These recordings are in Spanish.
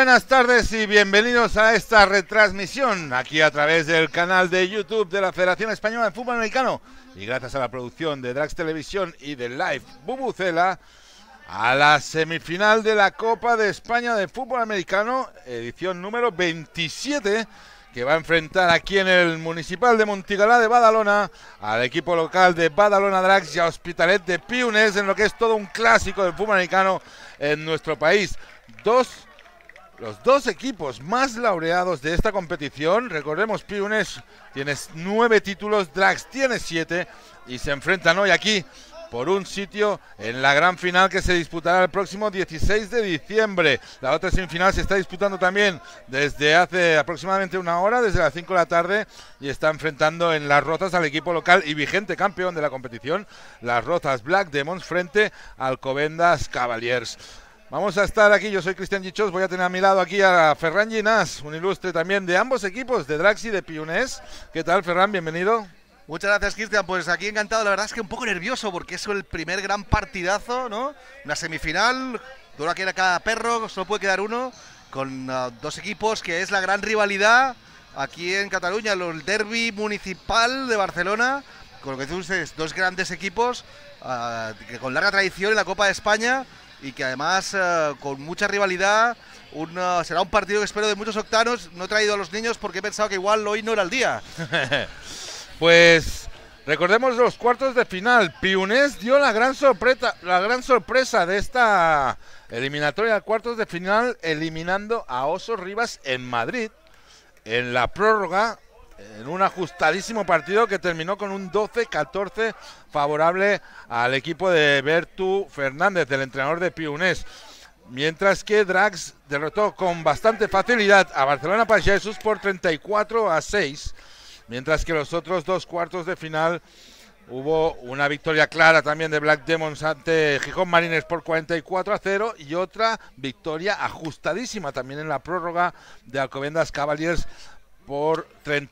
buenas tardes y bienvenidos a esta retransmisión aquí a través del canal de YouTube de la Federación Española de Fútbol Americano y gracias a la producción de Drax Televisión y de Live Bubucela a la semifinal de la Copa de España de Fútbol Americano, edición número 27, que va a enfrentar aquí en el Municipal de Montigalá de Badalona al equipo local de Badalona Drags y a Hospitalet de Piunes, en lo que es todo un clásico del fútbol americano en nuestro país. Los dos equipos más laureados de esta competición, recordemos, Piunes tiene 9 títulos, Drags tiene 7 y se enfrentan hoy aquí por un sitio en la gran final que se disputará el próximo 16 de diciembre. La otra semifinal se está disputando también desde hace aproximadamente una hora, desde las 5 de la tarde, y está enfrentando en Las Rozas al equipo local y vigente campeón de la competición, Las Rozas Black Demons, frente a Alcobendas Cavaliers. Vamos a estar aquí, yo soy Cristian Gichos, voy a tener a mi lado aquí a Ferran Llinás, un ilustre también de ambos equipos, de Drags y de Piunes. ¿Qué tal, Ferran? Bienvenido. Muchas gracias, Cristian. Pues aquí encantado, la verdad es que un poco nervioso porque es el primer gran partidazo, ¿no? Una semifinal, dura que era cada perro, solo puede quedar uno, con dos equipos que es la gran rivalidad aquí en Cataluña, el derbi municipal de Barcelona, con lo que dices, dos grandes equipos que con larga tradición en la Copa de España y que además con mucha rivalidad. Será un partido que espero de muchos octanos. No he traído a los niños porque he pensado que igual hoy no era el día. Pues recordemos los cuartos de final. Piunes dio la gran sorpresa de esta eliminatoria de cuartos de final, eliminando a Osos Rivas en Madrid en la prórroga, en un ajustadísimo partido que terminó con un 12-14 favorable al equipo de Bertu Fernández, del entrenador de Piunes. Mientras que Drags derrotó con bastante facilidad a Barcelona Pagesos por 34-6. Mientras que los otros dos cuartos de final hubo una victoria clara también de Black Demons ante Gijón Marines por 44-0 y otra victoria ajustadísima también en la prórroga de Alcobendas Cavaliers por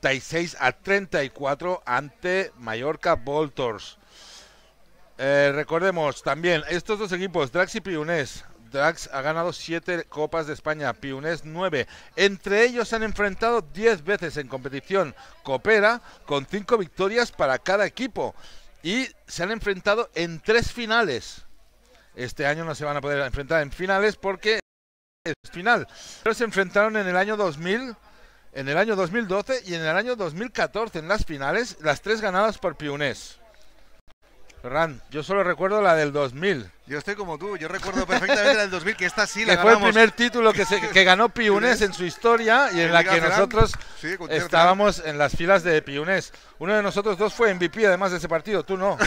36-34 ante Mallorca Voltors. Recordemos también estos dos equipos, Drags y Piunes. Drags ha ganado 7 Copas de España, Piunes 9. Entre ellos se han enfrentado 10 veces en competición copera, con 5 victorias para cada equipo. Y se han enfrentado en 3 finales. Este año no se van a poder enfrentar en finales porque es final. Pero se enfrentaron en el año 2000, en el año 2012 y en el año 2014 en las finales, las 3 ganadas por Piunes. Ferran, yo solo recuerdo la del 2000. Yo estoy como tú, yo recuerdo perfectamente la del 2000, que esta sí la ganamos. Fue el primer título que ganó Piunes en su historia y en la que nosotros estábamos en las filas de Piunes. Uno de nosotros dos fue MVP además de ese partido, tú no.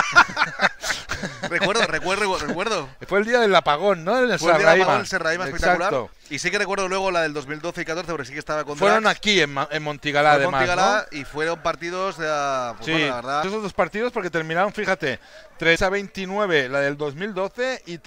Recuerdo. Fue el día del apagón, ¿no? Fue el día del apagón, el Serraima espectacular. Y sí que recuerdo luego la del 2012 y 14, porque sí que estaba con Fueron Drax. aquí en Montigalá, además, Montigalá, ¿no? y fueron partidos de sí, bueno, la verdad. Esos dos partidos porque terminaron, fíjate, 3-29 la del 2012 y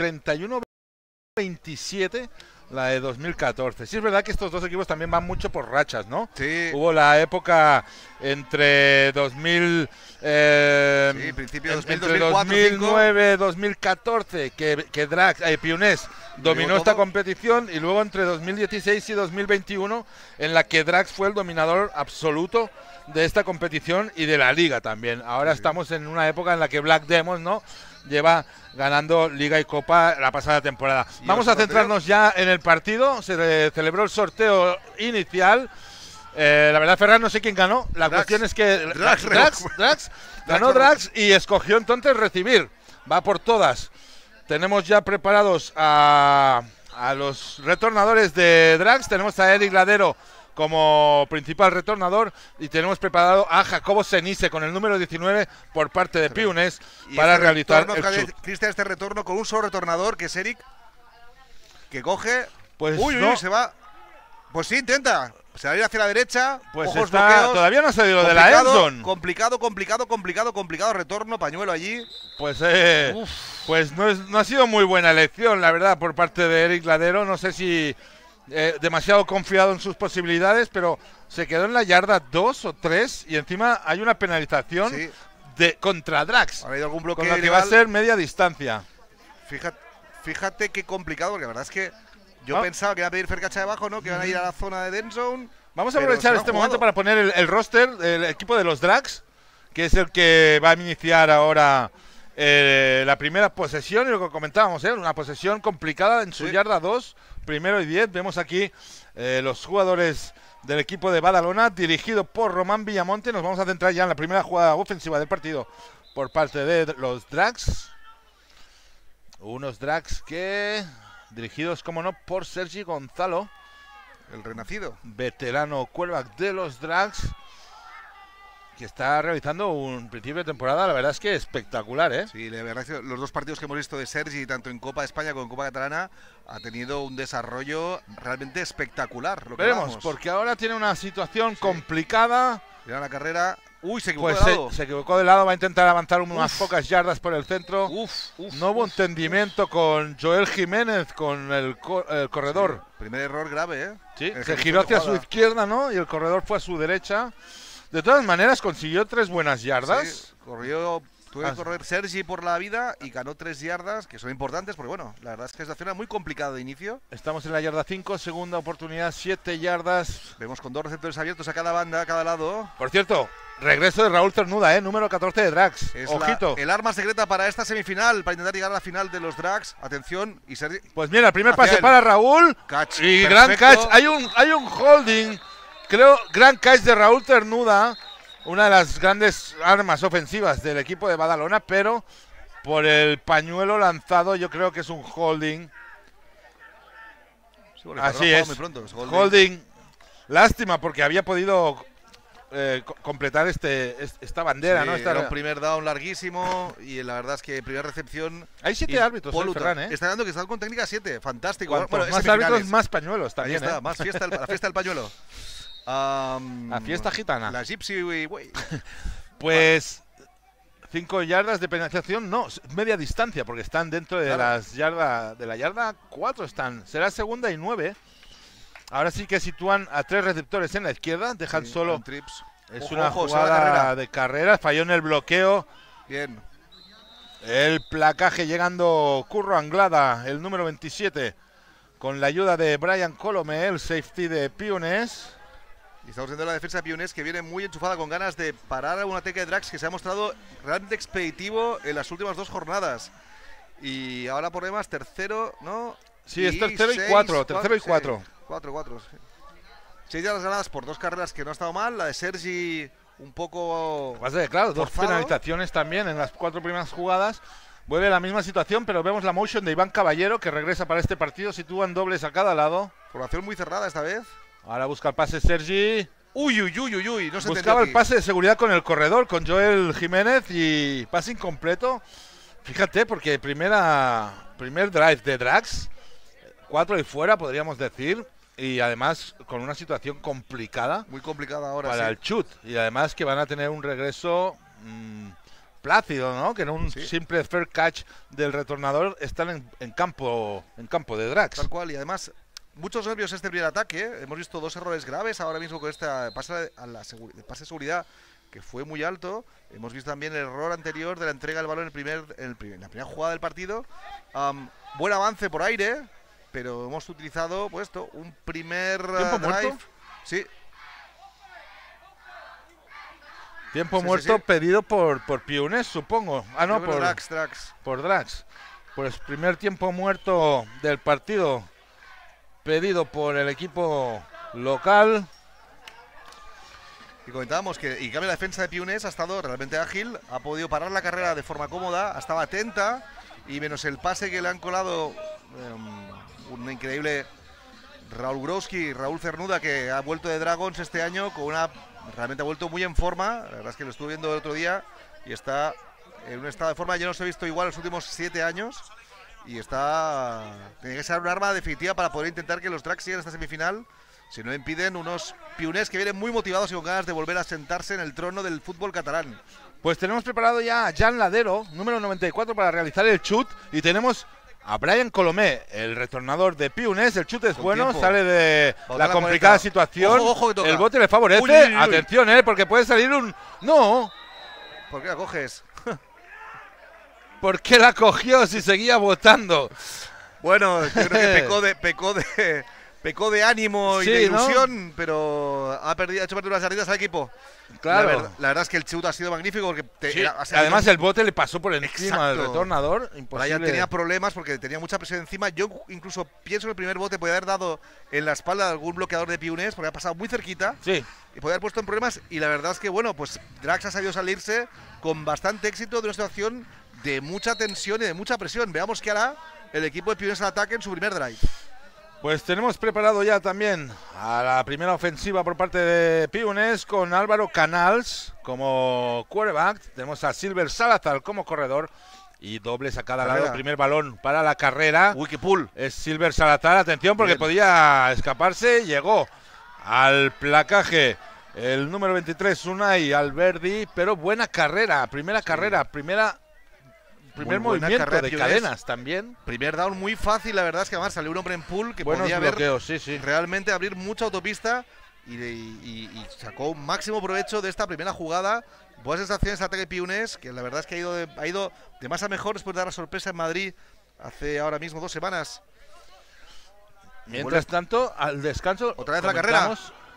31-27 la de 2014. Sí, es verdad que estos dos equipos también van mucho por rachas, ¿no? Sí. Hubo la época entre 2000, principio de entre 2009 2014 que Drax, Piunes dominó esta competición, y luego entre 2016 y 2021 en la que Drax fue el dominador absoluto de esta competición y de la liga también. Ahora estamos en una época en la que Black Demons, ¿no?, lleva ganando Liga y Copa la pasada temporada. Vamos a centrarnos ya en el partido. Se celebró el sorteo inicial. La verdad, Ferran, no sé quién ganó. La cuestión es que Drax ganó Drax y escogió entonces recibir. Va por todas. Tenemos ya preparados a los retornadores de Drax. Tenemos a Eric Ladero como principal retornador y tenemos preparado a Jacobo Senise con el número 19 por parte de Piunes para realizar el shoot. Cristian, este retorno con un solo retornador, que es Eric, que coge, pues uy, se va, pues sí, intenta, se va a ir hacia la derecha, pues ojos está, bloqueados, todavía no ha salido de la endzone. Complicado, retorno, pañuelo allí. Pues no ha sido muy buena elección, la verdad, por parte de Eric Ladero. No sé si demasiado confiado en sus posibilidades, pero se quedó en la yarda 2 o 3 y encima hay una penalización contra Drax, ha habido algún bloqueo con lo que va a ser media distancia. Fíjate qué complicado, porque la verdad es que Yo pensaba que iban a pedir fair catch abajo, ¿no? Que iban a ir a la zona de dead zone. Vamos a aprovechar este momento para poner el roster del equipo de los Drags, que es el que va a iniciar ahora la primera posesión, y lo que comentábamos, una posesión complicada en su yarda 2, primero y 10. Vemos aquí los jugadores del equipo de Badalona, dirigido por Román Villamonte. Nos vamos a centrar ya en la primera jugada ofensiva del partido por parte de los Drags. Unos Drags que, dirigidos, como no, por Sergi Gonzalo, el renacido veterano quarterback de los Drags, que está realizando un principio de temporada, la verdad es que espectacular, ¿eh? Sí, la verdad es que los dos partidos que hemos visto de Sergi, tanto en Copa de España como en Copa Catalana, ha tenido un desarrollo realmente espectacular. Veremos, porque ahora tiene una situación complicada. Mira la carrera. Uy, se equivocó pues de lado. Se equivocó de lado, va a intentar avanzar unas pocas yardas por el centro. No hubo entendimiento con Joel Jiménez, con el corredor. Sí, primer error grave, ¿eh? Sí, se giró hacia su izquierda, ¿no? Y el corredor fue a su derecha. De todas maneras, consiguió 3 buenas yardas. Sí, tuvo que correr Sergi por la vida y ganó 3 yardas, que son importantes, porque bueno, la verdad es que es una zona muy complicada de inicio. Estamos en la yarda 5, segunda oportunidad, 7 yardas. Vemos con 2 receptores abiertos a cada banda, a cada lado. Por cierto, regreso de Raúl Cernuda, número 14 de Drags. Ojito. El arma secreta para esta semifinal, para intentar llegar a la final de los Drags. Atención, y Sergi. Pues mira, el primer pase para Raúl. Catch, y perfecto. Gran catch. Hay un holding. Creo, gran catch de Raúl Cernuda, una de las grandes armas ofensivas del equipo de Badalona, pero por el pañuelo lanzado yo creo que es un holding. Sí, así es, muy pronto, holding. Lástima, porque había podido completar esta bandera, sí, ¿no? Era un primer down larguísimo y la verdad es que primera recepción. Hay 7 árbitros, Ferran, ¿eh? Está dando que están con técnica 7, fantástico. Bueno, más árbitros, más pañuelos también. Ahí está, más fiesta, la fiesta del pañuelo. La fiesta gitana. La Gypsy Way. Pues 5 yardas de penalización, no, media distancia, porque están dentro de la yarda 4 están. Será segunda y 9. Ahora sí que sitúan a 3 receptores en la izquierda, dejan solo. Trips. Es una jugada de carrera, falló en el bloqueo. Bien. El placaje llegando Curro Anglada, el número 27, con la ayuda de Brian Colomé, el safety de Piones. Y estamos viendo la defensa de Piones, que viene muy enchufada, con ganas de parar a un ataque de Drags que se ha mostrado realmente expeditivo en las últimas 2 jornadas. Y ahora problemas, tercero, ¿no? Sí, es tercero y 4. Tercero y 4. 4. 6 yardas ganadas por 2 carreras, que no ha estado mal. La de Sergi un poco. Claro, 2 forzado. penalizaciones también en las 4 primeras jugadas. Vuelve la misma situación, pero vemos la motion de Iván Caballero, que regresa para este partido. Sitúan dobles a cada lado. Formación muy cerrada esta vez. Ahora busca el pase Sergi. Uy. No se buscaba el pase de seguridad con el corredor, con Joel Jiménez, y pase incompleto. Fíjate, porque primer drive de Drags, 4 y fuera, podríamos decir. Y además con una situación complicada. Muy complicada ahora, para el chut. Y además que van a tener un regreso plácido, ¿no? Que en un simple fair catch del retornador están en campo de Drags. Tal cual, y además muchos nervios este primer ataque. Hemos visto 2 errores graves ahora mismo con esta pase de seguridad, que fue muy alto. Hemos visto también el error anterior de la entrega del balón en la primera jugada del partido. Buen avance por aire, pero hemos utilizado un primer ¿Tiempo drive. muerto? Sí. Tiempo muerto pedido por Piones, supongo. No, por Drags. Por Drags. Pues primer tiempo muerto del partido pedido por el equipo local. Y comentábamos que la defensa de Piones ha estado realmente ágil, ha podido parar la carrera de forma cómoda, estaba atenta, y menos el pase que le han colado un increíble Raúl Cernuda, que ha vuelto de Dragons este año realmente ha vuelto muy en forma. La verdad es que lo estuve viendo el otro día y está en un estado de forma. Yo no os he visto igual los últimos 7 años. Y tiene que ser un arma definitiva para poder intentar que los Drags sigan esta semifinal. Si no impiden unos Piones que vienen muy motivados y con ganas de volver a sentarse en el trono del fútbol catalán. Pues tenemos preparado ya a Jan Ladero, número 94, para realizar el chut. Y tenemos a Brian Colomé, el retornador de Piones. El chut es bueno, sale de la complicada situación. Ojo, que toca. El bote le favorece. Uy. Atención, porque puede salir un... No. ¿Por qué la coges? ¿Por qué la cogió si seguía votando? Bueno, yo creo que pecó de ánimo y Sí, de ilusión, ¿no? Pero ha hecho perder unas yarditas al equipo. Claro. La verdad es que el chute ha sido magnífico porque además el bote le pasó por encima del retornador. Brian tenía problemas porque tenía mucha presión encima. Yo incluso pienso que el primer bote podía haber dado en la espalda de algún bloqueador de Piunés porque ha pasado muy cerquita. Sí. Y podía haber puesto en problemas. Y la verdad es que, bueno, pues Drax ha sabido salirse con bastante éxito de una situación de mucha tensión y de mucha presión. Veamos qué hará el equipo de Piunés al ataque en su primer drive. Pues tenemos preparado ya también a la primera ofensiva por parte de Piunés con Álvaro Canals como quarterback. Tenemos a Silver Salazar como corredor y dobles a cada lado. Primer balón para la carrera. Uy, qué pull. Es Silver Salazar, atención porque podía escaparse. Llegó al placaje el número 23, Unai Alberdi, pero buena carrera, primera carrera, primer movimiento de cadenas también. Primer down muy fácil, la verdad es que además salió un hombre en pull que buenos podía bloqueos, realmente abrir mucha autopista y sacó un máximo provecho de esta primera jugada. Buenas sensaciones de ataque Piunés, que la verdad es que ha ido de más a mejor después de dar la sorpresa en Madrid hace ahora mismo 2 semanas. Mientras tanto, al descanso, otra vez la carrera.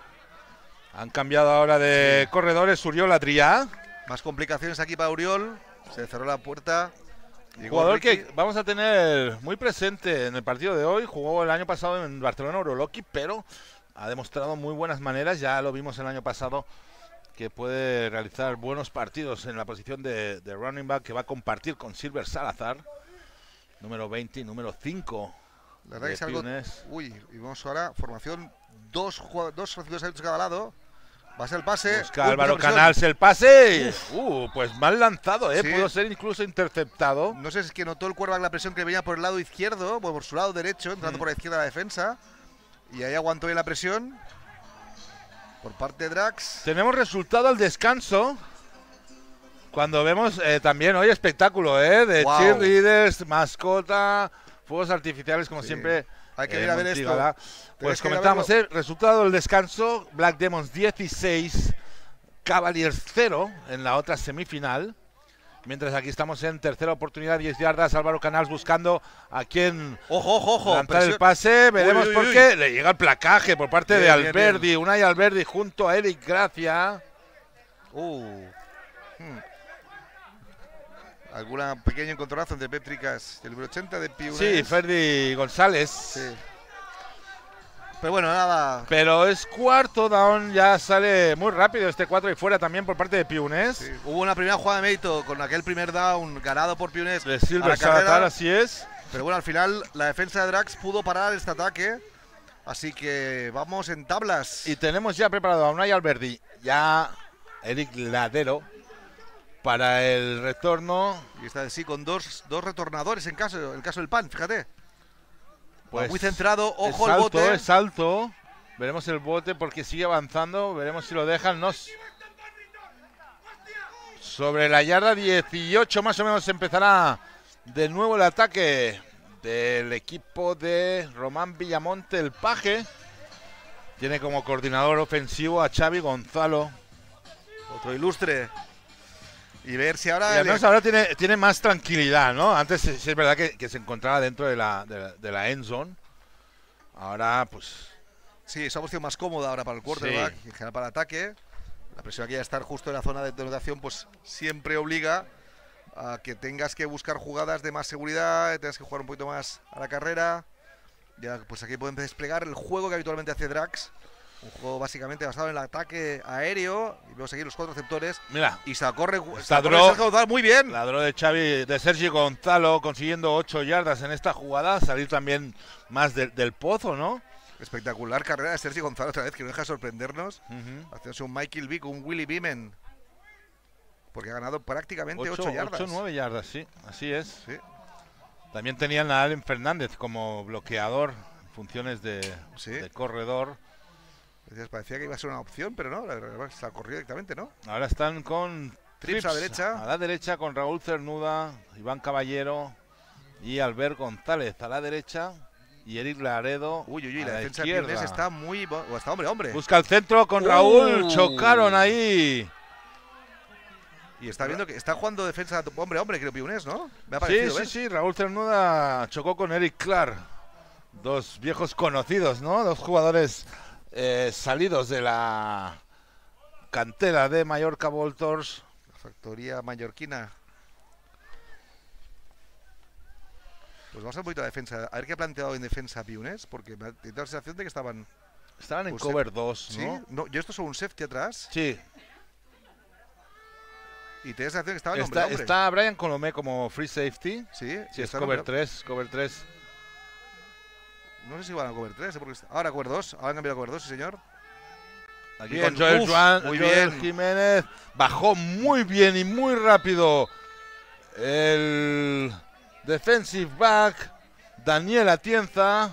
Han cambiado ahora de corredores, Uriol Adrià. Más complicaciones aquí para Uriol, se cerró la puerta. Jugador que vamos a tener muy presente en el partido de hoy. Jugó el año pasado en Barcelona Euroloki, pero ha demostrado muy buenas maneras. Ya lo vimos el año pasado que puede realizar buenos partidos en la posición de running back, que va a compartir con Silver Salazar, número 20 y número 5. La verdad que es algo. Uy, y vamos ahora, formación, dos receptores abiertos a cada lado. Va a ser el pase. Busca Álvaro Canals el pase. Pues mal lanzado, Sí. Pudo ser incluso interceptado. No sé si es que notó el quarterback la presión que venía por el lado izquierdo, por su lado derecho, entrando por la izquierda de la defensa. Y ahí aguantó bien la presión por parte de Drax. Tenemos resultado al descanso. Cuando vemos también hoy espectáculo, de cheerleaders, mascota, fuegos artificiales, como siempre. Hay que ir a ver esto. Pues comentamos, resultado del descanso: Black Demons 16, Cavaliers 0 en la otra semifinal. Mientras aquí estamos en tercera oportunidad, 10 yardas, Álvaro Canals buscando a quien lanzar el pase. Veremos por qué. Le llega el placaje por parte de Alberdi, Unai Alberdi junto a Eric Gracia. Alguna pequeño encontronazo entre Pétricas y el número 80 de Piunés. Sí, Ferdi González. Sí. Pero bueno, nada. Pero es cuarto down, ya sale muy rápido este 4 y fuera también por parte de Piunés. Sí. Hubo una primera jugada de mérito con aquel primer down ganado por Piunés. De Silver Salazar, así es. Pero bueno, al final la defensa de Drax pudo parar este ataque. Así que vamos en tablas. Y tenemos ya preparado a Unai Alberdi, ya Eric Ladero para el retorno. Y está así con dos retornadores en el caso del PAN, fíjate. Pues muy centrado, ojo al bote. Es alto. Veremos el bote porque sigue avanzando. Veremos si lo dejan. Sobre la yarda 18 más o menos empezará de nuevo el ataque del equipo de Román Villamonte, el Paje. Tiene como coordinador ofensivo a Xavi Gonzalo. Otro ilustre. Y ver si ahora... Y al menos ahora tiene más tranquilidad, ¿no? Antes sí es verdad que se encontraba dentro de la end zone. Ahora, pues... Sí, es una posición más cómoda ahora para el quarterback y en general para el ataque. La presión aquí a estar justo en la zona de denotación, pues siempre obliga a que tengas que buscar jugadas de más seguridad, tengas que jugar un poquito más a la carrera. Ya, pues aquí pueden desplegar el juego que habitualmente hace Drax. Un juego básicamente basado en el ataque aéreo. Y vemos aquí los 4 receptores. Mira. Y se corre muy bien. Ladró de Sergi Gonzalo consiguiendo 8 yardas en esta jugada. Salir también más del pozo, ¿no? Espectacular carrera de Sergi Gonzalo otra vez, que no deja de sorprendernos. Haciéndose un Michael Vick, un Willy Beeman. Porque ha ganado prácticamente 8 yardas. 8-9 yardas, sí. Así es. Sí. También tenían a Allen Fernández como bloqueador. Funciones de corredor. Parecía que iba a ser una opción, pero no, se la corrió directamente, ¿no? Ahora están con Trips a la derecha con Raúl Cernuda, Iván Caballero y Albert González a la derecha y Eric Laredo. La defensa de Piunés está muy... Está hombre. Busca el centro con Raúl, chocaron ahí. Y está viendo que está jugando defensa hombre a hombre, creo, Piunés, ¿no? Me ha parecido, Sí, sí, sí. Raúl Cernuda chocó con Eric Clark. Dos viejos conocidos, ¿no? Dos jugadores salidos de la cantera de Mallorca Voltors. La factoría mallorquina. Pues vamos a un poquito a defensa. A ver qué ha planteado en defensa Piunés, porque me ha dado la sensación de que estaban en pues cover 2, ¿sí? ¿no? No, yo esto son un safety atrás. Sí. Y tenía la sensación que estaban hombre a hombre. Está Brian Colomé como free safety. Sí, Sí, es cover 3, cover 3. No sé si van a cover 3, porque ahora cover 2. Ahora han cambiado a cover 2, sí señor. Aquí bien, Joel Jiménez bajó muy bien y muy rápido el defensive back Daniel Atienza.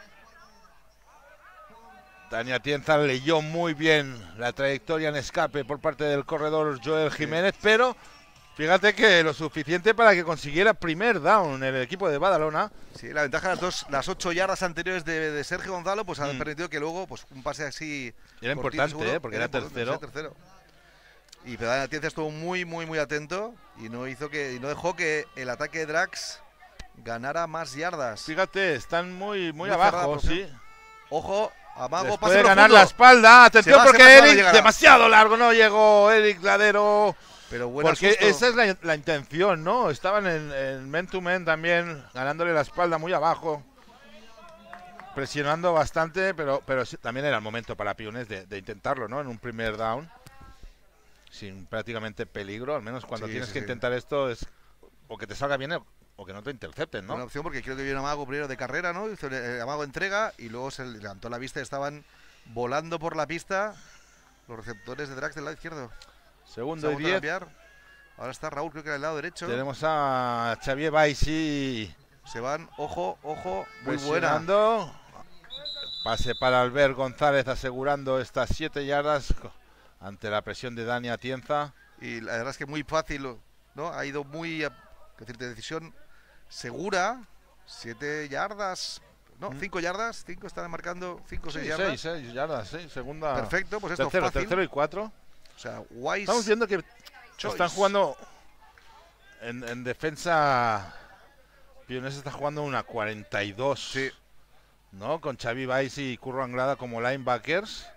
Dani Atienza leyó muy bien la trayectoria en escape por parte del corredor Joel Jiménez, pero fíjate que lo suficiente para que consiguiera primer down el equipo de Badalona. Sí, la ventaja de las 8 yardas anteriores de Sergio Gonzalo pues ha permitido que luego pues un pase así era importante, porque era tercero. Y pero Dani Atienza estuvo muy atento y no dejó que el ataque de Drax ganara más yardas. Fíjate, están muy abajo, sí. Ojo, Amago, puede ganar la espalda. Atención, porque Eric, demasiado largo, no llegó Eric Ladero. Pero porque esa es la intención, ¿no? Estaban en man-to-man también, ganándole la espalda muy abajo. Presionando bastante, pero también era el momento para Piunés de intentarlo, ¿no? En un primer down. Sin prácticamente peligro, al menos cuando tienes que intentar esto, es o que te salga bien o que no te intercepten, ¿no? Una opción porque creo que vio un Amago primero de carrera, ¿no? Hizo el Amago entrega y luego se levantó la vista y estaban volando por la pista los receptores de Drax del lado izquierdo. Segundo y 10. Ahora está Raúl, creo que era del lado derecho. Tenemos a Xavier Baisi. Se van, ojo, muy buena. Pase para Albert González asegurando estas 7 yardas ante la presión de Dani Atienza. Y la verdad es que muy fácil, ¿no? Ha ido muy, decisión segura. 7 yardas, no, 5 yardas, 5 están marcando, 5 o 6 yardas. 6 yardas, sí, segunda. Perfecto, pues esto fácil. Tercero y 4. O sea, Wise. Estamos viendo que están jugando en defensa. Piunés está jugando una 42. Sí. ¿No? Con Xavi Baisi y Curro Anglada como linebackers.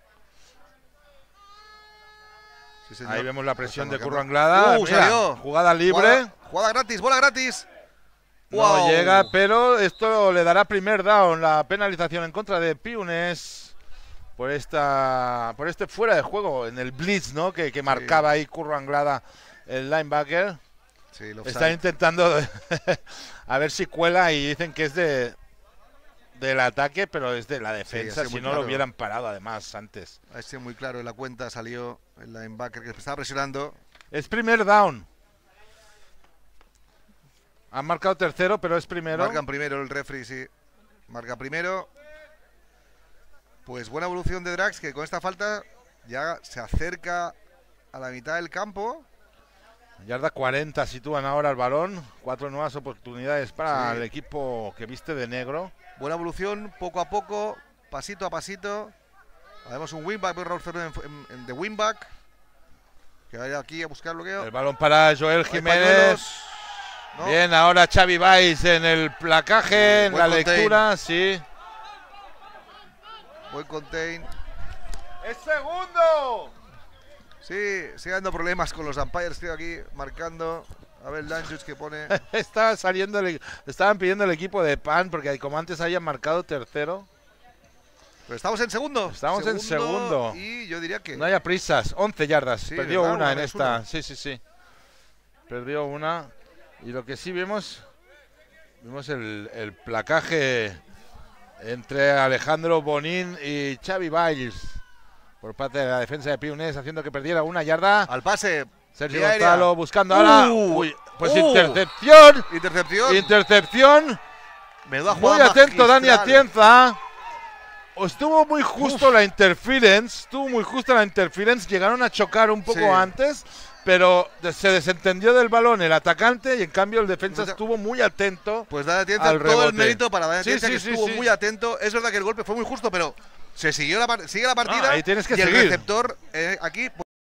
Sí, ahí vemos la presión de Curro Anglada. Mira, jugada libre. Jugada gratis, bola gratis. No llega, pero esto le dará primer down. La penalización en contra de Piunés por este fuera de juego en el blitz, ¿no? Que marcaba ahí Curro Anglada, el linebacker. Sí, están intentando a ver si cuela y dicen que es del ataque, pero es de la defensa, si no lo hubieran parado además antes. Ha sido muy claro, en la cuenta salió el linebacker que estaba presionando. Es primer down. Han marcado tercero, pero es primero. Marcan primero el referee, sí. Marca primero. Pues buena evolución de Drax, que con esta falta ya se acerca a la mitad del campo. Yarda 40 sitúan ahora el balón. 4 nuevas oportunidades para el equipo que viste de negro. Buena evolución, poco a poco, pasito a pasito. Haremos un wingback, de wingback. Que vaya aquí a buscar bloqueo. El balón para Joel Jiménez. ¿No? Bien, ahora Xavi Baix en el placaje, en la lectura, sí. Buen contain. ¡Es segundo! Sí, sigue dando problemas con los umpires, estoy aquí marcando. A ver, Lanjus que pone. Estaban pidiendo el equipo de PAN porque como antes habían marcado tercero. Pero estamos en segundo. Estamos en segundo. Y yo diría que. No haya prisas. 11 yardas. Sí, perdió una en esta. Una. Sí. Perdió una. Y lo que sí vemos el placaje entre Alejandro Bonín y Xavi Baix por parte de la defensa de Piunés, haciendo que perdiera una yarda. Al pase. Sergio Gonzalo buscando ahora. Intercepción. Intercepción. Muy atento Dani Atienza. Estuvo muy justo la interference. Llegaron a chocar un poco antes, pero se desentendió del balón el atacante y en cambio el defensa estuvo muy atento. Pues Dani Atienza, todo el mérito para Dani Atienza, que estuvo muy atento. Es verdad que el golpe fue muy justo, pero sigue la partida. Ahí tienes que seguir. El receptor aquí.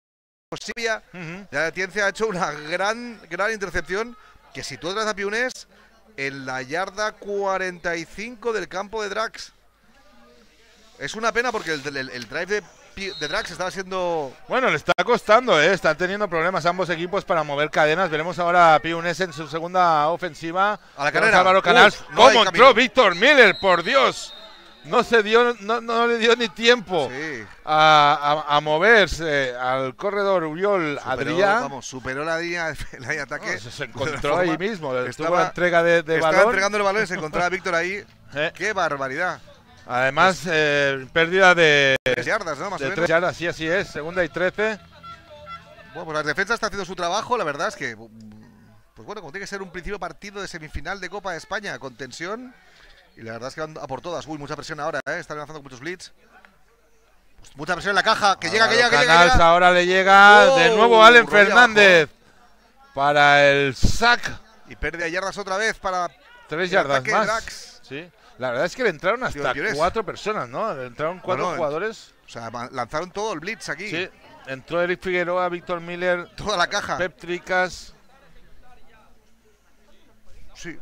Sibia. La Tiense ha hecho una gran intercepción que sitúa otra vez a Piunés en la yarda 45 del campo de Drax. Es una pena porque el drive de Drax estaba siendo... Bueno, le está costando, están teniendo problemas ambos equipos para mover cadenas. Veremos ahora a Piunés en su segunda ofensiva. A la carrera. Álvaro Canals. ¿Cómo entró Víctor Miller? Por Dios. No le dio ni tiempo a moverse al corredor Uriol Adrià. Vamos, superó la línea de ataque. Se encontró ahí mismo. Tuvo la entrega de balón. Estaba entregando el balón y se encontraba a Víctor ahí. ¡Qué barbaridad! Además, pérdida de 3 yardas, ¿no? Más o menos. 3 yardas, sí, así es. Segunda y 13. Bueno, pues la defensa está haciendo su trabajo. La verdad es que, pues bueno, como tiene que ser un principio partido de semifinal de Copa de España con tensión. Y la verdad es que van a por todas. Uy, mucha presión ahora, Están lanzando muchos blitz. Pues mucha presión en la caja. Que llega. Ahora le llega de nuevo Allen Fernández para el sack. Y pérdida yardas otra vez para 3 yardas más. Sí. La verdad es que le entraron hasta 4 personas, ¿no? Le entraron 4 jugadores. O sea, lanzaron todo el blitz aquí. Sí. Entró Eric Figueroa, Víctor Miller. Toda la caja. Pep Tricas. Sí.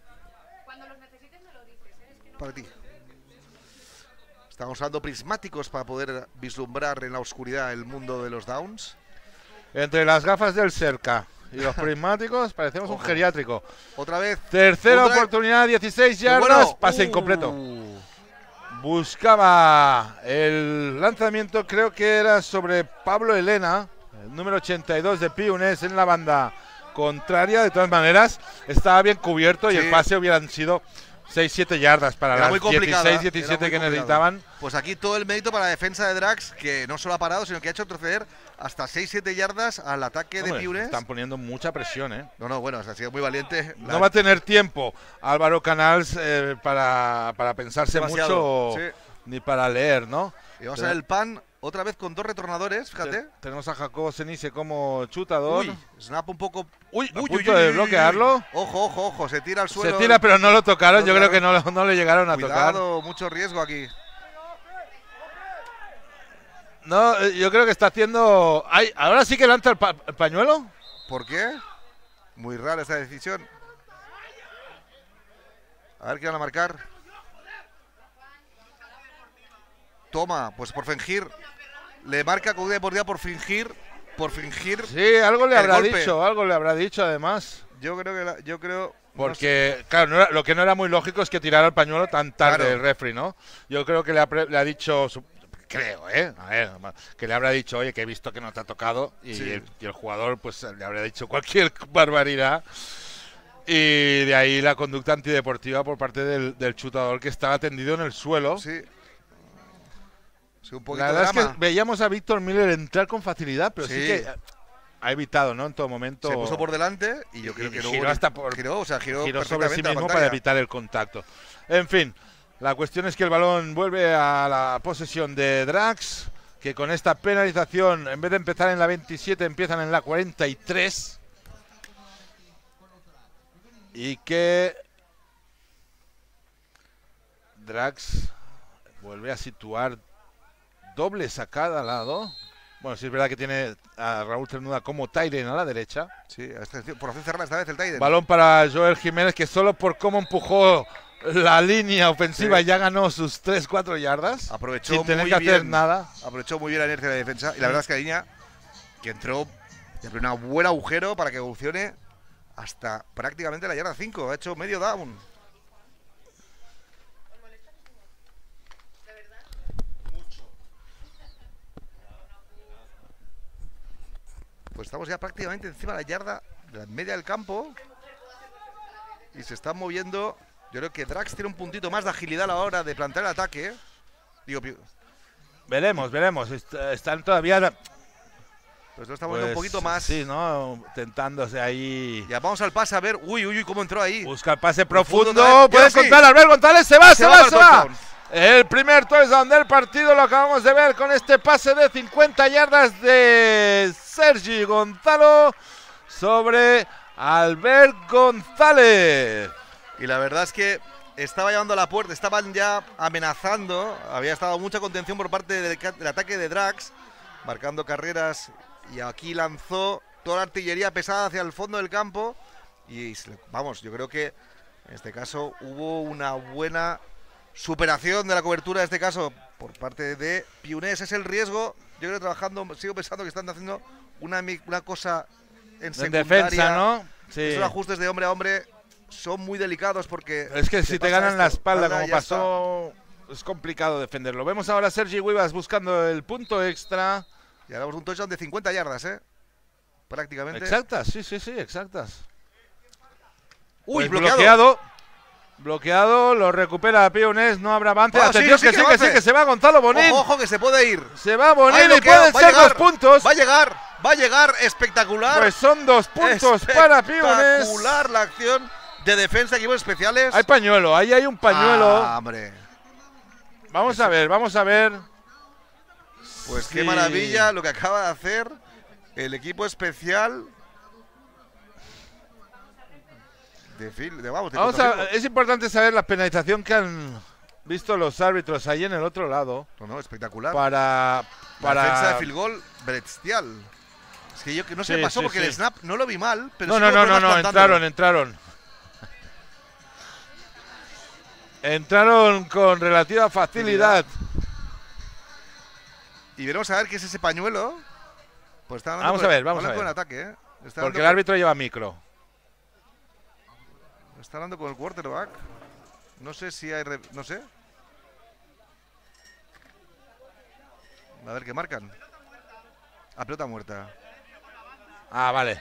Para ti. Estamos usando prismáticos para poder vislumbrar en la oscuridad el mundo de los downs. Entre las gafas del cerca y los prismáticos parecemos un geriátrico. Otra vez. Tercera oportunidad, 16 yardas, pase incompleto. Buscaba el lanzamiento, creo que era sobre Pablo Elena, el número 82 de Piunés en la banda contraria. De todas maneras, estaba bien cubierto y el pase hubieran sido 6-7 yardas para las 16-17 que necesitaban. Pues aquí todo el mérito para la defensa de Drax, que no solo ha parado, sino que ha hecho retroceder hasta 6-7 yardas al ataque de Piunés. Están poniendo mucha presión, No, bueno, ha sido muy valiente. No va a tener tiempo Álvaro Canals para pensarse mucho ni para leer, ¿no? Y vamos a ver el pan otra vez con 2 retornadores, fíjate. Tenemos a Jacobo Senice como chutador. Snap un poco... punto de bloquearlo. Ojo, se tira al suelo. Se tira, pero no lo tocaron. Yo creo que no le llegaron a tocar. Mucho riesgo aquí. No, yo creo que está haciendo... ¿Ahora sí que lanza el pañuelo? ¿Por qué? Muy rara esta decisión. A ver qué van a marcar. Toma, pues por fingir. Le marca con deportiva por fingir. Sí, algo le habrá dicho, además. Yo creo. Porque, no sé. Claro, lo que no era muy lógico es que tirara el pañuelo tan tarde el referee, ¿no? Yo creo que le ha dicho, creo, a ver, que le habrá dicho, oye, que he visto que no te ha tocado, y el jugador pues le habrá dicho cualquier barbaridad. Y de ahí la conducta antideportiva por parte del chutador, que estaba tendido en el suelo. Sí. Un la verdad es que veíamos a Víctor Miller entrar con facilidad, pero sí que ha evitado, ¿no? En todo momento. Se puso por delante y yo creo que giró hasta giró sobre sí mismo para evitar el contacto. En fin, la cuestión es que el balón vuelve a la posesión de Drax, que con esta penalización, en vez de empezar en la 27, empiezan en la 43. Y que Drax vuelve a situar doble sacada al lado. Bueno, sí es verdad que tiene a Raúl Cernuda como Tyren a la derecha. Sí, por hacer cerrar esta vez el Tyren. Balón para Joel Jiménez, que solo por cómo empujó la línea ofensiva ya ganó sus 3-4 yardas. Aprovechó sin tener muy que bien, hacer nada. Aprovechó muy bien la inercia de la defensa. Y la verdad es que la línea que entró de un buen agujero para que evolucione hasta prácticamente la yarda 5. Ha hecho medio down. Pues estamos ya prácticamente encima de la yarda, de la media del campo. Y se están moviendo. Yo creo que Drax tiene un puntito más de agilidad a la hora de plantear el ataque. Veremos. Están todavía... Pues lo está moviendo un poquito más. Sí, ¿no? Tentándose ahí. Ya vamos al pase a ver. Uy, cómo entró ahí. Busca el pase profundo. Puede contar Albert González. Se va. El primer touchdown del partido lo acabamos de ver con este pase de 50 yardas de Sergi Gonzalo sobre Albert González. Y la verdad es que estaba llevando a la puerta, estaban ya amenazando. Había estado mucha contención por parte del ataque de Drax, marcando carreras y aquí lanzó toda la artillería pesada hacia el fondo del campo y vamos, yo creo que en este caso hubo una buena superación de la cobertura, en este caso por parte de Piunés. Es el riesgo, yo creo, trabajando, sigo pensando que están haciendo una cosa en secundaria. Defensa, ¿no? Sí. Esos ajustes de hombre a hombre son muy delicados porque... Es que si te ganan la espalda, como pasó, es complicado defenderlo. Vemos ahora a Sergi Huivas buscando el punto extra. Y hablamos de un touchdown de 50 yardas, prácticamente. Exactas, sí, exactas. Uy, pues bloqueado, lo recupera Piunés, no habrá avance. Atención, sí, que se va Gonzalo Bonín. Ojo, que se puede ir. Se va Bonín y pueden ser 2 puntos. Va a llegar, espectacular. Pues son 2 puntos para Piunés. Espectacular la acción de defensa, equipos especiales. Hay pañuelo, ahí hay un pañuelo. Hombre. Vamos a ver. Pues sí. Qué maravilla lo que acaba de hacer el equipo especial. Es importante saber la penalización que han visto los árbitros ahí en el otro lado. No, espectacular. Para la defensa de field goal bestial. Es que yo que no se pasó porque el snap no lo vi mal, pero no, entraron con relativa facilidad. Y veremos a ver qué es ese pañuelo. Pues vamos a ver. Con ataque, porque el árbitro lleva micro. Está hablando con el quarterback. No sé si hay... no sé. A ver qué marcan. A pelota muerta. Ah, vale.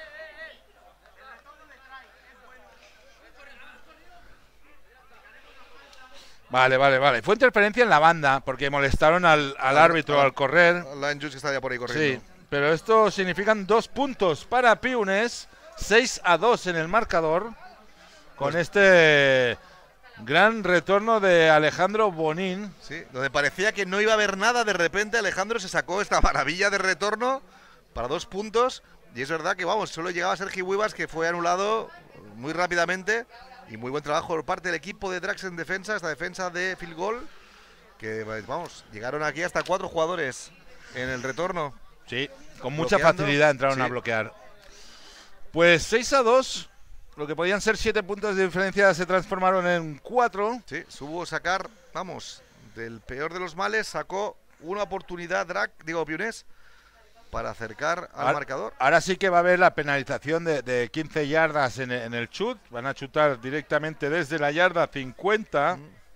Vale. Fue interferencia en la banda porque molestaron al árbitro al correr. Line Juice que está ya por ahí corriendo. Sí, pero esto significan 2 puntos para Piunés. 6-2 en el marcador. Con este gran retorno de Alejandro Bonín. Sí, donde parecía que no iba a haber nada, de repente Alejandro se sacó esta maravilla de retorno para 2 puntos. Y es verdad que, solo llegaba Sergi Huivas, que fue anulado muy rápidamente. Y muy buen trabajo por parte del equipo de Drax en defensa, esta defensa de field goal. Que, llegaron aquí hasta 4 jugadores en el retorno. Sí, con mucha facilidad entraron a bloquear. Pues 6-2. Lo que podían ser 7 puntos de diferencia se transformaron en 4. Sí, supo sacar, del peor de los males, sacó una oportunidad Piunés para acercar al marcador. Ahora sí que va a haber la penalización de 15 yardas en el chut. Van a chutar directamente desde la yarda 50.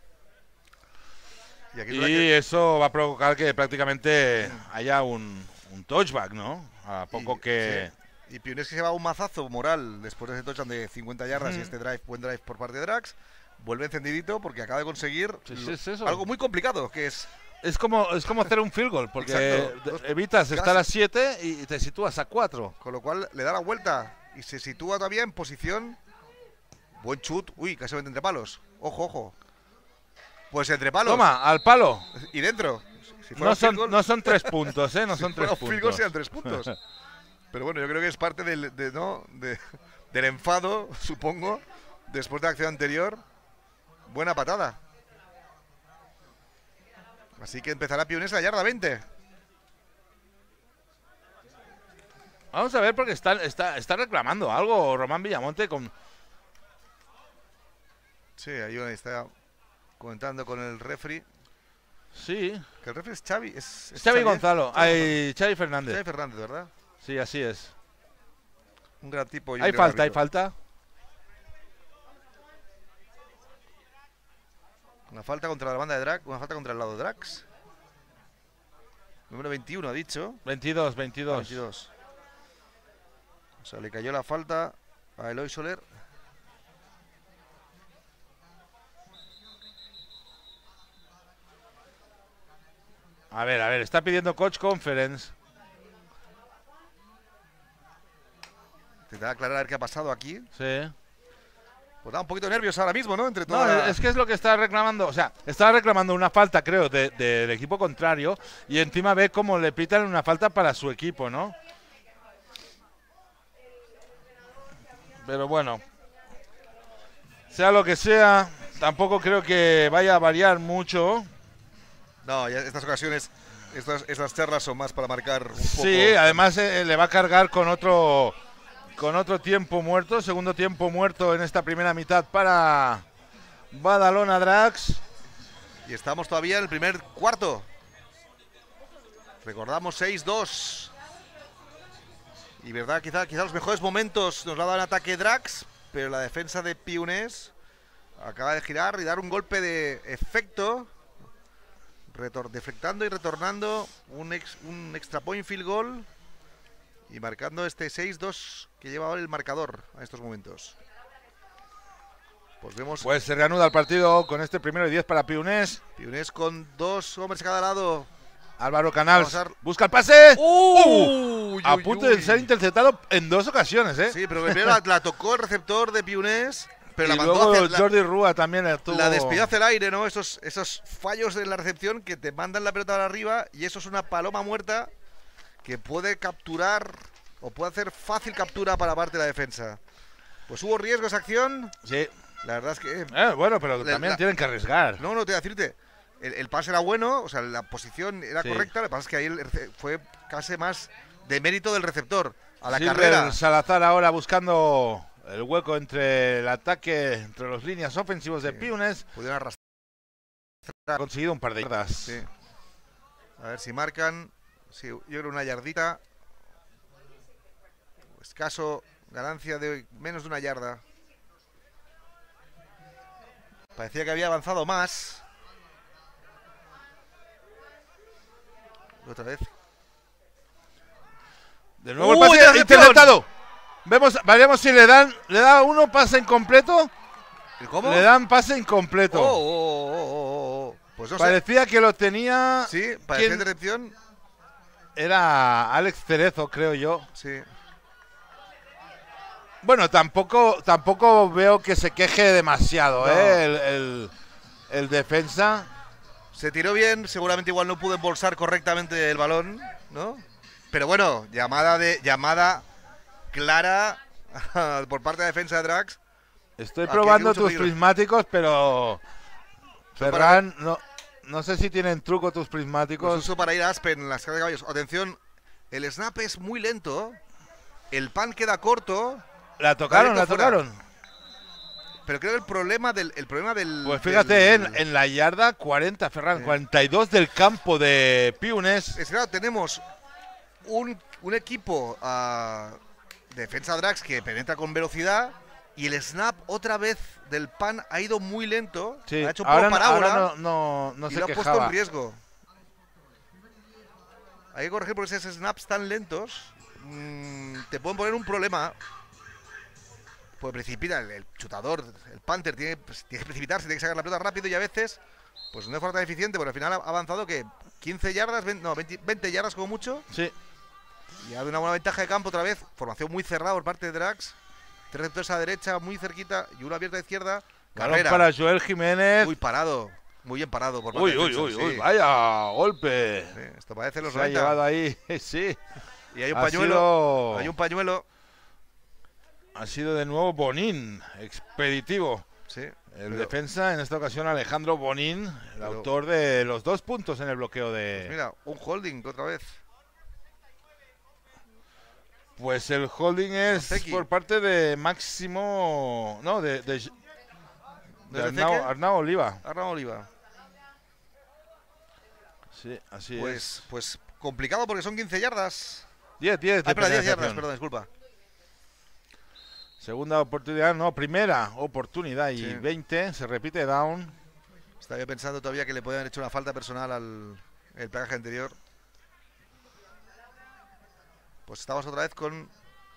Y eso va a provocar que prácticamente haya un touchback, ¿no? A poco que... Sí. Y Piunés que se va a un mazazo moral después de ese touchdown de 50 yardas y este buen drive por parte de Drax. Vuelve encendidito porque acaba de conseguir algo muy complicado, que es... Es como hacer un field goal, porque evitas estar a 7 y te sitúas a 4. Con lo cual le da la vuelta y se sitúa todavía en posición... Buen chut. Uy, casi entre palos. Ojo. Pues entre palos. Toma, al palo. Y dentro. Si no son 3 puntos, ¿eh? No son 3 puntos. Field goal sean 3 puntos. Pero bueno, yo creo que es parte del enfado, supongo, después de la acción anterior. Buena patada. Así que empezará Piunés a la yarda 20. Vamos a ver porque está reclamando algo Román Villamonte con... Sí, ahí está comentando con el referee. Sí. Que el referee es Xavi. Es Xavi Gonzalo. Xavi Fernández. Xavi Fernández, ¿verdad? Sí, así es. Un gran tipo. Hay falta. Una falta contra la banda de Drax, una falta contra el lado de Drax. Número 21 ha dicho. 22. 22. O sea, le cayó la falta a Eloy Soler. A ver, está pidiendo coach conference. Te da a aclarar a ver qué ha pasado aquí. Sí. Pues da un poquito de nervios ahora mismo, ¿no? Es que es lo que está reclamando. O sea, estaba reclamando una falta, creo, del equipo contrario. Y encima ve cómo le pitan una falta para su equipo, ¿no? Pero bueno. Sea lo que sea, tampoco creo que vaya a variar mucho. No, ya en estas ocasiones Estas charlas son más para marcar un poco. Sí, además le va a cargar con otro tiempo muerto, segundo tiempo muerto en esta primera mitad para Badalona Drags. Y estamos todavía en el primer cuarto. Recordamos 6-2. Y verdad, quizá los mejores momentos nos lo ha dado en ataque Drax, pero la defensa de Piunés acaba de girar y dar un golpe de efecto, deflectando y retornando un extra point field goal y marcando este 6-2 que lleva ahora el marcador a estos momentos. Pues vemos. Pues se reanuda el partido con este primero y 10 para Piunés. Piunés con 2 hombres a cada lado. Álvaro Canals busca el pase. A punto de ser interceptado en 2 ocasiones, ¿eh? Sí, pero primero la tocó el receptor de Piunés, pero y la mandó luego hacia Jordi Rúa también la despidió hacia el aire, ¿no? Esos fallos de la recepción que te mandan la pelota para arriba, y eso es una paloma muerta que puede capturar o puede hacer fácil captura para parte de la defensa. Pues hubo riesgo esa acción. Sí. La verdad es que bueno, pero también tienen que arriesgar. No, te voy a decirte. El pase era bueno, o sea, la posición era correcta. Lo que pasa es que ahí fue casi más de mérito del receptor. A la carrera. Salazar ahora buscando el hueco entre el ataque, entre los líneas ofensivos de Piunés. Pudieron arrastrar. Ha conseguido un par de yardas. Sí. A ver si marcan. Sí, yo creo una yardita. Escaso, ganancia de menos de 1 yarda. Parecía que había avanzado más. Otra vez. De nuevo el pase interceptado. Veremos si le da uno pase incompleto. ¿Cómo? Le dan pase incompleto. Pues no parecía que lo tenía. Sí, parecía intercepción. Era Alex Cerezo, creo yo. Sí. Bueno, tampoco veo que se queje demasiado, el defensa. Se tiró bien, seguramente igual no pudo embolsar correctamente el balón, ¿no? Pero bueno, llamada clara por parte de la defensa de Drax. Estoy probando tus prismáticos, pero Ferran, no sé si tienen truco tus prismáticos. Los uso para ir a Aspen en las cargas de caballos. Atención, el snap es muy lento, el pan queda corto. La tocaron. Pero creo que el problema del pues fíjate, en la yarda 40, Ferran, 42 del campo de Piunés. Es claro, tenemos un equipo defensa Drax que penetra con velocidad, y el snap otra vez del pan ha ido muy lento. Sí, ha hecho un poco parábola. Ahora no y se lo ha quejaba. puesto en riesgo. Hay que corregir porque esos snaps tan lentos te pueden poner un problema. Pues precipita el chutador, el Panther tiene que precipitarse, tiene que sacar la pelota rápido, y a veces pues no es tan eficiente, porque al final ha avanzado que 15 yardas, 20 yardas como mucho. Sí. Y ha dado una buena ventaja de campo otra vez. Formación muy cerrada por parte de Drax. 3 receptores a la derecha, muy cerquita, y uno abierto a la izquierda. Carrera para Joel Jiménez. Muy parado, muy bien parado por parte de Drax. Uy, vaya golpe. Sí, esto parece los 90. Se ha llevado ahí, sí. Y hay un pañuelo. Hay un pañuelo. Ha sido de nuevo Bonín, expeditivo. Sí. El defensa, en esta ocasión Alejandro Bonín, el autor de los 2 puntos en el bloqueo de... Pues mira, un holding otra vez. Pues el holding es por parte de Máximo... No, de Arnau Oliva. Arnau Oliva. Sí, así es. Pues complicado porque son 15 yardas. 10 10 yardas, perdón, disculpa. Segunda oportunidad, primera oportunidad y 20, se repite down. Estaba yo pensando todavía que le podían haber hecho una falta personal al placaje anterior. Pues estamos otra vez con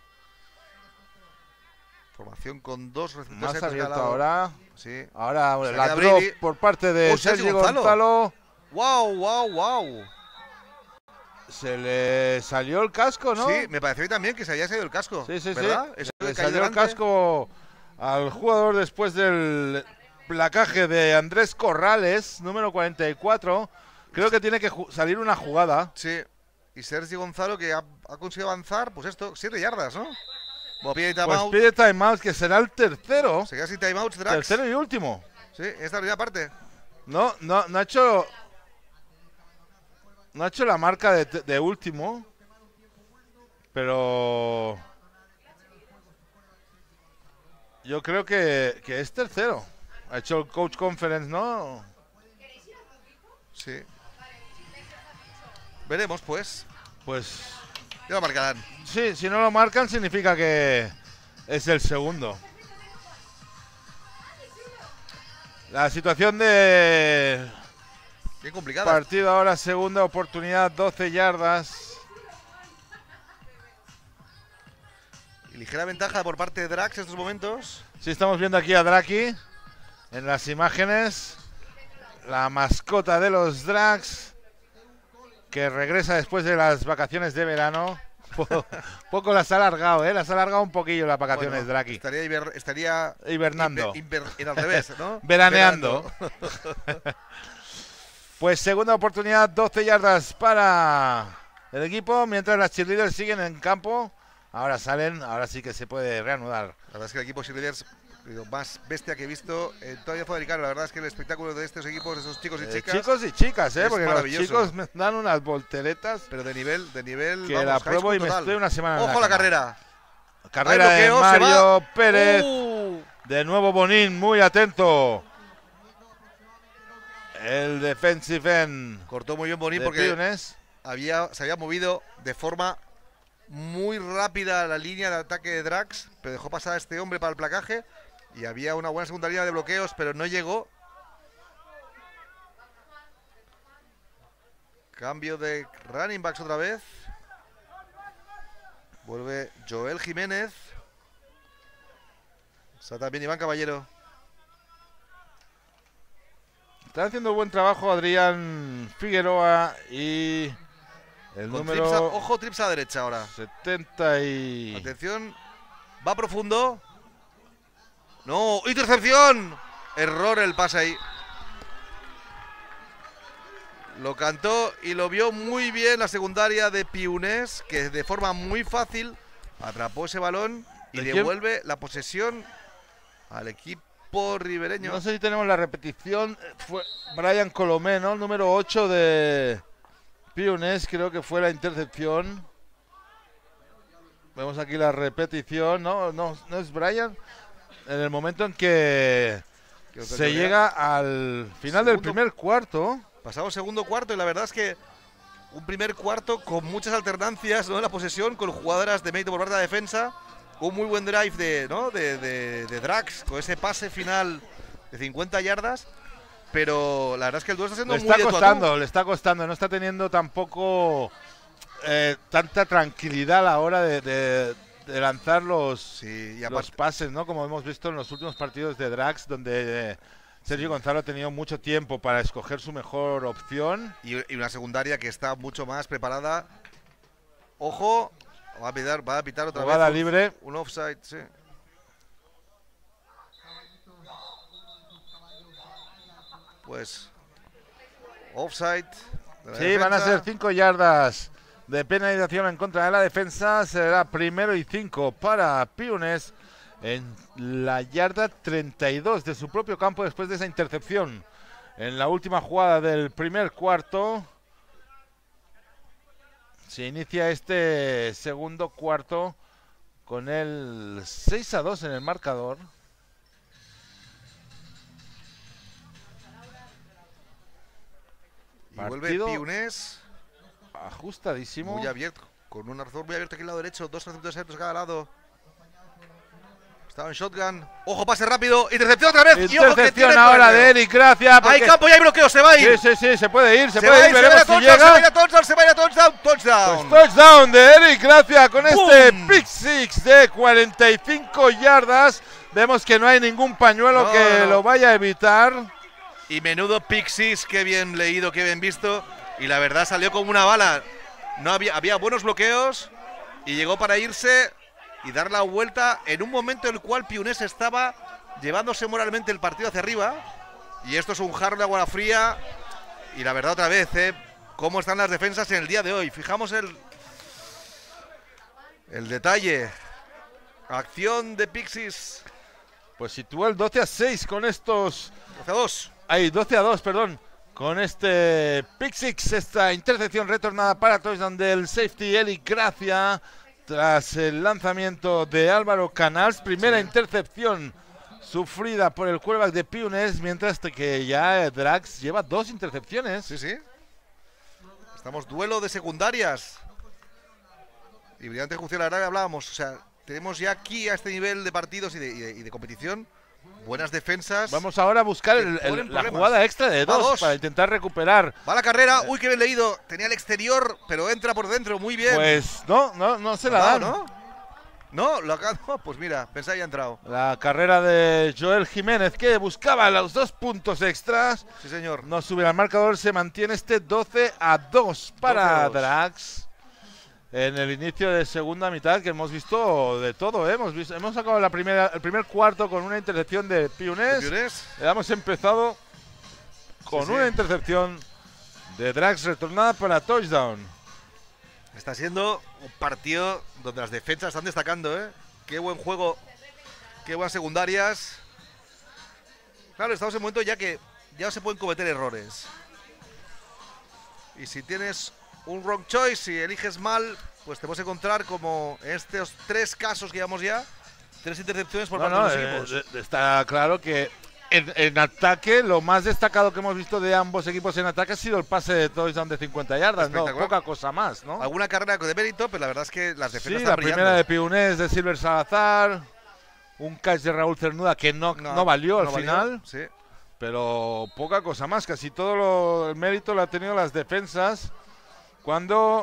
formación con 2 receptores. Más abierto ahora. Sí. Ahora la drop por parte de Sergio Gonzalo. ¡Wow! Se le salió el casco, ¿no? Sí, me pareció también que se había salido el casco. Sí. ¿Verdad? Se le salió el casco al jugador después del placaje de Andrés Corrales, número 44. Creo que tiene que salir una jugada. Sí. Y Sergio Gonzalo, que ha conseguido avanzar, pues 7 yardas, ¿no? Bueno, pide timeout. Pues pide timeout, que será el tercero. Se queda sin timeouts, Drax. Tercero y último. Sí, esta primera parte. No ha hecho no ha hecho la marca de último, pero yo creo que es tercero. Ha hecho el coach conference, ¿no? Sí. Veremos, pues. Pues Ya lo marcarán. sí, si no lo marcan significa que es el segundo. La situación de Bien complicada. partido ahora, segunda oportunidad, 12 yardas. Y ligera ventaja por parte de Drax en estos momentos. Sí, estamos viendo aquí a Draki en las imágenes. La mascota de los Drags, que regresa después de las vacaciones de verano. Poco las ha alargado, ¿eh? Las ha alargado un poquillo las vacaciones, Bueno, Draki. estaría Hibernando. al revés, ¿no? Veraneando. Pues segunda oportunidad, 12 yardas para el equipo, mientras las cheerleaders siguen en campo. Ahora salen, ahora sí que se puede reanudar. La verdad es que el equipo cheerleaders más bestia que he visto en toda el sudamericano. La verdad es que el espectáculo de estos equipos, de esos chicos y chicas, Chicos y chicas, es porque los maravilloso. chicos me dan unas volteretas pero de nivel, que vamos, la high pruebo school y me total. estoy una semana en Ojo la cama. carrera. Carrera Hay de bloqueo, se Mario va. Pérez. De nuevo Bonín, muy atento. El defensive end Cortó muy bien Bonín de porque Piones. se había movido de forma muy rápida la línea de ataque de Drax, pero dejó pasar a este hombre para el placaje y había una buena segunda línea de bloqueos, pero no llegó. Cambio de running backs otra vez. Vuelve Joel Jiménez. Está también Iván Caballero. Está haciendo buen trabajo Adrián Figueroa y el Con número trips ojo, trips a la derecha ahora. 70 y... Atención. Va profundo. No, intercepción. Error el pase ahí. Lo cantó y lo vio muy bien la secundaria de Piunés, que de forma muy fácil atrapó ese balón y ¿De quién? devuelve la posesión al equipo ribereño. No sé si tenemos la repetición. Fue Brian Colomeno, el número 8 de Piones, creo que fue la intercepción. Vemos aquí la repetición. No es Brian. En el momento en que Creo que se llega al final del primer cuarto. Pasamos segundo cuarto y la verdad es que un primer cuarto con muchas alternancias, ¿no?, en la posesión, con jugadoras de mérito por parte de la defensa. Un muy buen drive de Drax, con ese pase final de 50 yardas. Pero la verdad es que el duelo está siendo Le muy está de tú a tú. costando, le está costando. No está teniendo tampoco tanta tranquilidad a la hora de lanzar los, Sí, y los aparte, pases, ¿no? Como hemos visto en los últimos partidos de Drax, donde Sergio Gonzalo ha tenido mucho tiempo para escoger su mejor opción. y una secundaria que está mucho más preparada. Ojo, va a pitar otra Jugada vez libre. un offside, sí. Pues offside de la Sí, van a defensa. ser 5 yardas de penalización en contra de la defensa. Será 1º y 5 para Piunes en la yarda 32 de su propio campo después de esa intercepción en la última jugada del primer cuarto. Se inicia este segundo cuarto con el 6-2 en el marcador. Y vuelve Partido Piunés ajustadísimo. muy abierto, con un arzor muy abierto aquí al lado derecho, dos receptores abiertos a cada lado. Estaba en shotgun. Ojo, pase rápido. Intercepción otra vez. Y ojo que Intercepción tiene ahora bloqueo. de Eric, gracias. Hay campo y hay bloqueo, se va a ir. Sí, se puede ir, se Se puede va a ir, ir, se va a veremos si touchdown, se va a ir llega. a touchdown, se va a ir a touchdown, touchdown. Pues touchdown de Eric Gracia con este ¡Bum! pick six de 45 yardas. Vemos que no hay ningún pañuelo No, que no. lo vaya a evitar. Y menudo pixies, qué bien leído, qué bien visto. Y la verdad salió como una bala. No había buenos bloqueos y llegó para irse y dar la vuelta en un momento en el cual Piunés estaba llevándose moralmente el partido hacia arriba. Y esto es un jarro de agua fría. Y la verdad otra vez, cómo están las defensas en el día de hoy. Fijamos el detalle. Acción de Pixies. Pues sitúa el 12-6 con estos. 12-2. Ay, 12-2, perdón. con este pick six, esta intercepción retornada para touchdown del safety Eli Gracia, tras el lanzamiento de Álvaro Canals. Primera intercepción sufrida por el quarterback de Piunés, mientras que ya Drax lleva 2 intercepciones. Sí, sí. Estamos duelo de secundarias. Y brillante ejecución, la verdad que hablábamos. O sea, tenemos ya aquí a este nivel de partidos y de competición buenas defensas. Vamos ahora a buscar la jugada extra de 2 para intentar recuperar. Va la carrera. Uy, qué bien leído. Tenía el exterior, pero entra por dentro. Muy bien. Pues no se la dan. No, pues mira, pensaba ya ha entrado. La carrera de Joel Jiménez, que buscaba los 2 puntos extras. Sí, señor. No sube al marcador, se mantiene este 12-2 para Drax. En el inicio de segunda mitad, que hemos visto de todo, ¿eh? Hemos sacado el primer cuarto con una intercepción de Piunés. Hemos empezado con una intercepción de Drax retornada para touchdown. Está siendo un partido donde las defensas están destacando, ¿eh? Qué buen juego, qué buenas secundarias. Claro, estamos en un momento ya que ya se pueden cometer errores. Y si tienes un wrong choice, si eliges mal, pues te puedes encontrar como en estos 3 casos que llevamos ya, 3 intercepciones por parte de los equipos. Está claro que en ataque, lo más destacado que hemos visto de ambos equipos en ataque ha sido el pase de touchdown de 50 yardas, no poca cosa más, ¿no? Alguna carrera de mérito, pero la verdad es que las defensas están brillando. La primera de Piunés, de Silver Salazar, un catch de Raúl Cernuda que no valió al final, sí. Pero poca cosa más, casi todo el mérito lo ha tenido las defensas cuando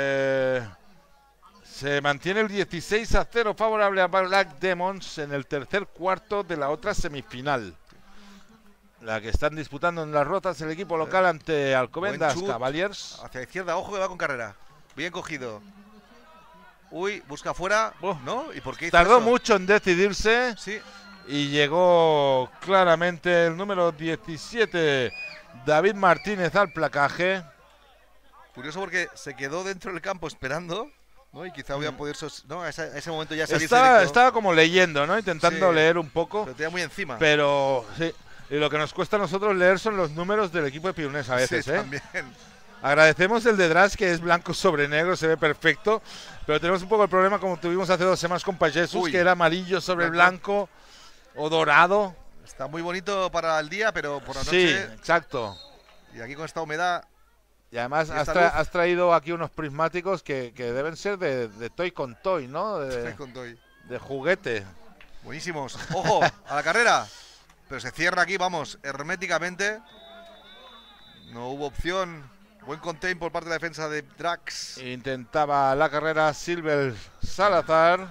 se mantiene el 16-0 favorable a Black Demons en el tercer cuarto de la otra semifinal. La que están disputando en las rotas el equipo local ante Alcobendas Cavaliers. Hacia la izquierda, ojo que va con carrera. Bien cogido. Uy, busca afuera, ¿no? ¿Y por qué tardó mucho en decidirse? Sí. Y llegó claramente el número 17, David Martínez, al placaje. Curioso porque se quedó dentro del campo esperando, ¿no? Y quizá hubiera podido, ¿no? A ese momento ya salir. Estaba como leyendo, ¿no? Intentando leer un poco. Pero tenía muy encima. Pero sí. Y lo que nos cuesta a nosotros leer son los números del equipo de Piunés a veces, sí, también. Agradecemos el de Drax, que es blanco sobre negro, se ve perfecto. Pero tenemos un poco el problema como tuvimos hace 2 semanas con Payesus, que era amarillo sobre blanco o dorado. Está muy bonito para el día, pero por la noche. Sí, exacto. Y aquí con esta humedad. Y además has traído aquí unos prismáticos que deben ser de Toy con Toy, ¿no? De juguete. Buenísimos. Ojo, a la carrera. Pero se cierra aquí, vamos, herméticamente. No hubo opción. Buen contain por parte de la defensa de Drax. Intentaba la carrera Silver Salazar.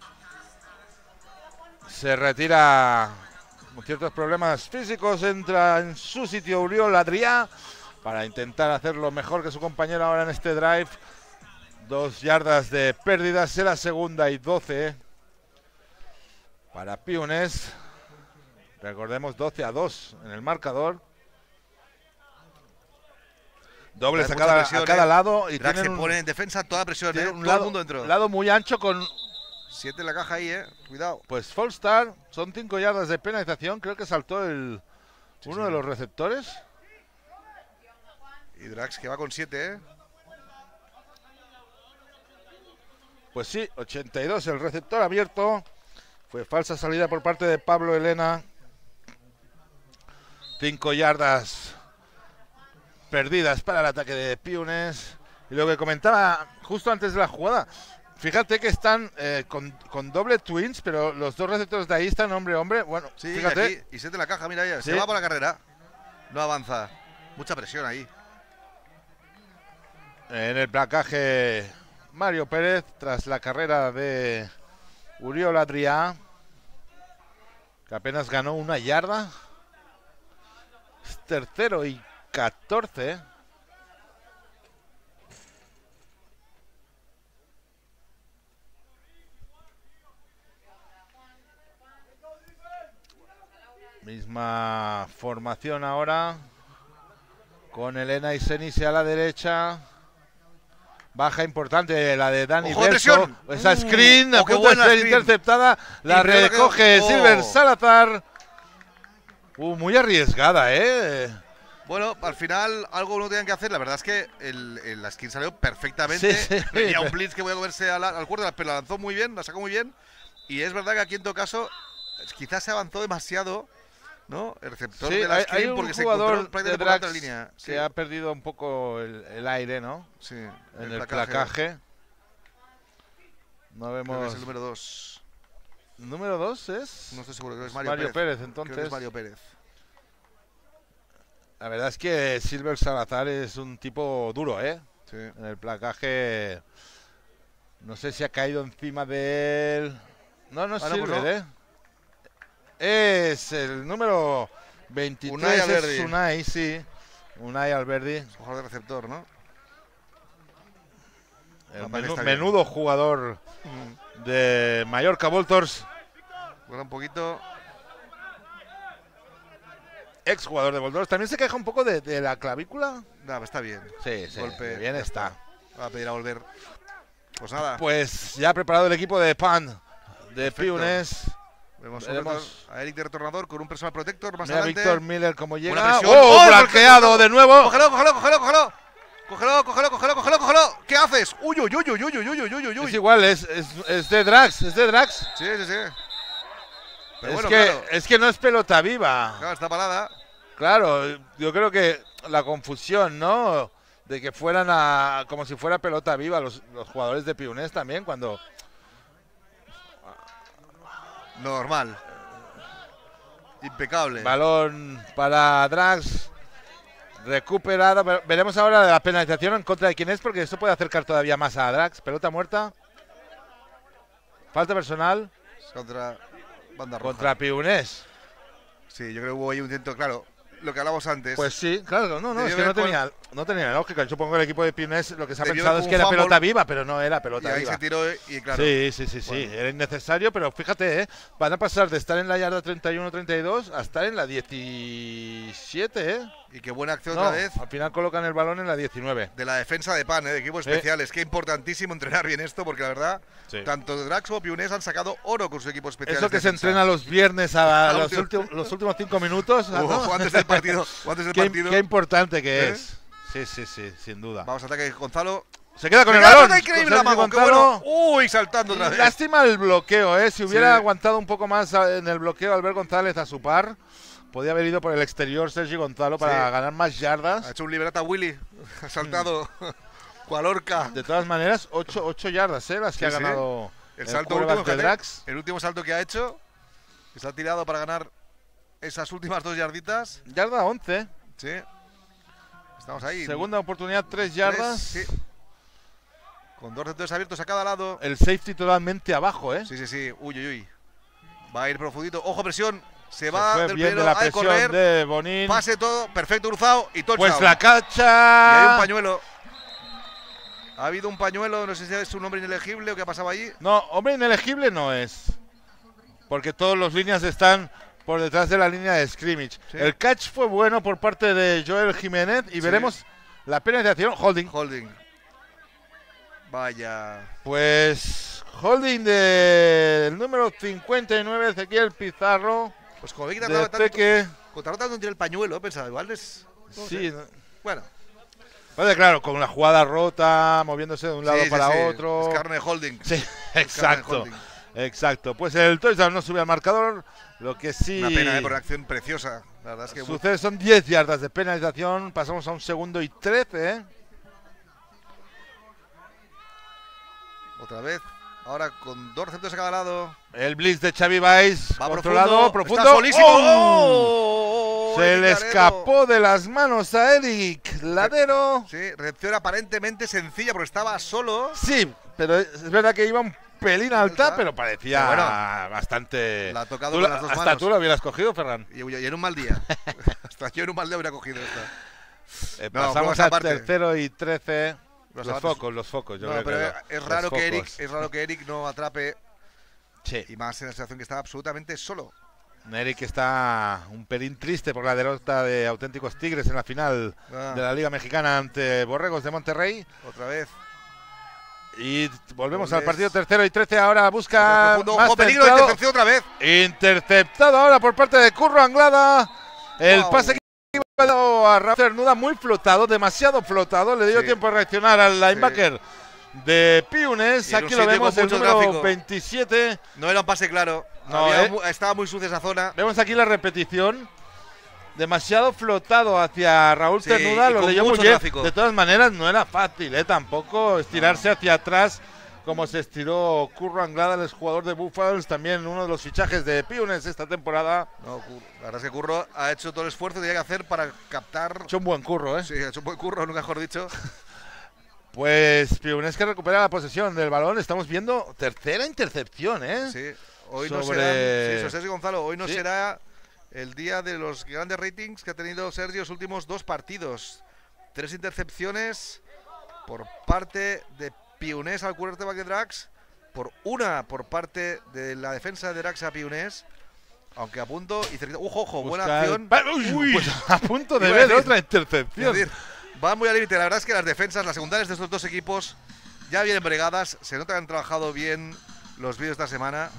Se retira con ciertos problemas físicos. Entra en su sitio Uriol Adrià para intentar hacerlo mejor que su compañero ahora en este drive. 2 yardas de pérdidas. Será segunda y 12 para Piunés. Recordemos 12-2 en el marcador. Dobles a cada lado. Y Drax se pone en defensa toda presión. Todo el mundo dentro. Lado muy ancho con 7 en la caja ahí, cuidado. Pues Fallstar, son 5 yardas de penalización. Creo que saltó uno de los receptores. Y Drax que va con 7, Pues sí, 82 el receptor abierto. Fue falsa salida por parte de Pablo Elena. 5 yardas perdidas para el ataque de Piunés. Y lo que comentaba justo antes de la jugada, fíjate que están con doble twins, pero los 2 receptores de ahí están hombre-hombre. Bueno, sí, fíjate. Aquí, y 7 en la caja, mira ya, se va por la carrera. No avanza. Mucha presión ahí. En el placaje Mario Pérez, tras la carrera de Uriol Adrià, que apenas ganó 1 yarda. Es 3rd y 14. Misma formación ahora, con Elena y Senise a la derecha. Baja importante la de Dani Verso. Esa screen a punto de ser interceptada. La recoge Silver Salazar. Muy arriesgada, Bueno, al final algo no tenían que hacer. La verdad es que la skin salió perfectamente. Sí. Venía un blitz que voy a comerse al cuerda, pero la lanzó muy bien, la sacó muy bien. Y es verdad que aquí en todo caso quizás se avanzó demasiado, ¿no? El receptor de la hay skin un porque se jugador encontró prácticamente de por Drax la línea. Sí. que ha perdido un poco el aire, ¿no? Sí, En el placaje. No Creo que vemos. es el número 2. ¿Número 2 es? No estoy seguro, creo que es Mario Pérez, entonces. Creo que es Mario Pérez. La verdad es que Silver Salazar es un tipo duro, ¿eh? Sí. En el placaje. No sé si ha caído encima de él. No es pues Silver, no. ¿eh? Es el número 23. Unai Alberdi. Es Unai, sí. Unai Alberdi. Es un jugador de receptor, ¿no? El está menudo jugador de Mallorca Voltors. Juega un poquito. Ex jugador de Voltors. También se queja un poco de la clavícula. Nada, está bien. Sí, Golpe, bien ya está. Va a pedir a volver. Pues nada. Pues ya ha preparado el equipo de PAN de Perfecto. Piunes. Vemos a Eric de retornador con un personal protector más Mira adelante. Víctor Miller como Buena llega. presión. ¡Oh, ¡Oh, blanqueado de nuevo! ¡Cógelo, cógelo, cógelo, cógelo! ¡Cógelo! ¿Qué haces? ¡Uy! Es igual, es de Drax, Sí. Pero Es, bueno, que, claro. es que no es pelota viva. Claro, está parada. Claro, yo creo que la confusión, ¿no? De que fueran como si fuera pelota viva los jugadores de Piunes también, cuando... Normal. Impecable. Balón para Drax. Recuperado. Veremos ahora la penalización en contra de quién es, porque esto puede acercar todavía más a Drax. Pelota muerta. Falta personal. Contra banda roja. Contra Piunes. Sí, yo creo que hubo ahí un intento, claro. Lo que hablamos antes. Pues sí, claro, no, Debió es que haber no tenía lógica. Yo supongo que el equipo de Piunes lo que se ha Debió pensado haber es un que era fumble. pelota viva, pero no era y pelota ahí viva. se tiró y claro. Sí, Bueno. era innecesario, pero fíjate, van a pasar de estar en la yarda 31-32 a estar en la 17, ¿eh? Y qué buena acción No, otra vez al final colocan el balón en la 19. de la defensa de PAN, de equipos especiales. Qué importantísimo entrenar bien esto, porque la verdad, Sí. tanto Drax como Piunes han sacado oro con su equipo especial. Eso que se entrena los viernes a los últimos 5 minutos. ¿no? Antes del partido. Qué importante que ¿Eh? es. Sí, sin duda. Vamos a ataque Gonzalo. Se queda con el ¡Qué balón. increíble, Sergio Amago! ¡Qué Gonzalo. bueno! ¡Uy! Saltando otra vez. Lástima el bloqueo, ¿eh? Si hubiera Sí. aguantado un poco más en el bloqueo Albert González a su par, podía haber ido por el exterior Sergio Gonzalo para Sí. ganar más yardas. Ha hecho un liberata Willy. Ha saltado cual orca. De todas maneras, 8 yardas, ¿eh? Las que Sí, ha sí. ganado El salto quarterback último, de fíjate, Drax. el último salto que ha hecho, que se ha tirado para ganar esas últimas 2 yarditas. Yarda 11. Sí. Estamos ahí. Segunda oportunidad, 3 Tres, yardas. sí. Con 2 receptores abiertos a cada lado. El safety totalmente abajo, ¿eh? Sí. Uy. Va a ir profundito. Ojo, presión. Se Se va fue del bien de primero la a presión correr. de Bonín. Pase todo. Perfecto cruzado. Y touchdown. Pues la Y cacha. hay un pañuelo. Ha habido un pañuelo. No sé si es un nombre inelegible o qué ha pasado allí. No, hombre inelegible no es. Porque todos los líneas están por detrás de la línea de scrimmage. Sí. El catch fue bueno por parte de Joel Jiménez y veremos la penalización. Holding. Vaya. Pues holding del número 59, Ezequiel Pizarro. Pues como ve que De tardaba tanto. Teque. Tardaba tanto en tirar el pañuelo, pensaba, igual es. no Sí, sé. Bueno. vale, claro, con la jugada rota, moviéndose de un lado Sí, para sí. otro. Es carne de holding. Sí, Carne exacto. de holding. Exacto. Pues el touchdown no sube al marcador. Lo que sí Una pena, por una acción preciosa. La verdad es que. sucede son 10 yardas de penalización. Pasamos a 1 segundo y 13. ¿eh? Otra vez. Ahora con 2 receptores a cada lado. El blitz de Xavi Baez. Va Controlado, profundo. Está solísimo. ¡Oh! Se Eric le Laredo. escapó de las manos a Eric Ladero. Sí, recepción aparentemente sencilla porque estaba solo. Sí, pero es verdad que iba un pelín alta, Alta. pero parecía Pero bueno, bastante. la ha tocado Tú con las dos hasta manos. tú lo hubieras cogido, Ferran. Y en un mal día. Hasta yo en un mal día hubiera cogido esta. No, Pasamos bromas al aparte. tercero y 13. Los Los zapatos. focos. Yo No, creo pero que es los raro que focos. Eric no atrape. Sí. Y más en la situación que estaba absolutamente solo. Eric está un pelín triste por la derrota de Auténticos Tigres en la final Ah. de la Liga Mexicana ante Borregos de Monterrey. Otra vez. Y volvemos Goles. al partido tercero y 13. Ahora busca Profundo. más Ojo, peligro de centrado. intercepción otra vez. Interceptado ahora por parte de Curro Anglada. El Wow. pase que iba A Raúl Cernuda muy flotado, demasiado flotado. Le dio tiempo a reaccionar al linebacker de Piunes. Aquí lo vemos, el número tráfico. 27. No era un pase claro. No, estaba muy sucia esa zona. Vemos aquí la repetición. Demasiado flotado hacia Raúl Cernuda. Lo leyó muy bien. Tráfico. De todas maneras, no era fácil, tampoco estirarse hacia atrás como se estiró Curro Anglada, el jugador de Buffaloes, también uno de los fichajes de Piunes esta temporada. No, la verdad es que Curro ha hecho todo el esfuerzo que tenía que hacer para captar. Ha hecho un buen curro, Sí, ha hecho un buen curro, nunca mejor dicho. Pues Piunes que recupera la posesión del balón. Estamos viendo tercera intercepción, Sí, hoy no será. Sí, Sergio Gonzalo, hoy no será el día de los grandes ratings que ha tenido Sergio los últimos 2 partidos. 3 intercepciones por parte de Piunes al quarterback de Drax, por parte de la defensa de Drax a Piunes, aunque a punto y cerquita. Ojo, buena acción. Pues a punto de ver otra intercepción. Va muy al límite. La verdad es que las defensas, las secundarias de estos dos equipos ya vienen bregadas. Se nota que han trabajado bien los vídeos esta semana.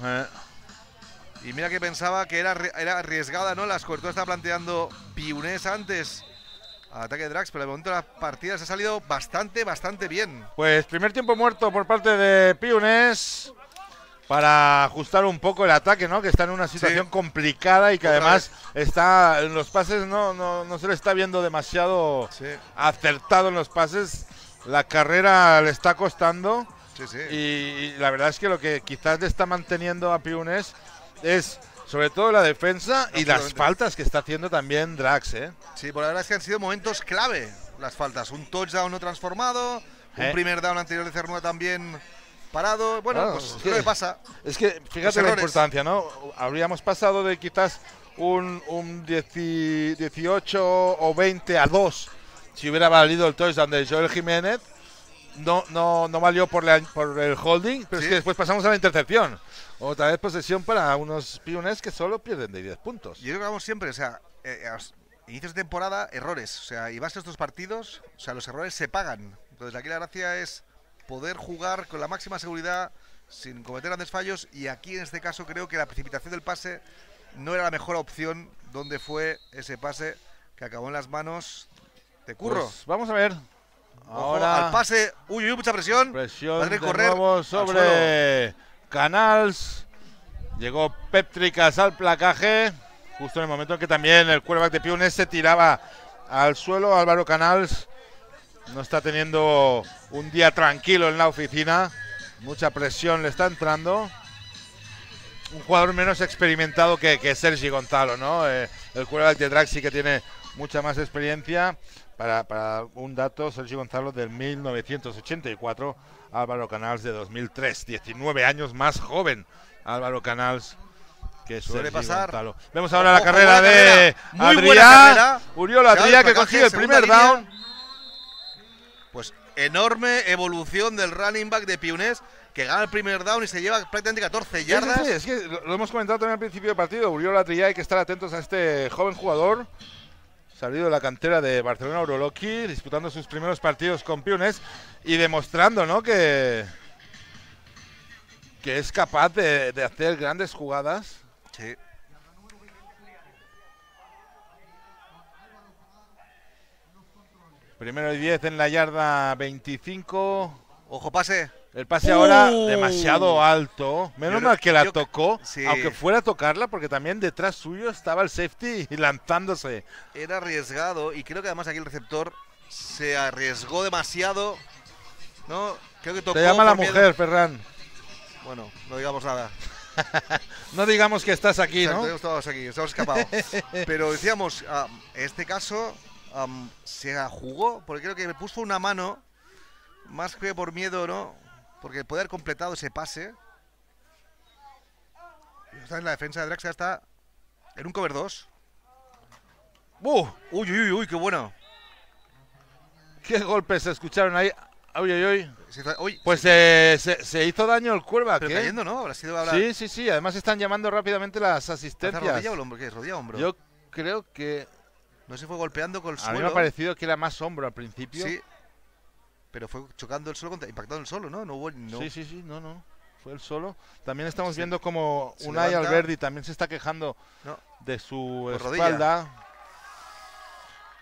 Y mira que pensaba que era arriesgada, ¿no? Las coberturas estaba planteando Piunes antes. Ataque de Drax, pero de momento la partida se ha salido bastante bien. Pues primer tiempo muerto por parte de Piunes para ajustar un poco el ataque, ¿no? Que está en una situación complicada y que además está en los pases, no se le está viendo demasiado acertado en los pases. La carrera le está costando y la verdad es que lo que quizás le está manteniendo a Piunes es sobre todo la defensa y las faltas que está haciendo también Drax, Sí, por la verdad es que han sido momentos clave las faltas. Un touchdown no transformado, un primer down anterior de Cernuda también parado. Bueno, pues es que pasa. Es que fíjate la importancia, ¿no? Habríamos pasado de quizás un 18 o 20 a 2 si hubiera valido el touchdown de Joel Jiménez. No valió por el holding, pero es que después pasamos a la intercepción. Otra vez posesión para unos Piunes que solo pierden de 10 puntos. Yo creo que vamos siempre, inicios de temporada, errores. Y vas a estos partidos, los errores se pagan. Entonces aquí la gracia es poder jugar con la máxima seguridad, sin cometer grandes fallos. Y aquí en este caso creo que la precipitación del pase no era la mejor opción, donde fue ese pase que acabó en las manos de Curro. Pues vamos a ver. Ahora al pase, mucha presión. Presión de nuevo sobre Canals. Llegó Peptricas al placaje, justo en el momento en que también el quarterback de Piunes se tiraba al suelo. Álvaro Canals no está teniendo un día tranquilo en la oficina. Mucha presión le está entrando. Un jugador menos experimentado que Sergi Gonzalo, ¿no? El quarterback de Drax sí que tiene mucha más experiencia. Para un dato, Sergi Gonzalo del 1984, Álvaro Canals de 2003, 19 años más joven Álvaro Canals que Sergi Gonzalo. Vemos ahora la carrera de Adrià, Uriol Adrià, que consigue el primer down. Pues enorme evolución del running back de Piunes, que gana el primer down y se lleva prácticamente 14 yardas. Sí, es que lo hemos comentado también al principio del partido. Uriol Adrià, hay que estar atentos a este joven jugador, salido de la cantera de Barcelona Uroloqui, disputando sus primeros partidos con Piunes y demostrando, ¿no?, que es capaz de hacer grandes jugadas. Sí. Primero y 10 en la yarda 25. Ojo, pase. El pase ahora demasiado alto. Menos mal que la tocó, aunque fuera a tocarla, porque también detrás suyo estaba el safety lanzándose. Era arriesgado y creo que además aquí el receptor se arriesgó demasiado, ¿no? Creo que tocó. Te llama la mujer, Ferran. Bueno, no digamos nada. No digamos que estás aquí, exacto, ¿no? Estamos aquí, estamos escapados. Pero decíamos, en este caso se jugó, porque creo que me puso una mano, más que por miedo, ¿no? Porque puede haber completado ese pase. Está en la defensa de Drax, está en un cover 2. Uy, qué bueno. Qué golpes se escucharon ahí. Pues se hizo daño el quarterback. Pero cayendo, ¿no? Habrá sido Sí. Además están llamando rápidamente las asistencias. ¿Rodilla o hombro? ¿Qué es? ¿Rodilla o hombro? Yo creo que no se fue golpeando con el suelo. A mí me ha parecido que era más hombro al principio. Sí. Pero fue chocando el suelo, impactando el suelo, ¿no? Sí, no. Fue el solo. También estamos viendo como Unai Alberdi también se está quejando de su espalda. Rodilla.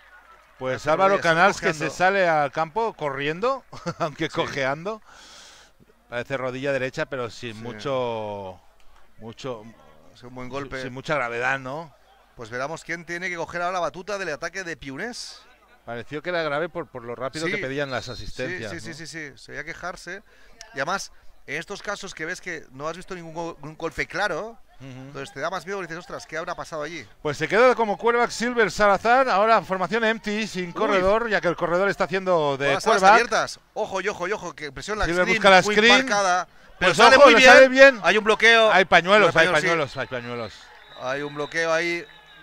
Pues Hace Álvaro rodillas, Canals que cojeando. se sale al campo corriendo, aunque Sí. cojeando. Parece rodilla derecha, pero sin Sí. mucho, Es un buen golpe. sin mucha gravedad, ¿no? Pues veremos quién tiene que coger ahora la batuta del ataque de Piunés. Pareció que era grave por lo rápido Sí. que pedían las Sí, asistencias. sí, sí, ¿no? sí, sí. Se veía quejarse. Y además, en estos casos que ves que no has visto ningún golpe claro, Ujú. entonces te da más miedo y dices, ostras, ¿qué habrá pasado allí? Pues se quedó como quarterback Silver Salazar, ahora formación empty, sin corredor, ya que el corredor está haciendo de Todas las alas quarterback. abiertas. Ojo, y ojo, y ojo, que presiona la Silver screen, busca la muy screen. marcada. Pero Pues sale ojo, muy le bien. sale bien. Hay un bloqueo. Hay pañuelos, hay sí. pañuelos, hay pañuelos. Hay un bloqueo ahí.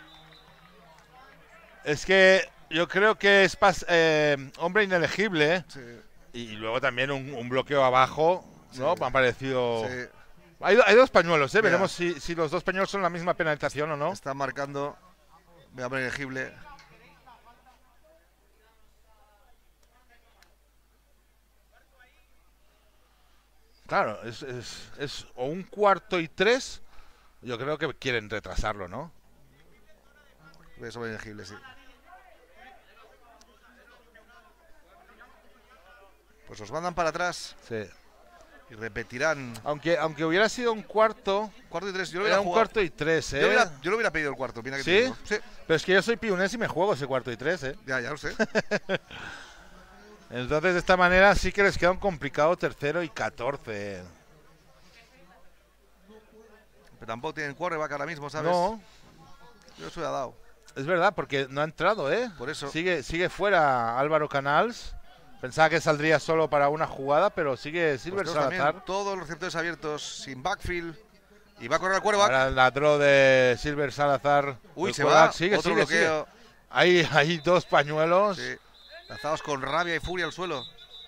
Es que yo creo que es hombre inelegible, ¿eh? Sí, Y luego también un bloqueo abajo, ¿no? Sí. Me ha parecido... sí. Hay dos pañuelos, ¿eh? Mira. Veremos si los dos pañuelos son la misma penalización o no. Está marcando. Voy a elegible. Claro, es o un 4-3, yo creo que quieren retrasarlo, ¿no? Es elegible, sí. Pues los mandan para atrás Sí. y repetirán. Aunque hubiera sido un cuarto, Cuarto y tres. Yo lo era hubiera un jugado. 4-3, ¿eh? Yo lo hubiera pedido el cuarto. Mira que ¿Sí? te digo. Sí. Pero es que yo soy pionés y me juego ese 4-3, ¿eh? Ya lo sé. Entonces de esta manera sí que les queda un complicado tercero y 14. Pero tampoco tienen quarterback ahora mismo, ¿sabes? No, Yo se lo he dado. es verdad, porque no ha entrado, ¿eh? Por eso. Sigue fuera Álvaro Canals. Pensaba que saldría solo para una jugada, pero sigue Silver Pues tenemos Salazar. también todos los receptores abiertos sin backfield. Y va a correr el quarterback. Ahora la draw de Silver Salazar. Uy, El se quarterback va. Sigue, Otro sigue, bloqueo. sigue. Hay dos pañuelos. Sí. Lanzados con rabia y furia al suelo.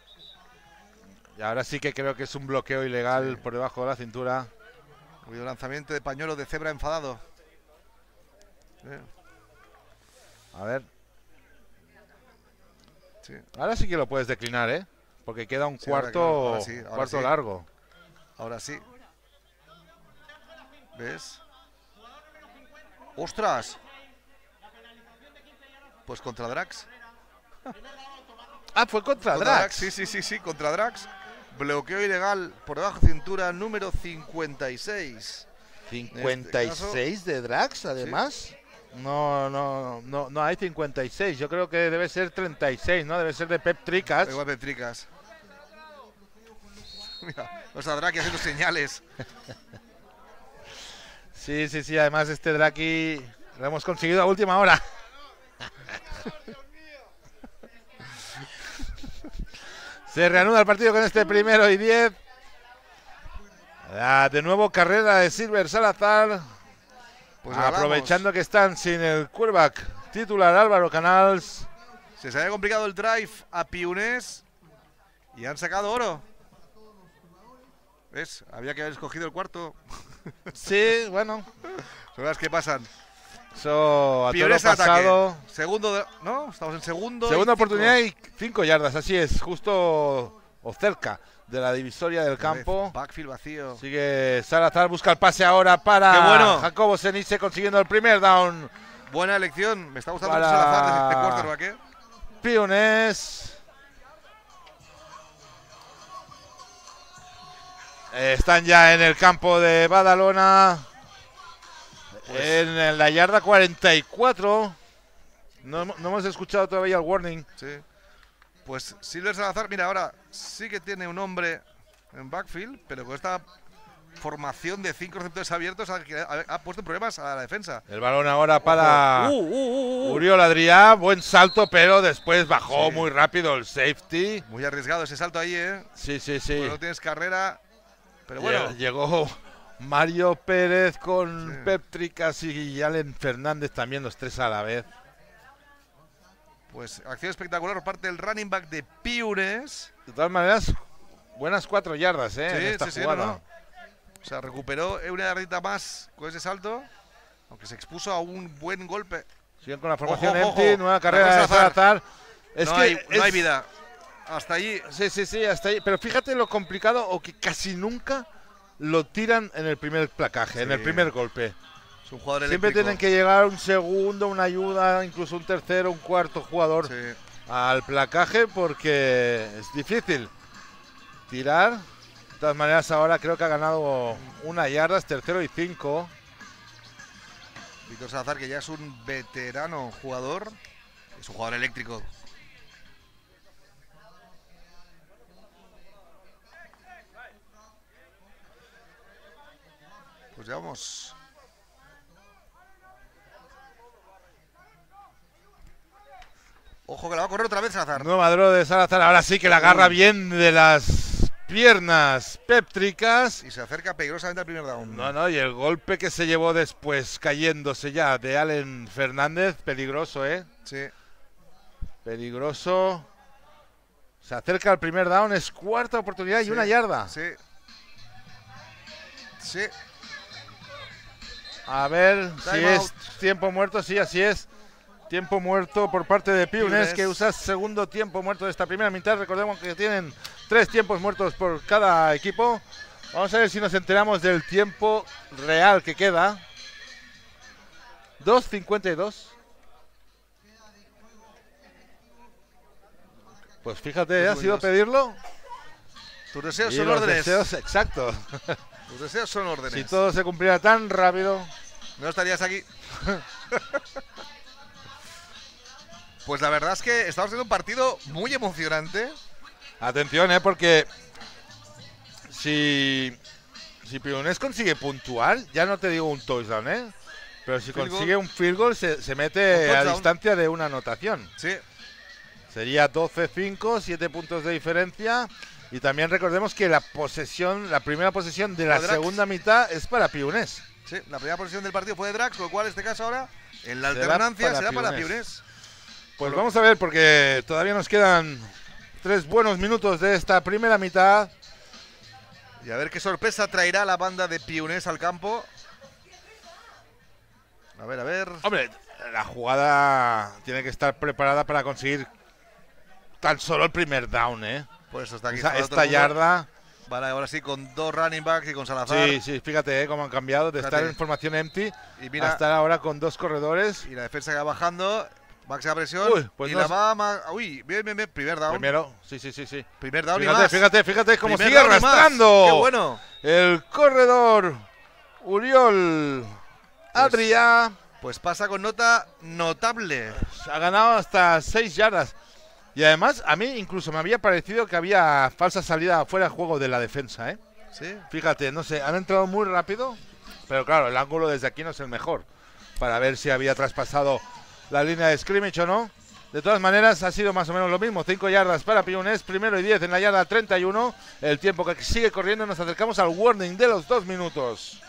Y ahora sí que creo que es un bloqueo ilegal Sí. por debajo de la cintura. Ha habido lanzamiento de pañuelo de cebra enfadado. Sí. A ver. Sí. Ahora sí que lo puedes declinar, ¿eh? Porque queda un Sí, ahora cuarto, claro, ahora sí, ahora cuarto sí. largo. Ahora sí. ¿Ves? ¡Ostras! Pues contra Drax. Ah, fue contra Contra Drax. Sí, contra Drax. Bloqueo ilegal por debajo de cintura número 56. 56 de Drax, además. No hay 56. Yo creo que debe ser 36, ¿no? Debe ser de Pep Tricas. Igual de tricas. Mira, los Draki haciendo señales. Sí. Además, este Draki lo hemos conseguido a última hora. Se reanuda el partido con este 1º y 10. De nuevo carrera de Silver Salazar. Pues Aprovechando que están sin el quarterback titular Álvaro Canals. Se había complicado el drive a Piunés y han sacado oro. ¿Ves? Había que haber escogido el cuarto. Sí, bueno. Son las que pasan. Eso a todo Piunés pasado. ataque. Segundo, ¿no? Estamos en segundo. Segunda y 5. oportunidad y 5 yardas, así es, justo o cerca de la divisoria del campo. Backfield vacío. Sigue Salazar, busca el pase ahora para ¡Qué bueno! Jacobo Senice consiguiendo el primer down. Buena elección. Me está gustando Para- mucho Salazar de quarterback, ¿eh? Pionés. Están ya en el campo de Badalona. Pues- En la yarda 44. No hemos escuchado todavía el warning. Sí. Pues Silver Salazar, mira, ahora sí que tiene un hombre en backfield, pero con esta formación de 5 receptores abiertos ha puesto en problemas a la defensa. El balón ahora para Uriol Uriol Adrià. Buen salto, pero después bajó Sí. muy rápido el safety. Muy arriesgado ese salto ahí, ¿eh? Sí. Porque no tienes carrera, pero bueno. Llegó Mario Pérez con Sí. Pep Tricas y Allen Fernández también, los tres a la vez. Pues acción espectacular por parte del running back de Piunés. De todas maneras, buenas 4 yardas en esta Sí, jugada. no. O sea, recuperó una yardita más con ese salto, aunque se expuso a un buen golpe. Siguen con la formación Ojo, empty, ojo. nueva carrera de Salazar. Salazar. Es no, que no hay vida. Hasta allí. Sí, hasta ahí. Pero fíjate lo complicado o que casi nunca lo tiran en el primer placaje, en Sí. el primer golpe. Es un jugador Siempre eléctrico. tienen que llegar un segundo, una ayuda, incluso un tercero, un cuarto jugador Sí. al placaje porque es difícil tirar. De todas maneras, ahora creo que ha ganado 1 yarda, es tercero y 5. Víctor Salazar, que ya es un veterano jugador. Es un jugador eléctrico. Pues ya vamos. Ojo que la va a correr otra vez Salazar. Nueva draw de Salazar, ahora sí que la agarra bien de las piernas péptricas. Y se acerca peligrosamente al primer down. No, y el golpe que se llevó después cayéndose ya de Allen Fernández, peligroso, Sí. Peligroso. Se acerca al primer down, es cuarta oportunidad y Sí, 1 yarda. Sí. Sí. A ver si Time es out. tiempo muerto, sí, así es. Tiempo muerto por parte de Piunes, Piunes. que usa segundo tiempo muerto de esta primera mitad. Recordemos que tienen 3 tiempos muertos por cada equipo. Vamos a ver si nos enteramos del tiempo real que queda. 2:52. Pues fíjate, ha sido pedirlo. Tus deseos Y son los órdenes. deseos, exacto. Tus deseos son órdenes. Si todo se cumpliera tan rápido. No estarías aquí. Pues la verdad es que estamos en un partido muy emocionante. Atención, porque si Piunes consigue puntuar, ya no te digo un touchdown, pero si Field consigue goal. un field goal se Un mete a touchdown. distancia de una anotación. Sí. Sería 12-5, 7 puntos de diferencia. Y también recordemos que la primera posesión de la Para Drax. segunda mitad es para Piunes. Sí, la primera posición del partido fue de Drax, con lo cual en este caso ahora, en la Será alternancia, para será para Piunes. Piunes. Pues vamos a ver, porque todavía nos quedan 3 buenos minutos de esta primera mitad. Y a ver qué sorpresa traerá la banda de Piunes al campo. A ver. Hombre, la jugada tiene que estar preparada para conseguir tan solo el primer down, Pues eso está aquí. Esta, jugando todo el mundo. yarda. Vale, ahora sí, con 2 running backs y con Salazar. Sí, fíjate cómo han cambiado de Fíjate. estar en formación empty Y mira, a estar ahora con 2 corredores. y la defensa que va bajando. Máxima presión. Uy, pues y no la es- va. Uy, bien. Primer down. Primero, sí. Primer down y más. Fíjate cómo Primer sigue down y más. arrastrando. ¡Qué bueno! El corredor Uriol Adrià Pues pasa con nota notable. ha ganado hasta 6 yardas. Y además, a mí incluso me había parecido que había falsa salida fuera de juego de la defensa, Sí. Fíjate, no sé, han entrado muy rápido, pero claro, el ángulo desde aquí no es el mejor para ver si había traspasado la línea de scrimmage o no. De todas maneras, ha sido más o menos lo mismo. 5 yardas para Piunes, primero y 10 en la yarda 31. El tiempo que sigue corriendo, nos acercamos al warning de los 2 minutos.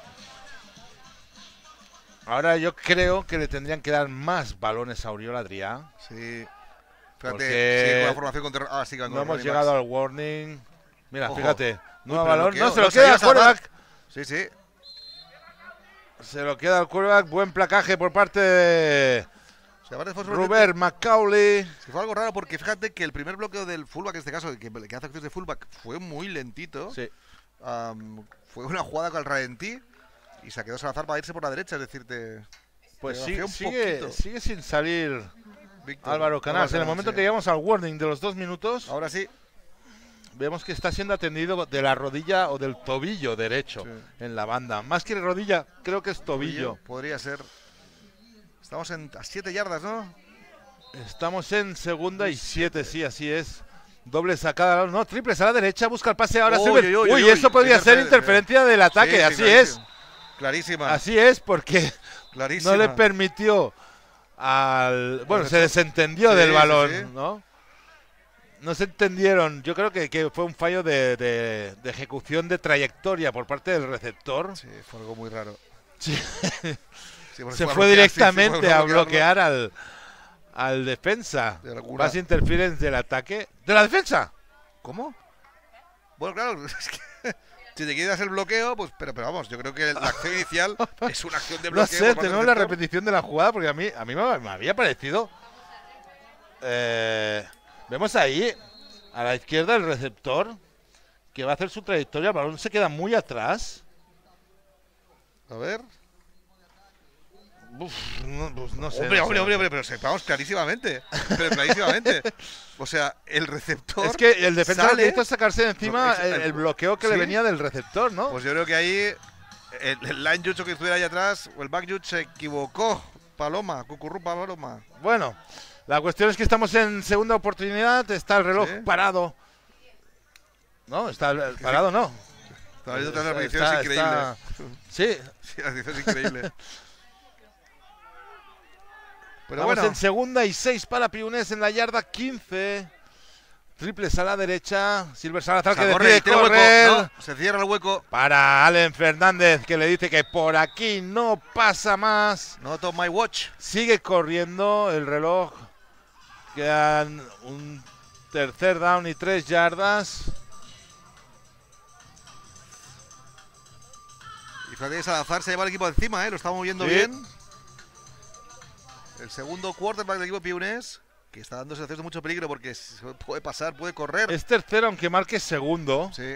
Ahora yo creo que le tendrían que dar más balones a Uriol Adrià. Sí. Fíjate, Porque sí, con la formación con sí, con No los hemos running llegado backs. al warning. Mira, Ojo. fíjate, nuevo pero balón. bloqueo. No, se lo No, se queda iba al a salvar. quarterback. Sí. Se lo queda al quarterback. Buen placaje por parte de O sea, aparte fue Robert McCauley. Sí, fue algo raro porque fíjate que el primer bloqueo del fullback, en este caso, que hace acciones de fullback, fue muy lentito. Sí. Fue una jugada con el ralentí y se quedó Salazar para irse por la derecha, es decirte. Pues Te sí, bajé un poquito. sigue sin salir Víctor. Álvaro Canals. En el momento sí. que llegamos al warning de los 2 minutos, Ahora sí. vemos que está siendo atendido de la rodilla o del tobillo derecho Sí. en la banda. Más que rodilla, creo que es tobillo. Podría ser. Estamos a 7 yardas, ¿no? Estamos en segunda y 7, sí, así es. Doble sacada, no, triples a la derecha, busca el pase ahora. Uy, eso podría ser interferencia del ataque, Sí, así es. Clarísima. Así es, porque Clarísima. no le permitió al... Bueno, se Correcto. desentendió Sí, del sí, balón, sí. ¿no? No se entendieron. Yo creo que fue un fallo de ejecución de trayectoria por parte del receptor. Sí, fue algo muy raro. Sí. Sí, porque Se fue a fue bloquear, directamente sí, fue a bloquearlo. bloquear al defensa. De locura. Más interference del ataque. ¡De la defensa! ¿Cómo? Bueno, claro, es que si te quieres el bloqueo, pues, pero vamos, yo creo que la acción inicial es una acción de No bloqueo. sé, por parte tenemos del la receptor. repetición de la jugada porque a mí me había parecido. Vemos ahí a la izquierda el receptor que va a hacer su trayectoria. El balón se queda muy atrás. A ver. Pues no sé. Hombre, pero sepamos clarísimamente. Pero clarísimamente. O sea, el receptor. Es que el defensa sale, lo que hizo es sacarse de encima no, el bloqueo que ¿sí? le venía del receptor, ¿no? Pues yo creo que ahí el line judge que estuviera ahí atrás, o el back judge se equivocó. Paloma, Cucurru Paloma. Bueno, la cuestión es que estamos en segunda oportunidad, está el reloj ¿Sí? parado. No, está parado, no. Estaba viendo todas las predicciones increíbles. Sí. Sí, las predicciones increíbles. Pero Vamos bueno, en segunda y 6 para Piunés en la yarda 15. Triples a la derecha. Silver Salazar que decide tiene correr. hueco, no, se cierra el hueco. Para Allen Fernández que le dice que por aquí no pasa más. Not on my watch. Sigue corriendo el reloj. Quedan un tercer down y 3 yardas. Y fíjate, Salazar se lleva el equipo encima, lo estamos viendo Sí. bien. El segundo quarterback del equipo Piunés, que está dando sensaciones de mucho peligro porque puede pasar, puede correr. Es tercero aunque marque segundo. Sí.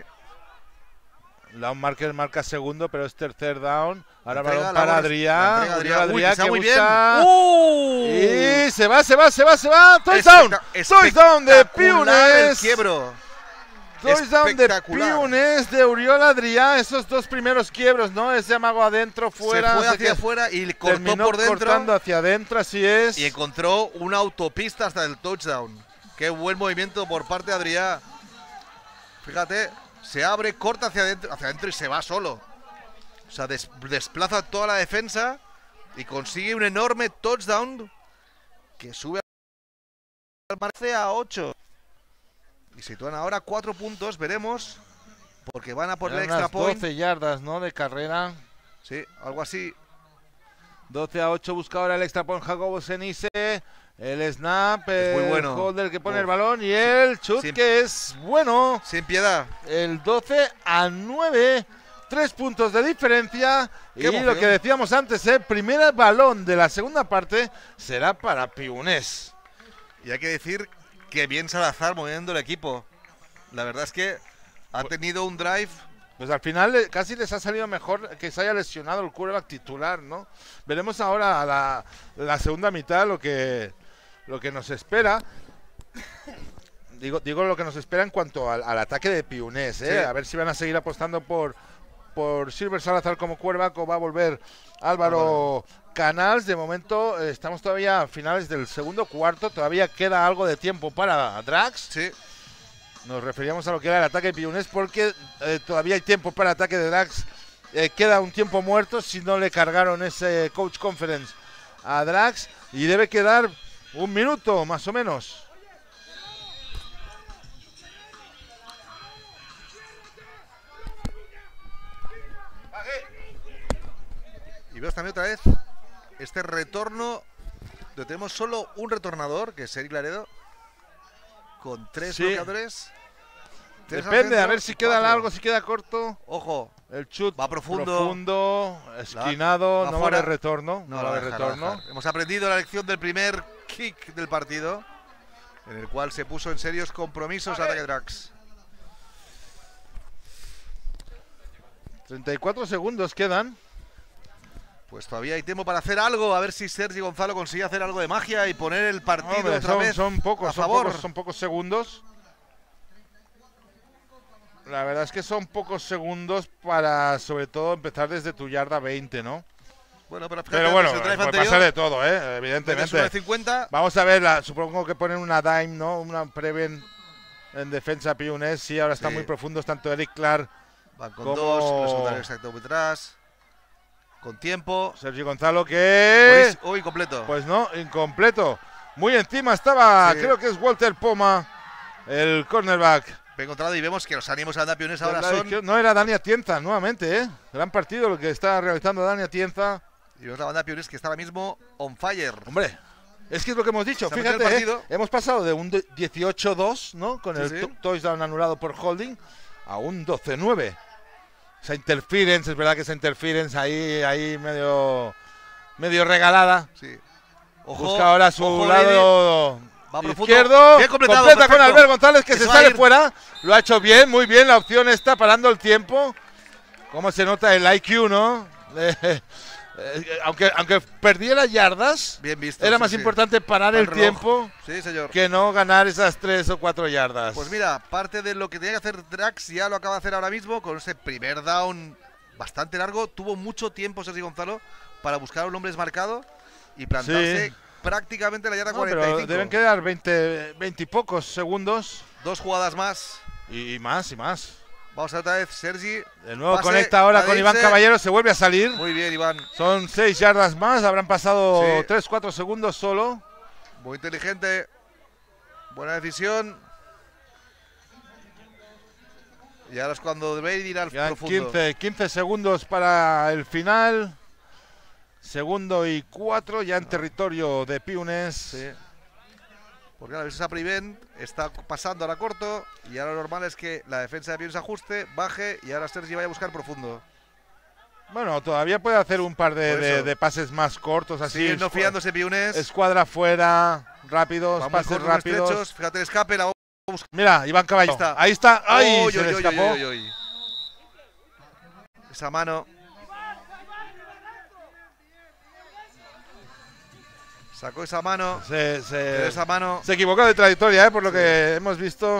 Down marker marca segundo, pero es tercer down. Ahora Entrega balón la para bola, Adrià. la entrega Uriel Adrià. Uy, Adrià que está que muy busca. bien. Y se va. Touchdown. Touchdown de El Piunés. quiebro. Touchdown de Espectacular. Piunés de Uriel Adrià. Esos dos primeros quiebros, ¿no? Ese amago adentro, fuera. Se fue no sé hacia qué. afuera y cortó Terminó por dentro. cortando hacia adentro, así es. Y encontró una autopista hasta el touchdown. Qué buen movimiento por parte de Adrià. Fíjate, se abre, corta hacia adentro y se va solo. O sea, desplaza toda la defensa y consigue un enorme touchdown que sube al marce a 8. Y sitúan ahora 4 puntos, veremos, porque van a por el Eran extra unas point. 12 yardas, ¿no? De carrera. Sí, algo así. 12-8 busca ahora el extra point Jacobo Senise. El snap, el muy bueno. holder que pone el Uf. balón y el chut Sin- que es bueno. Sin piedad. El 12-9, 3 puntos de diferencia. Qué Y emoción. lo que decíamos antes, el primer balón de la segunda parte será para Piunés. Y hay que decir que bien Salazar moviendo el equipo. La verdad es que ha tenido un drive. Pues al final casi les ha salido mejor que se haya lesionado el quarterback titular, ¿no? Veremos ahora a la segunda mitad lo que nos espera. Digo lo que nos espera en cuanto al ataque de Piunés, ¿eh? Sí. A ver si van a seguir apostando por Silver Salazar como quarterback o va a volver Álvaro Canals. De momento estamos todavía a finales del segundo cuarto, todavía queda algo de tiempo para Drax. Sí. Nos referíamos a lo que era el ataque de Piunés porque todavía hay tiempo para el ataque de Drax. Queda un tiempo muerto si no le cargaron ese coach conference a Drax y debe quedar un minuto más o menos. Y vemos también otra vez este retorno. Tenemos solo un retornador, que es Eric Laredo, con 3 Sí. bloqueadores. 3 al Depende, a centro ver si y queda 4. largo, si queda corto. Ojo, El chut Va profundo. esquinado, Va no va a fuera. haber retorno. No va a haber dejar, retorno. dejar. Hemos aprendido la lección del primer kick del partido, en el cual se puso en serios compromisos ataque Drax. 34 segundos quedan. Pues todavía hay tiempo para hacer algo, a ver si Sergi Gonzalo consigue hacer algo de magia y poner el partido Hombre, otra vez son a pocos favor. segundos. La verdad es que son pocos segundos para, sobre todo, empezar desde tu yarda 20, ¿no? Bueno, pero fíjate, Pero bueno, el drive puede anterior, pasar de todo, metes evidentemente. una de 50. Vamos a ver, supongo que ponen una dime, ¿no? Una preven en defensa Piunés. Sí, ahora están Sí. muy profundos, tanto Eric Clark, Van con como- 2, el secundario exacto detrás. Con tiempo. Sergio Gonzalo, que... Uy, completo. Pues no, incompleto. Muy encima estaba, Sí. creo que es Walter Poma, el cornerback. Bien encontrado y vemos que los ánimos a Anda Piones ahora son. No era Dani Atienza, nuevamente, ¿eh? Gran partido lo que está realizando Dani Atienza. Y vemos la banda Piones que está ahora mismo on fire. Hombre, es que es lo que hemos dicho, Se ha metido fíjate, el partido. hemos pasado de un 18-2, ¿no? Con Sí, el sí. touchdown anulado por holding, a un 12-9. Esa interference, es verdad que esa interference ahí medio regalada. Sí. Busca ahora su ojo, lado Va profundo. izquierdo, Bien completado, completa con perfecto. Albert González que Que se se va a sale ir. fuera. Lo ha hecho bien, muy bien, la opción está parando el tiempo. Cómo se nota el IQ, ¿no? Aunque perdiera yardas, Bien visto. era sí, más sí. importante parar Al el reloj. tiempo Sí, señor. que no ganar esas 3 o 4 yardas. Pues mira, parte de lo que tenía que hacer Drax ya lo acaba de hacer ahora mismo con ese primer down bastante largo. Tuvo mucho tiempo Sergi Gonzalo para buscar a un hombre desmarcado y plantarse Sí. prácticamente en la yarda No, 45. pero deben quedar 20 y pocos segundos. 2 jugadas más. Y más, y más. Vamos a ver otra vez, Sergi. De nuevo Pase conecta ahora a con Iván irse. Caballero, se vuelve a salir. Muy bien, Iván. Son 6 yardas más, habrán pasado Sí. 3-4 segundos solo. Muy inteligente. Buena decisión. Y ahora es cuando debe ir al Quedan profundo. 15 segundos para el final. Segundo y 4 ya en territorio de Piunes. Sí. Porque a veces a Privent está pasando ahora corto y ahora lo normal es que la defensa de Piunes ajuste, baje y ahora Sergi vaya a buscar profundo. Bueno, todavía puede hacer un par Por eso. de pases más cortos, así. Sigue no fiándose Piunes. Escuadra fuera, rápidos, Va muy pases cortos, muy rápidos. estrechos. Fíjate el escape, la va a buscar. Mira, Iván Caballero. Ahí está. Ahí está. ¡Ay! Oy, Se oy, le oy, escapó. oy, oy, oy. Esa mano. Sacó esa mano. Pero esa mano, Se equivocó de trayectoria, por lo que hemos visto.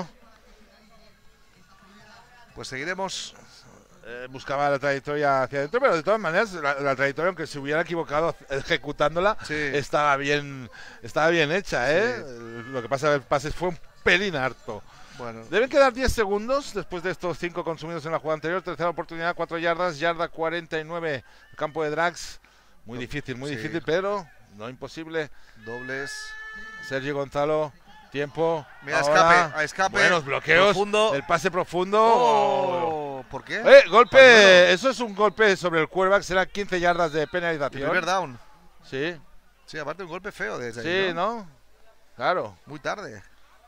pues seguiremos. Buscaba la trayectoria hacia adentro, pero de todas maneras la trayectoria, aunque se hubiera equivocado ejecutándola, Sí. estaba bien hecha, ¿eh? Lo que pasa es que el pase fue un pelín harto. Bueno, Deben quedar 10 segundos después de estos 5 consumidos en la jugada anterior. Tercera oportunidad, 4 yardas, yarda 49, el campo de Drax. Muy difícil, Sí. pero no imposible. dobles. Sergio Gonzalo, tiempo. Mira, ahora, a escape. buenos bloqueos. Profundo. El pase profundo. Oh, ¿por qué? Golpe. Pañuelo. Eso es un golpe sobre el quarterback. Será 15 yardas de El penalización. primer down. Sí, Sí, aparte un golpe feo desde sí, ahí, ¿no? Claro. Muy tarde.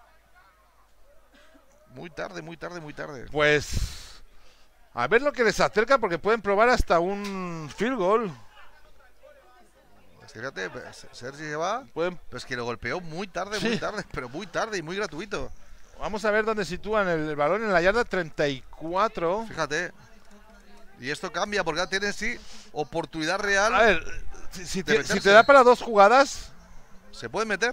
Muy tarde, muy tarde, muy tarde. Pues a ver lo que les acerca, porque pueden probar hasta un field goal. Fíjate, Sergi se va. Pueden Pero es que lo golpeó muy tarde, Sí. pero muy tarde y muy gratuito. Vamos a ver dónde sitúan el balón en la yarda 34. Fíjate. Y esto cambia porque ahora tienes sí oportunidad real. A ver, si de te meterse. da para 2 jugadas, ¿Se puede meter?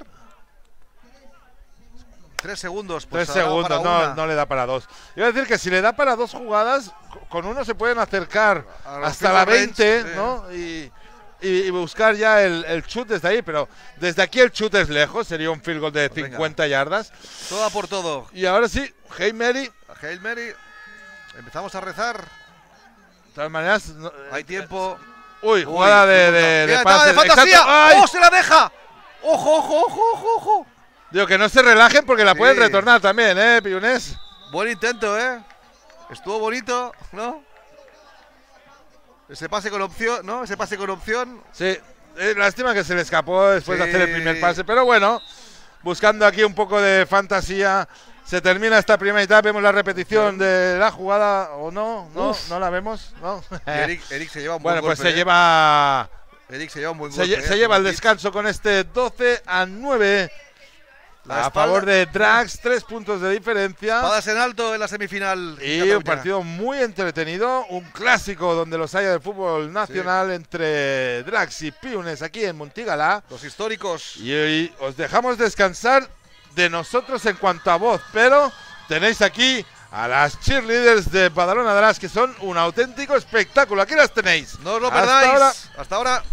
3 segundos. Pues 3 ahora segundos, para una. no le da para 2. Iba a decir que si le da para 2 jugadas, con uno se pueden acercar A los hasta la field goal 20, range, sí. ¿no? Y buscar ya el chut desde ahí, pero desde aquí el chut es lejos, sería un field goal de Venga. 50 yardas. Toda por todo. Y ahora sí, Hail Mary. Hail Mary. Empezamos a rezar. De todas maneras, Hay tiempo. Uy, jugada Uy, de mira, pases. de fantasía. Exacto. ¡Ay! ¡Oh, se la deja! ¡Ojo, ojo, ojo, ojo, ojo! Digo que no se relajen porque la Sí. pueden retornar también, Piunes. Buen intento, ¿eh? Estuvo bonito, ¿no? Ese pase con opción, ¿no? Ese pase con opción. Sí, lástima que se le escapó después de Sí. hacer el primer pase, pero bueno, buscando aquí un poco de fantasía, se termina esta primera mitad, vemos la repetición de la jugada, o no, Uf. no la vemos, ¿no? Y Eric se lleva un Bueno, buen pues golpe. se lleva Eric se lleva un buen se, golpe. lle- se lleva el descanso con este 12-9 La a espalda- favor de Drax, 3 puntos de diferencia. Espadas en alto en la semifinal. Y Cataluña. un partido muy entretenido, un clásico donde los haya del fútbol nacional entre Drax y Piunes aquí en Montigalá. Los históricos. Y hoy os dejamos descansar de nosotros en cuanto a voz, pero tenéis aquí a las cheerleaders de Badalona Drax, que son un auténtico espectáculo. Aquí las tenéis. No os lo Hasta perdáis. ahora. Hasta ahora.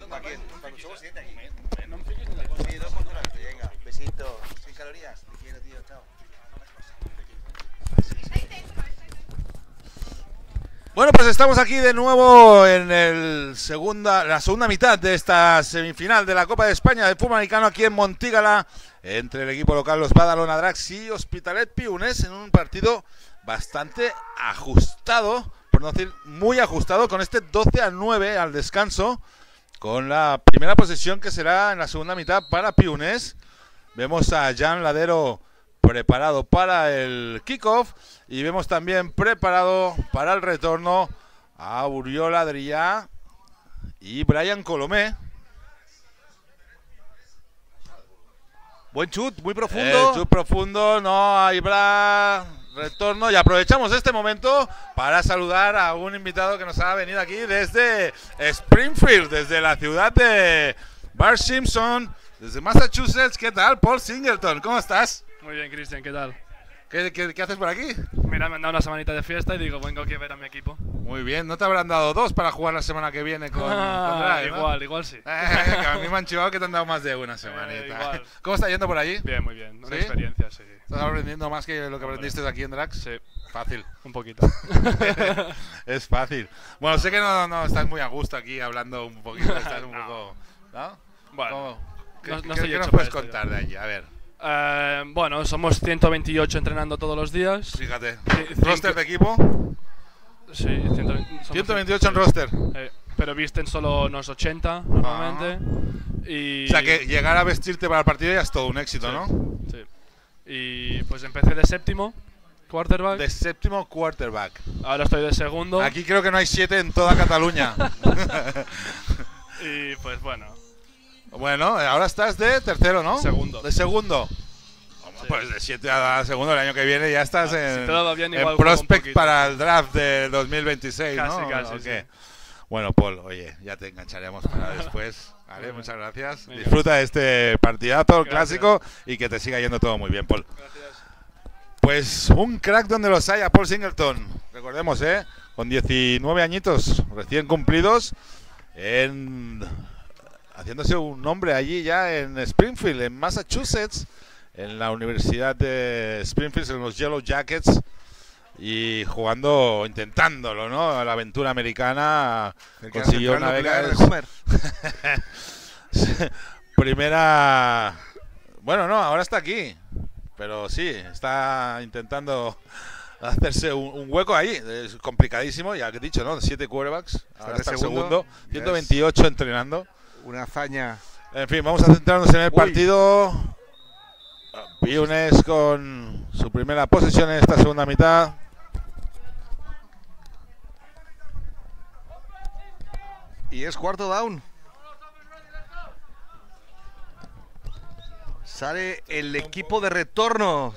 ¿Para quién? Somos 7 aquí. Sí, 2 por delante, venga. Besito. Sin calorías. Te quiero, tío. Chao. Bueno, pues estamos aquí de nuevo en la segunda mitad de esta semifinal de la Copa de España de fútbol americano aquí en Montígala, entre el equipo local los Badalona Dracs y Hospitalet Piunés, en un partido bastante ajustado, por no decir muy ajustado, con este 12-9 al descanso, con la primera posesión que será en la segunda mitad para Piunés. Vemos a Jan Ladero preparado para el kickoff y vemos también preparado para el retorno a Uriol Adrià y Brian Colomé. Buen chut, muy profundo. Chut profundo, no hay retorno, y aprovechamos este momento para saludar a un invitado que nos ha venido aquí desde Springfield, desde la ciudad de Bart Simpson, desde Massachusetts. ¿Qué tal? Paul Singleton, ¿cómo estás? Muy bien, Cristian, ¿qué tal? ¿Qué haces por aquí? Mira, me han dado una semanita de fiesta y digo, vengo aquí a ver a mi equipo. Muy bien, ¿no te habrán dado 2 para jugar la semana que viene con Drive, ¿no? Igual sí. Que a mí me han chivado que te han dado más de una semanita. Igual. ¿Cómo está yendo por allí? Bien, muy bien. Una ¿Sí? experiencia, sí. ¿Estás aprendiendo más que lo que aprendiste aquí en Drax? Sí. Fácil. Un poquito. Es fácil. Bueno, sé que no estás muy a gusto aquí hablando un poquito. Estás un poco... ¿no? Bueno, ¿Qué no qué estoy nos hecho puedes para esto contar de allí? A ver, bueno, somos 128 entrenando todos los días. fíjate. Sí, ¿Roster de equipo? Sí, 128 en roster. pero visten solo unos 80 normalmente. Y O sea que llegar a vestirte para el partido ya es todo un éxito, sí, ¿no? Sí. Y pues empecé de séptimo quarterback. De séptimo quarterback. Ahora estoy de segundo. Aquí creo que no hay 7 en toda Cataluña. Y pues bueno. Bueno, ahora estás de tercero, ¿no? Segundo. De segundo. Pues de 7 a segundo el año que viene ya estás en, si todo va bien, igual en juego un prospect poquito. para el draft de 2026, Casi, ¿no? casi, ¿O sí. qué? Bueno, Paul, oye, ya te engancharemos para después. Vale, muchas gracias. Venga. Disfruta de este partidazo, el Gracias. clásico, y que te siga yendo todo muy bien, Paul. Gracias. Pues un crack donde los haya, Paul Singleton. Recordemos, con 19 añitos recién cumplidos, haciéndose un nombre allí ya en Springfield, en Massachusetts, en la Universidad de Springfield, en los Yellow Jackets, y jugando, intentándolo, ¿no? La aventura americana, consiguió una beca. de Homer. Primera, bueno, no, ahora está aquí, pero sí, está intentando hacerse un hueco ahí. Es complicadísimo, ya que he dicho, ¿no? 7 quarterbacks, ahora está el segundo, 128 entrenando. Una hazaña. En fin, vamos a centrarnos en el Uy. partido. Piunés con su primera posesión en esta segunda mitad. Y es cuarto down. Sale el equipo de retorno.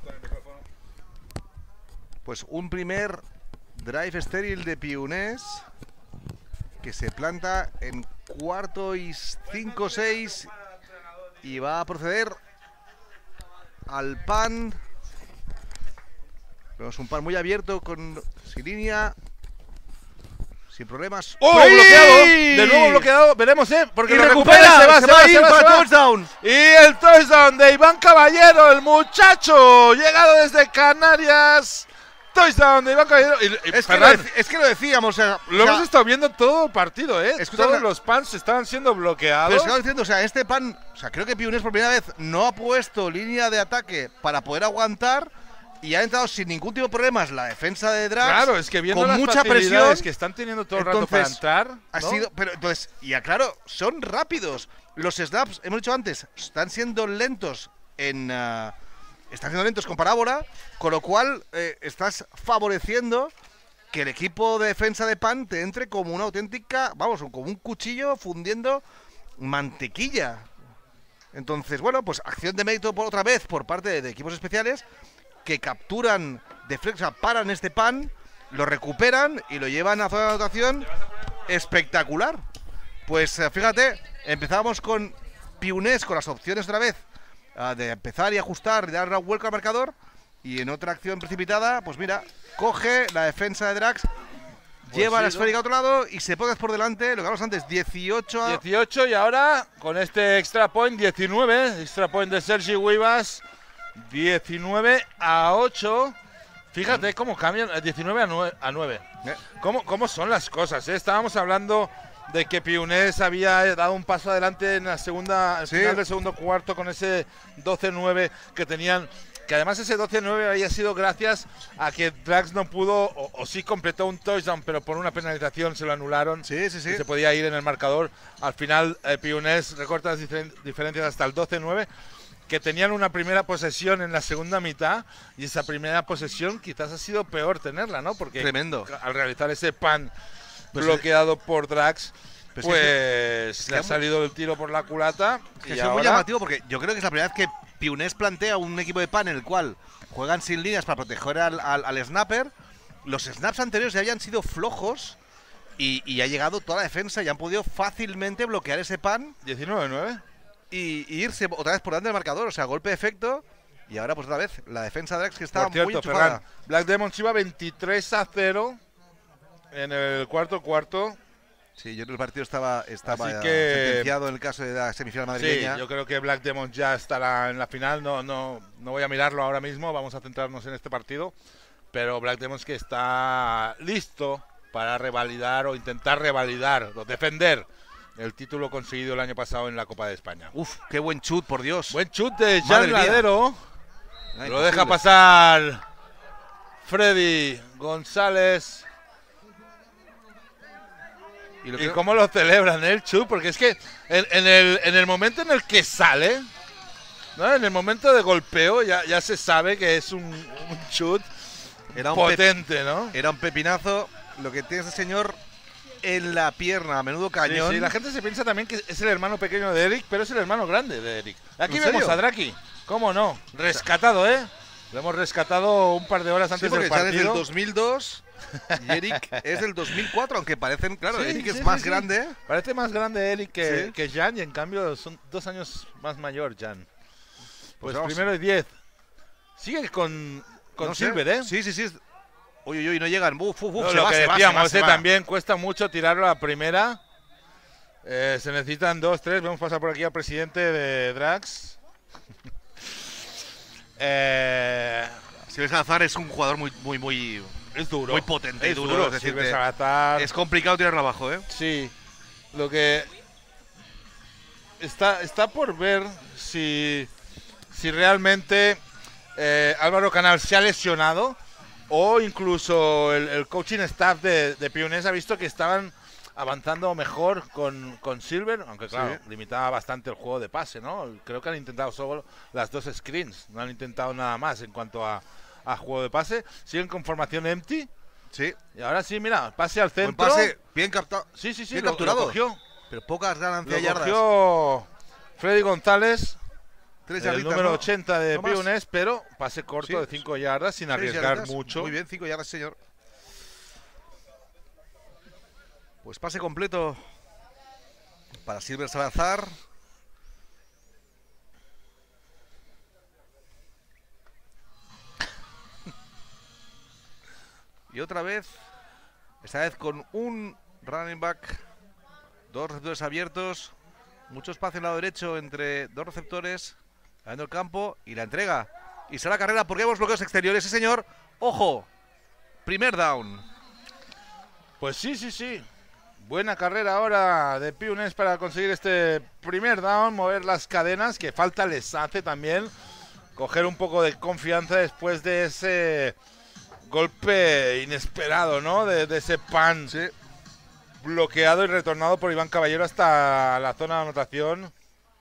Pues un primer drive estéril de Piunés, que se planta en 4 y 5-6 y va a proceder al pan. Vemos un pan muy abierto, sin línea, sin problemas. ¡Oh, ¡Uy! bloqueado! De nuevo bloqueado, veremos, porque Y lo recupera, se va a ir para touchdown. Y el touchdown de Iván Caballero, el muchacho, llegado desde Canarias. Touchdown de Iván Caballero. Es que lo decíamos, o sea, Lo hemos estado viendo todo el partido, Escucha, Todos los pans estaban siendo bloqueados. pero estaba diciendo, o sea, este pan, o sea, creo que Piunés por primera vez no ha puesto línea de ataque para poder aguantar y ha entrado sin ningún tipo de problemas la defensa de Drax. Claro, es que viendo con las mucha facilidades presión que están teniendo todo el rato para entonces, entrar, ha ¿no? sido, pero entonces, y claro, son rápidos. Los snaps, hemos dicho antes, están siendo lentos están siendo lentos con parábola, con lo cual estás favoreciendo que el equipo de defensa de pan te entre como una auténtica, vamos, como un cuchillo fundiendo mantequilla. Entonces, bueno, pues acción de mérito por otra vez por parte de equipos especiales que capturan de flexa, paran este pan, lo recuperan y lo llevan a zona de anotación espectacular. Pues fíjate, empezamos con Piunés con las opciones otra vez de empezar y ajustar y dar una vuelta al marcador, y en otra acción precipitada, pues mira, coge la defensa de Drax lleva sí, la esférica a otro lado y se pone por delante, lo que hablamos antes, 18 a... 18 y ahora con este extra point 19, extra point de Sergi Huivas, 19-8. Fíjate cómo cambian, 19-9. ¿Cómo son las cosas? Estábamos hablando de que Piunés había dado un paso adelante en la segunda, al final del segundo cuarto con ese 12-9 que tenían. Que además ese 12-9 había sido gracias a que Drax no pudo, o sí completó un touchdown, pero por una penalización se lo anularon. Sí. Se podía ir en el marcador. Al final Piunés recorta las diferencias hasta el 12-9, que tenían una primera posesión en la segunda mitad, y esa primera posesión quizás ha sido peor tenerla, ¿no? Porque tremendo. Al realizar ese pan bloqueado por Drax, pues le ha salido el tiro por la culata. Es muy llamativo porque yo creo que es la primera vez que Piunés plantea un equipo de pan en el cual juegan sin líneas para proteger al snapper. Los snaps anteriores ya habían sido flojos y ha llegado toda la defensa y han podido fácilmente bloquear ese pan. 19-9. Y irse otra vez por delante del marcador, o sea, golpe de efecto. Y ahora pues otra vez la defensa de Drax que estaba muy enchufada. Ferran, Black Demons iba 23-0 en el cuarto. Sí, yo creo que el partido estaba sentenciado en el caso de la semifinal madrileña. Sí, yo creo que Black Demons ya estará en la final. No voy a mirarlo ahora mismo, vamos a centrarnos en este partido. Pero Black Demons que está listo para revalidar o intentar revalidar o defender el título conseguido el año pasado en la Copa de España. Uf, qué buen chut, por Dios. Buen chut de Jan Ladero. Lo deja imposible. pasar Freddy González. ¿Y cómo lo celebran el chut? Porque es que en el momento en el que sale, ¿no? En el momento de golpeo ya se sabe que es un chut potente, ¿no? Era un pepinazo. Lo que tiene ese señor en la pierna, a menudo cañón. Sí, la gente se piensa también que es el hermano pequeño de Eric, pero es el hermano grande de Eric. Aquí ¿En vemos serio? a Draki. ¿Cómo no? Rescatado, ¿eh? Lo hemos rescatado un par de horas antes del partido. Sí, porque es del 2002 y Eric es del 2004, aunque parecen, claro, Sí, Eric sí, es más sí. grande. Parece más grande Eric Sí. que Jan, y en cambio son 2 años más mayor Jan. Pues vamos. primero y 10. Sigue con No sé. Silver, ¿eh? Sí. Uy, no llegan. No, se lo va, que se va, decíamos, se va. también cuesta mucho tirarlo a primera. Se necesitan 2, 3. Vamos a pasar por aquí al presidente de Drax. Silver Salazar es un jugador muy Es duro. muy potente, es duro. Es decir, Silver Salazar. es complicado tirarlo abajo, ¿eh? Sí. Lo que está por ver si realmente Álvaro Canal se ha lesionado, o incluso el coaching staff de Piunés ha visto que estaban avanzando mejor con Silver, aunque claro, limitaba bastante el juego de pase, ¿no? Creo que han intentado solo las 2 screens, no han intentado nada más en cuanto a juego de pase. Siguen con formación empty. Sí. Y ahora sí, mira, pase al Buen centro. pase, bien captado. Sí, bien lo capturado. cogió. Pero pocas ganancias Lo yardas. cogió Freddy González, 3 el yarditas, número ¿no? 80 de No más. Piunés, pero pase corto Sí. de 5 yardas sin 6 arriesgar yardas. mucho. Muy bien, 5 yardas, señor. Pues pase completo para Silver Salazar. Y otra vez, esta vez con un running back, 2 receptores abiertos, mucho espacio en el lado derecho entre 2 receptores, ganando el campo y la entrega. Y sale la carrera porque vemos bloqueos exteriores. Sí, señor. ¡Ojo! Primer down. Pues sí. Buena carrera ahora de Piunés para conseguir este primer down, mover las cadenas, que falta les hace también. Coger un poco de confianza después de ese golpe inesperado, ¿no? De ese pan bloqueado y retornado por Iván Caballero hasta la zona de anotación.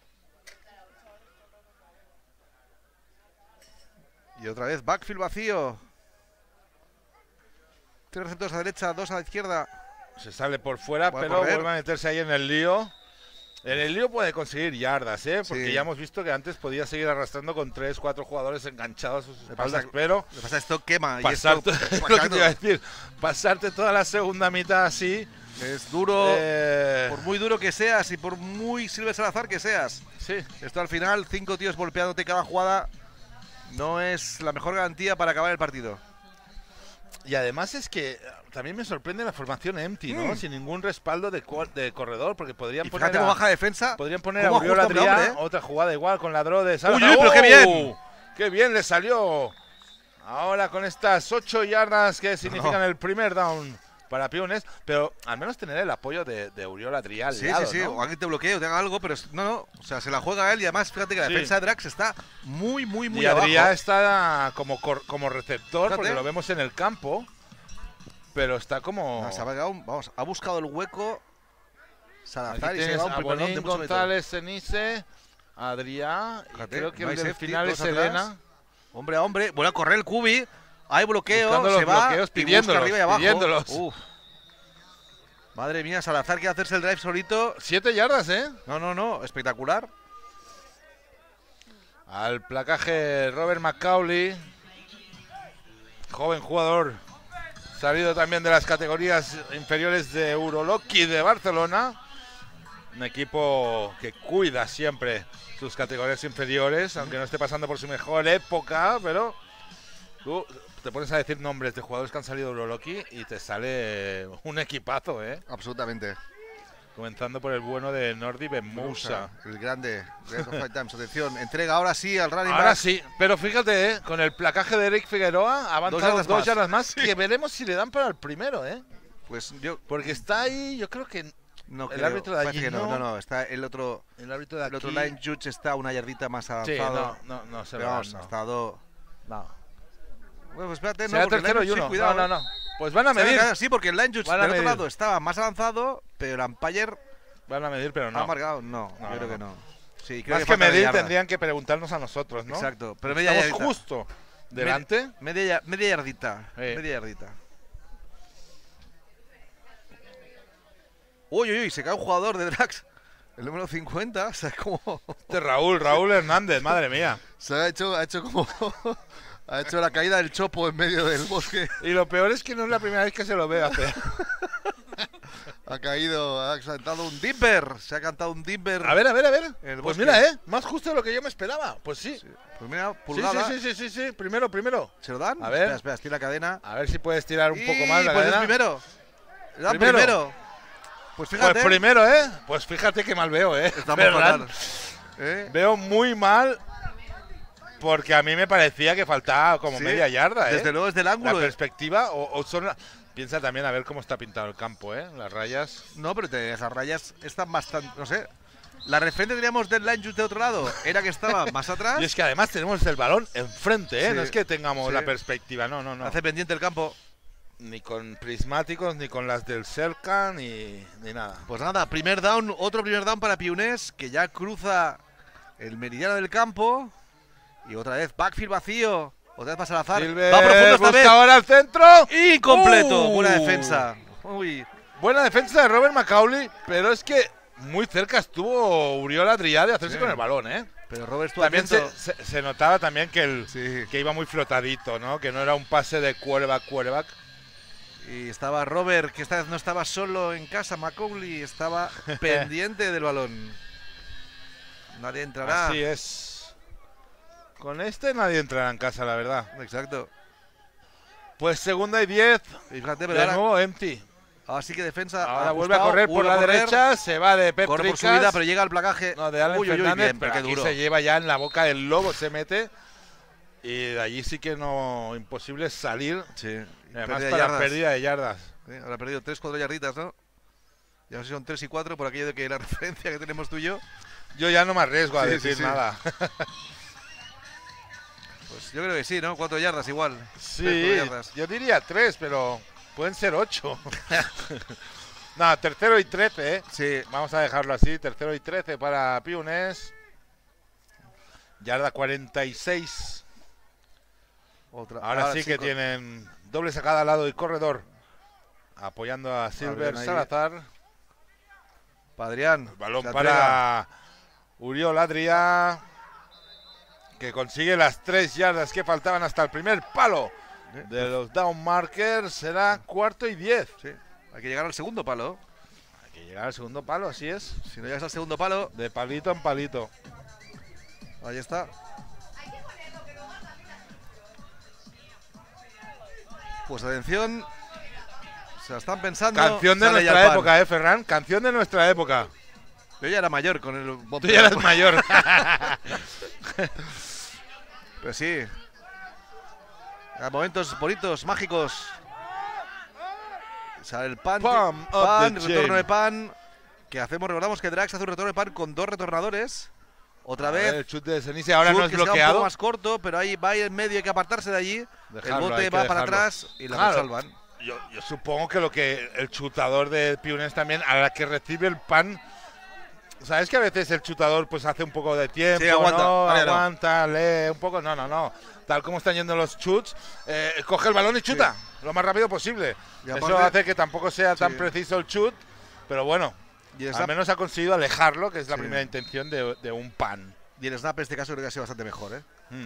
Y otra vez backfield vacío. 3 receptores a la derecha, 2 a la izquierda. Se sale por fuera, Puede pero correr. vuelve a meterse ahí en el lío. En el lío puede conseguir yardas, porque Sí. ya hemos visto que antes podía seguir arrastrando con 3, 4 jugadores enganchados a sus espaldas, pasa- pero Lo que pasa es que esto quema. Y pasarte, esto, es lo que te iba a decir, pasarte toda la segunda mitad así, es duro. eh, Por muy duro que seas y por muy Silver Salazar que seas. sí, Esto al final, 5 tíos golpeándote cada jugada, no es la mejor garantía para acabar el partido. Y además es que también me sorprende la formación empty, ¿no? Sin ningún respaldo de corredor, porque podrían poner fíjate cómo baja defensa. Podrían poner a cómo Oriol ajusta hombre, Adrià, otra jugada igual con la draw de Sala. Uy, pero qué bien. ¡Qué bien le salió! Ahora con estas 8 yardas que significan el primer down para Piunes, pero al menos tener el apoyo de Oriol Adrià al lado, Sí, ¿no? o alguien te bloquee o te haga algo, pero no, o sea, se la juega él y además fíjate que la defensa de Drax está muy y abajo. Adrià está como receptor, Fíjate. porque lo vemos en el campo, pero está como... Se ha pegado, vamos, ha buscado el hueco Salazar Aquí y se ha tienes dado un a primer down de Bonín, mucho mérito. González, Cenice, Adrià, y Fíjate, creo que no hay el del safety, final dos es atrás. Elena. Hombre a hombre, vuelve a correr el Cubi, hay bloqueo, Buscando los se va bloqueos, y busca arriba y abajo. pidiéndolos. Uf. Madre mía, Salazar quiere hacerse el drive solito. 7 yardas, ¿eh? No, espectacular. Al placaje Robert McCauley, joven jugador, salido también de las categorías inferiores de Uroloki de Barcelona. Un equipo que cuida siempre sus categorías inferiores, aunque no esté pasando por su mejor época, pero tú te pones a decir nombres de jugadores que han salido de Uroloki y te sale un equipazo, ¿eh? Absolutamente. Comenzando por el bueno de Nordi Ben Moussa. El grande. Atención, entrega ahora sí al running Ahora back. sí, pero fíjate, con el placaje de Eric Figueroa ha avanzado 2 yardas más, que veremos si le dan para el primero, ¿eh? Pues yo Porque está ahí, yo creo que no el creo. árbitro de Parece allí que no, está el otro árbitro de aquí. line judge está una yardita más Sí, avanzado. no se Pero va. vamos, ha estado. No. Bueno, pues espérate, Será porque el tercero line y judge, uno. cuidado. No. Pues van a Se va a medir. quedar- Sí, porque el line judge Van a del otro medir. lado estaba más avanzado, pero el umpire Van a medir, pero ha no. marcado. No, No, yo creo no. que no. Sí, creo Más que falta media medir yarda. tendrían que preguntarnos a nosotros, ¿no? Exacto, pero media Estamos yardita. justo delante. Media yardita. Sí. Media yardita. Uy, se cae un jugador de Drax. El número 50, o sea, como. Este Raúl Hernández, madre mía. Se ha hecho como. Ha hecho la caída del chopo en medio del bosque. Y lo peor es que no es la primera vez que se lo ve hacer. Ha cantado un dipper. Se ha cantado un dipper. A ver. El Pues bosque. mira, más justo de lo que yo me esperaba. Pues sí. Pues mira, pulgada. Sí. Primero. ¿Se lo dan? A ver. Espera, estira la cadena. A ver si puedes tirar un poco más la pues cadena. es primero. Le dan Primero. primero. Pues fíjate. Pues primero, ¿eh? Pues fíjate que mal veo, ¿eh? Estamos ¿Verdad? fatal. ¿Eh? Veo muy mal porque a mí me parecía que faltaba como Sí, media yarda, ¿eh? Desde luego desde el La ángulo. perspectiva o son... Piensa también a ver cómo está pintado el campo, ¿eh? Las rayas. No, pero esas rayas están bastante. No sé. La referente teníamos del line just de otro lado. Era que estaba más atrás. Y es que además tenemos el balón enfrente, ¿eh? Sí, No es que tengamos sí. la perspectiva, no. Hace pendiente el campo. Ni con prismáticos, ni con las del Cerca, ni nada. Pues nada, primer down, otro primer down para Piunés, que ya cruza el meridiano del campo. Y otra vez, backfield vacío. Otra vez para Salazar. Silver Va profundo esta busca vez. ahora al centro. Incompleto. Buena defensa. Uy. Buena defensa de Robert McCauley, pero es que muy cerca estuvo Oriol Adrià de hacerse Sí. con el balón, ¿eh? Pero Robert estuvo También atento. se notaba también que Sí. que iba muy flotadito, ¿no? Que no era un pase de quarterback. Y estaba Robert, que esta vez no estaba solo en casa. Macaulay estaba pendiente del balón. Nadie entrará. Así es. Con este nadie entrará en casa, la verdad. Exacto. Pues segunda y 10. Y fíjate, pero De ahora, nuevo empty. ahora sí que defensa. Ahora ha vuelve a ajustado, correr por vuelve la a correr, derecha. Se va de Pep Corre por su Tricas. vida, pero llega al placaje. No, de Allen Fernández, bien, pero qué aquí duro. se lleva ya en la boca del lobo, se mete. Y de allí sí que no, imposible salir. Sí. Y además Pérdida de para yardas. pérdida de yardas. Sí, ahora ha perdido 3-4 yarditas, ¿no? Ya no sé si son 3 y 4 por aquello de que la referencia que tenemos tú y yo. Yo ya no me arriesgo a Sí, decir sí, sí. nada. Pues yo creo que sí, ¿no? 4 yardas igual. Sí, 3, 4 yardas. yo diría 3, pero pueden ser 8. No, tercero y 13, ¿eh? Sí. Vamos a dejarlo así, tercero y 13 para Piunés. Yarda 46. Ahora sí que tienen dobles a cada lado y corredor. Apoyando a Silver ahí. Salazar. Adrián. Balón se para Oriol Adrià, que consigue las 3 yardas que faltaban hasta el primer palo de los down markers. Será cuarto y 10. Sí. Hay que llegar al segundo palo. Hay que llegar al segundo palo, así es. Si no llegas al segundo palo, De palito en palito. ahí está. Pues atención. Se la están pensando. Canción de Sale ya nuestra el pan. época, Ferran. Canción de nuestra época. Yo ya era mayor con el Bob Tú ya eres Dylan. mayor. Pero sí. A momentos bonitos, mágicos. Sale el pan. Palm of Pan, the retorno Jam. de pan. Que hacemos, recordamos que Drax hace un retorno de pan con 2 retornadores. Otra A vez. ver, el chute de Senise ahora Chut, no es que se queda un bloqueado. poco más corto, pero ahí va en medio, hay que apartarse de allí. Dejarlo, el bote hay que va para dejarlo. atrás y la Claro. salvan. Yo supongo que lo que el chutador de Piunes también, a la que recibe el pan, sabes que a veces el chutador pues hace un poco de tiempo, Sí, aguanta, ¿no? vale, no. Aguanta, lee un poco, no. Tal como están yendo los chuts, coge el balón y chuta lo más rápido posible. Y Eso aparte- hace que tampoco sea tan Sí. preciso el chut, pero bueno, Y el al snap, menos ha conseguido alejarlo, que es la Sí. primera intención de un pan. y el snap en este caso creo que ha sido bastante mejor, ¿eh? Mm.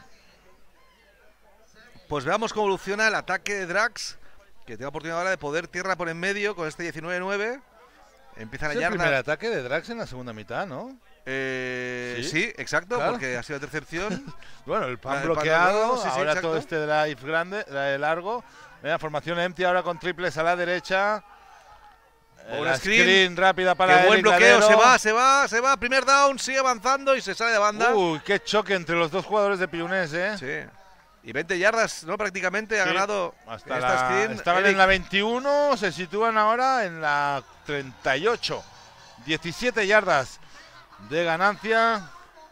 Pues veamos cómo evoluciona el ataque de Drax, que tiene oportunidad ahora de poder tierra por en medio con este 19-9. Empiezan a Es el primer yarda. ataque de Drax en la segunda mitad, ¿no? Sí, Sí, exacto, claro. porque ha sido intercepción. Bueno, el pan El pan bloqueado, bloqueado, sí, sí, ahora exacto. todo este drive grande, largo. Mira, formación empty ahora con triples a la derecha. Un La screen. rápida para Qué buen Eric bloqueo, Ladero. se va. Primer down, sigue avanzando y se sale de banda. Uy, qué choque entre los dos jugadores de Piunés, ¿eh? Sí. Y 20 yardas, ¿no? Prácticamente ha Sí. ganado Hasta esta la, screen. estaban Eric. en la 21, se sitúan ahora en la 38. 17 yardas de ganancia.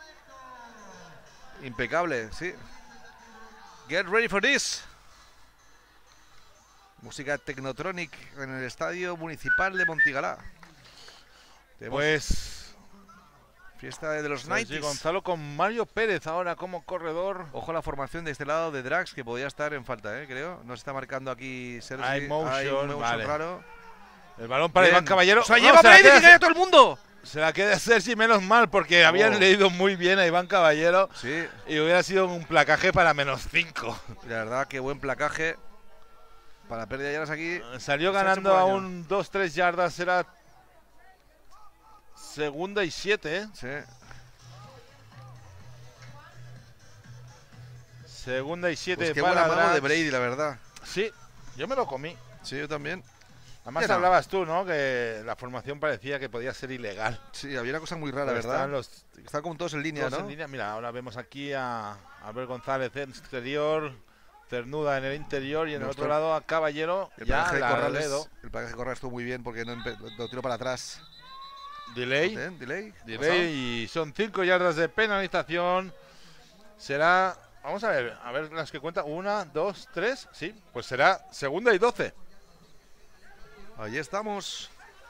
Impecable, sí. Get ready for this. Música Technotronic en el Estadio Municipal de Montigalá. Tenemos Pues fiesta de los Sergi 90s. Gonzalo con Mario Pérez ahora como corredor. Ojo a la formación de este lado de Drax, que podría estar en falta, creo. Nos está marcando aquí Sergi. Hay motion, vale. raro. El balón para Bien. Iván Caballero. ¡Se la No, lleva se la Brady, queda que cae a todo el mundo! Se la queda Sergi, menos mal, porque habían leído muy bien a Iván Caballero Sí, y hubiera sido un placaje para -5. y la verdad, que buen placaje. Para pérdida de yardas aquí. Salió Se ha hecho ganando por a daño. un 2-3 yardas, era segunda y 7, ¿eh? Sí. Segunda y 7 Pues qué buen para amago Drax. de Brady, la verdad. Sí, yo me lo comí. Sí, yo también. Además Ya no. hablabas tú, ¿no? Que la formación parecía que podía ser ilegal. Sí, había una cosa muy rara, Pero ¿verdad? estaban los Están como todos en línea, todos ¿no? en línea. Mira, ahora vemos aquí a Albert González en exterior, Cernuda en el interior y en el Nuestro- otro lado a Caballero. El Ya placaje de Larredo. Corrales estuvo muy bien porque no lo tiró para atrás. Delay. Delay. Delay y son 5 yardas de penalización. Será, vamos a ver las que cuenta. 1, 2, 3. Sí, pues será segunda y 12. Ahí estamos.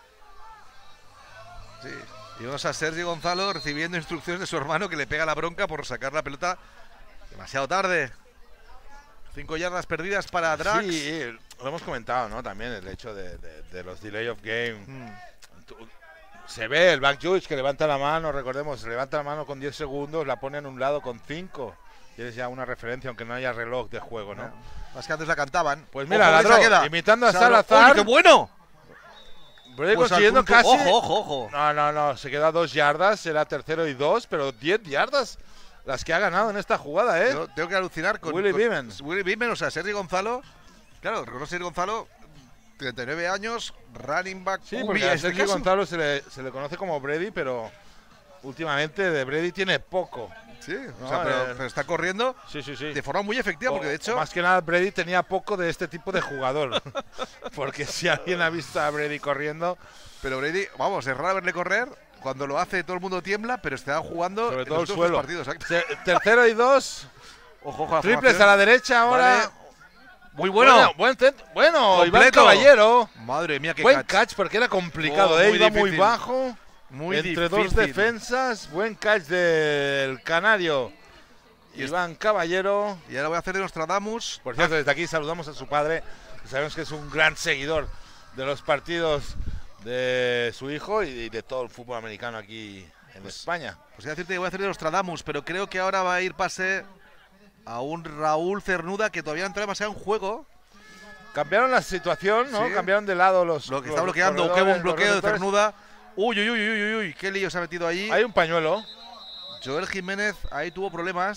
Sí. Y vemos a Sergi Gonzalo recibiendo instrucciones de su hermano, que le pega la bronca por sacar la pelota demasiado tarde. 5 yardas perdidas para Drax. Sí, lo hemos comentado, ¿no? También el hecho de los delay of game. Se ve el back judge que levanta la mano, recordemos, levanta la mano con 10 segundos, la pone en un lado con 5. Tienes ya una referencia, aunque no haya reloj de juego, ¿no? Más que antes la cantaban. Pues mira, Ojo, ladrón, esa queda. imitando a Esa- ¡Oye, Salazar. qué bueno! Brady Pues al consiguiendo punto- casi. Ojo. No, se queda 2 yardas, será tercero y 2, pero 10 yardas las que ha ganado en esta jugada, ¿eh? Yo tengo que alucinar con Willy Beeman. Willy Beeman, o sea, Sergi Gonzalo. Claro, recuerdo a Sergi Gonzalo, 39 años, running back. Sí, QB porque en a este Sergi caso. Gonzalo se le conoce como Brady, pero últimamente de Brady tiene poco. Sí, o No, sea, pero está corriendo Sí. de forma muy efectiva, porque de hecho. Más que nada Brady tenía poco de este tipo de jugador. Porque si alguien ha visto a Brady corriendo, Pero Brady, vamos, es raro verle correr. Cuando lo hace todo el mundo tiembla, pero está jugando sobre en todo el los últimos suelo. partidos. Exacto. Tercero y 2, Ojo a la triples formación. a la derecha ahora. Vale. Muy bueno. Bueno, Iván Completo. Caballero. Madre mía, qué Buen catch. catch porque era complicado, Oh, muy iba muy difícil. bajo. Muy entre dos difícil. defensas, buen catch del canario Iván Caballero. Y ahora voy a hacer de Nostradamus. Por cierto, desde aquí saludamos a su padre, que sabemos que es un gran seguidor de los partidos de su hijo y de todo el fútbol americano aquí en España. Pues voy a decirte que voy a hacer de Nostradamus, pero creo que ahora va a ir pase a un Raúl Cernuda, que todavía no entra demasiado en juego. Cambiaron la situación, ¿no? Sí. Cambiaron de lado los. Lo que los está bloqueando, qué corredores, buen bloqueo los de receptores. Cernuda. Uy, qué lío se ha metido ahí. Hay un pañuelo. Joel Jiménez ahí tuvo problemas.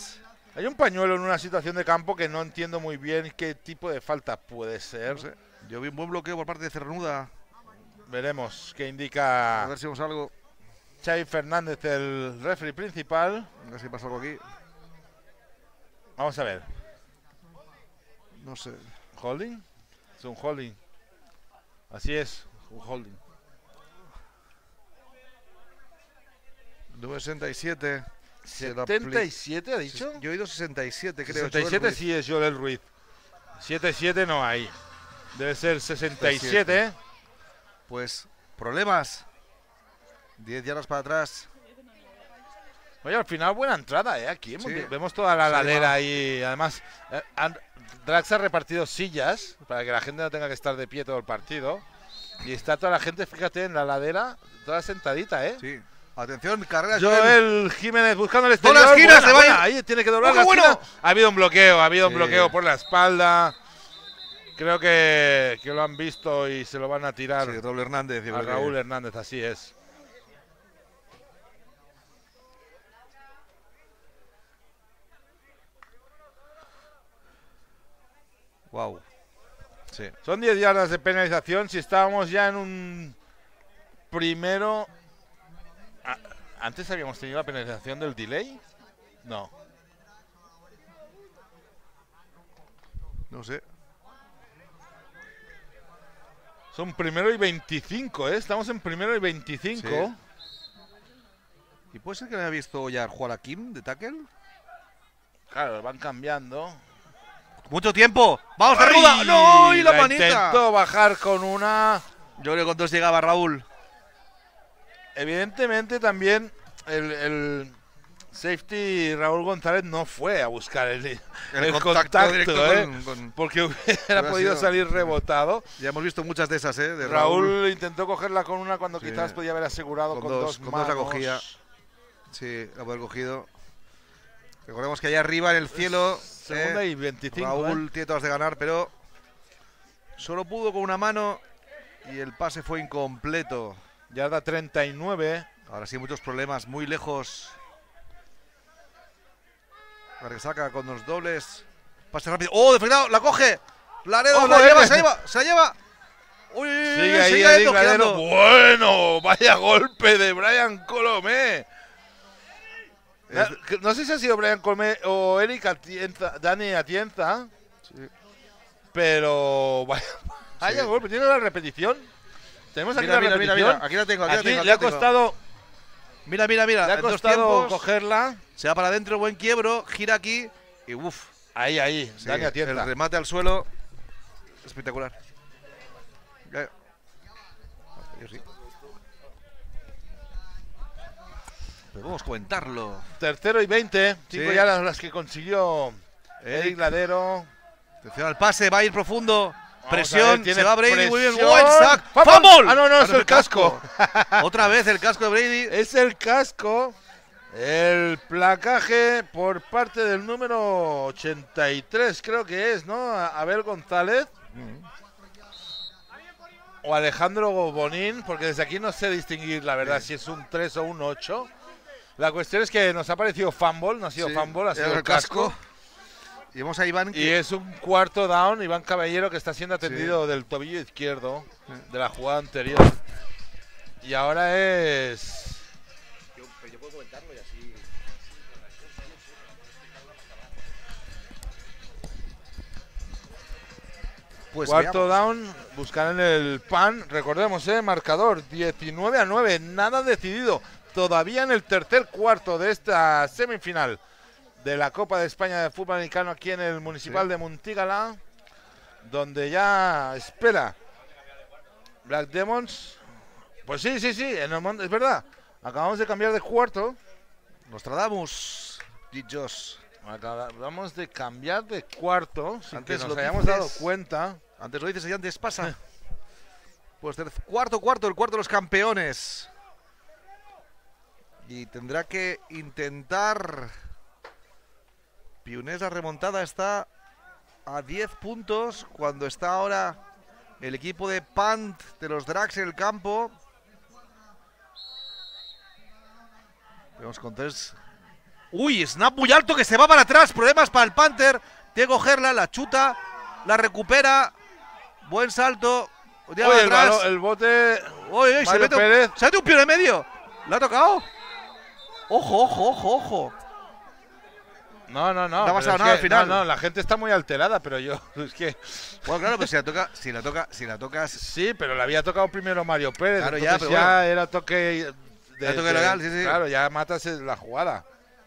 Hay un pañuelo en una situación de campo que no entiendo muy bien qué tipo de falta puede ser. No sé. Yo vi un buen bloqueo por parte de Cernuda. Veremos qué A indica ver si vemos algo. Xavi Fernández, el referee principal. A ver si pasa algo aquí. Vamos a ver. No sé. ¿Holding? Es un holding. Así es, un holding. 9.67. ¿77 ha dicho? Yo he oído 67, creo. 67 sí es Joel Ruiz. 77 no hay. Debe ser 67. Pues, problemas. 10 yardas para atrás. Oye, al final buena entrada, aquí Sí. vemos toda la Sí, ladera va. ahí. Además, Drax ha repartido sillas para que la gente no tenga que estar de pie todo el partido. Y está toda la gente, fíjate, en la ladera, toda sentadita, Sí. Atención, carrera. Joel Jiménez buscando el Todas exterior. las esquinas, Buena, se va a buena, ir. ahí tiene que doblar ¡Oh, la qué bueno! esquina. Ha habido un Sí. bloqueo por la espalda. Creo que lo han visto y se lo van a tirar Sí, Raúl Hernández. yo a creo que- Raúl Hernández, así es. Wow. Sí. Son 10 yardas de penalización. Si estábamos ya en un primero. ¿Antes habíamos tenido la penalización del delay? No. No sé. Son primero y 25, ¿eh? Estamos en primero y 25. Sí. ¿Y puede ser que no haya visto ya jugar a Kim de tackle? Claro, van cambiando. ¡Mucho tiempo! ¡Vamos, ¡Ay! Cernuda! ¡No! ¡Y la manita! Intentó bajar con una. Yo creo que con dos llegaba Raúl. Evidentemente también el safety Raúl González no fue a buscar el contacto, directo ¿eh? con- Porque hubiera Hubiera podido sido- salir rebotado. Ya hemos visto muchas de esas, ¿eh? De Raúl intentó cogerla con una cuando Sí. quizás podía haber asegurado Con con dos, dos con manos. dos la cogía. Sí, la puede haber cogido. Recordemos que allá arriba en el cielo, Segunda y 25. Raúl tiene todas de ganar, pero solo pudo con una mano y el pase fue incompleto. Yarda 39. Ahora sí, muchos problemas, muy lejos. La que saca con los dobles. Pase rápido. ¡Oh, defendido! ¡La coge! ¡Laredo! ¡Ojo, ¡La lleva! eh! ¡Se la lleva! ¡Se la lleva! ¡Uy! Sigue ahí sigue Eric toqueando. Ladero. Bueno, vaya golpe de Brian Colomé. No sé si ha sido Brian Colomé o Eric Atienza, Dani Atienza, Sí. pero vaya golpe. ¿Tiene la repetición? Tenemos aquí Mira, la mira, repetición. mira. Aquí la tengo, aquí la Aquí tengo. le ha aquí la tengo. costado, Mira, mira, mira. le ha en dos costado tiempos, cogerla. se va para adentro, buen quiebro, gira aquí y uff. Ahí, Sí, Dani Atienza. el remate al suelo. Espectacular. Yo sí. Pero podemos comentarlo. Tercero y 20. 5 Sí. yardas las que consiguió Eric Ladero. Atención al pase, va a ir profundo. Vamos a Presión, ver, tiene se va Brady, muy bien. presión. ¡Buen sack! ¡Fumble! ¡Fumble! Ah, no, Ah, es el casco. Otra vez el casco de Brady. Es el casco. El placaje por parte del número 83, creo que es, ¿no? Abel González. O Alejandro Bonín, porque desde aquí no sé distinguir, la verdad, si es un 3 o un 8. La cuestión es que nos ha parecido fumble, no ha sido Sí, fumble, ha sido era el casco. Y vemos a Iván Y que es un cuarto down, Iván Caballero, que está siendo atendido del tobillo izquierdo de la jugada anterior. Y ahora es... Yo puedo comentarlo y así. Pues Cuarto veamos. down, buscarán el pan. Recordemos, marcador 19-9, nada decidido. Todavía en el tercer cuarto de esta semifinal de la Copa de España de Fútbol Americano aquí en el Municipal de Montígala, donde ya espera Black Demons. Pues sí, en el es verdad. Acabamos de cambiar de cuarto. Nostradamus. Dichos. Acabamos de cambiar de cuarto, sin Antes que lo nos hayamos dices. dado cuenta. Antes lo dices y antes pasa. Pues cuarto, el cuarto de los campeones. Y tendrá que intentar. Piunés, la remontada está a 10 puntos. Cuando está ahora el equipo de Pant de los Drags en el campo. Vemos con 3 Uy, snap muy alto que se va para atrás. Problemas para el Panther. Tiene que cogerla, la chuta, la recupera. Buen salto. Oye, el bote. Uy, se mete un pie en medio. ¿Le ha tocado? Ojo, ojo, ojo, ojo. No. No ha pasado nada al final. No, la gente está muy alterada, pero yo. Es que. Bueno, claro, pues si la tocas. Sí, pero le había tocado primero Mario Pérez. Claro, ya, pero ya era toque. Toque legal, sí. Claro, ya matas la jugada.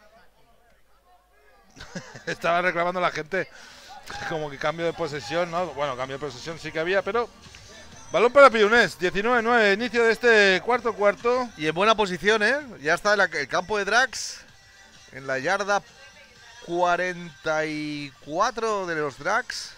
Estaba reclamando la gente como que cambio de posesión, ¿no? Bueno, cambio de posesión sí que había, pero. Balón para Piunés, 19-9, inicio de este cuarto. Y en buena posición, ¿eh? Ya está el campo de Drax. En la yarda 44 de los Drax.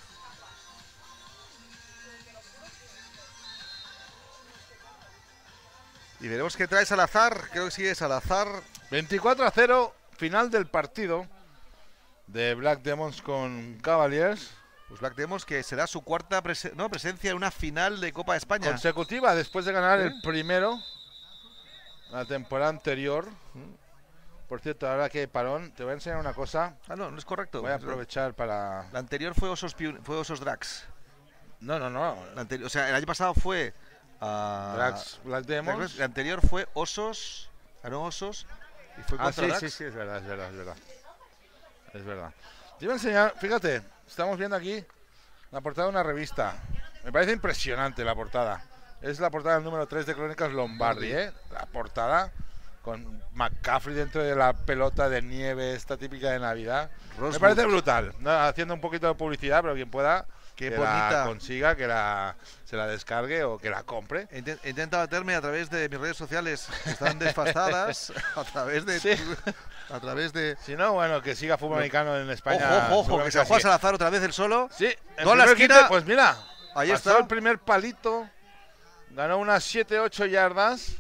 Y veremos qué trae Salazar. Creo que sigue Salazar. 24-0, final del partido de Black Demons con Cavaliers. Pues Black Demons que será su cuarta presencia en una final de Copa de España. Consecutiva, después de ganar el primero la temporada anterior. Por cierto, ahora que hay parón, te voy a enseñar una cosa. Ah, no es correcto. Voy a aprovechar para... La anterior fue Osos Drax. No. O sea, el año pasado fue... Drax, Black Demons. La anterior fue Osos. Ganó Osos. Y fue contra Drax. Sí, es verdad. Es verdad. Te iba a enseñar, fíjate, estamos viendo aquí la portada de una revista. Me parece impresionante la portada. Es la portada del número 3 de Crónicas Lombardi, ¿eh? La portada con McCaffrey dentro de la pelota de nieve, esta típica de Navidad. Me parece brutal. ¿No? Haciendo un poquito de publicidad, pero quien pueda, que la consiga, que se la descargue o que la compre. He intentado meterme a través de mis redes sociales, que están desfasadas, a través de... Sí. A través de... Si no, bueno, que siga fútbol americano en España. Ojo, que se juega Salazar otra vez el solo. Sí, en la esquina. Pues mira, ahí pasó está el primer palito. Ganó unas 7-8 yardas.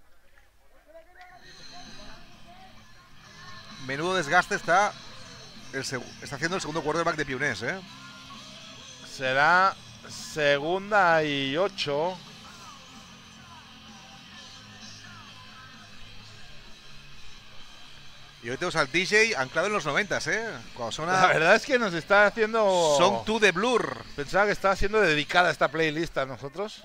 Menudo desgaste está haciendo el segundo quarterback de Piunés, ¿eh? Será 2nd y 8. Y hoy tenemos al DJ anclado en los 90, ¿eh? Cuando suena... La verdad es que nos está haciendo... Song 2 de Blur. Pensaba que estaba siendo dedicada esta playlist a nosotros.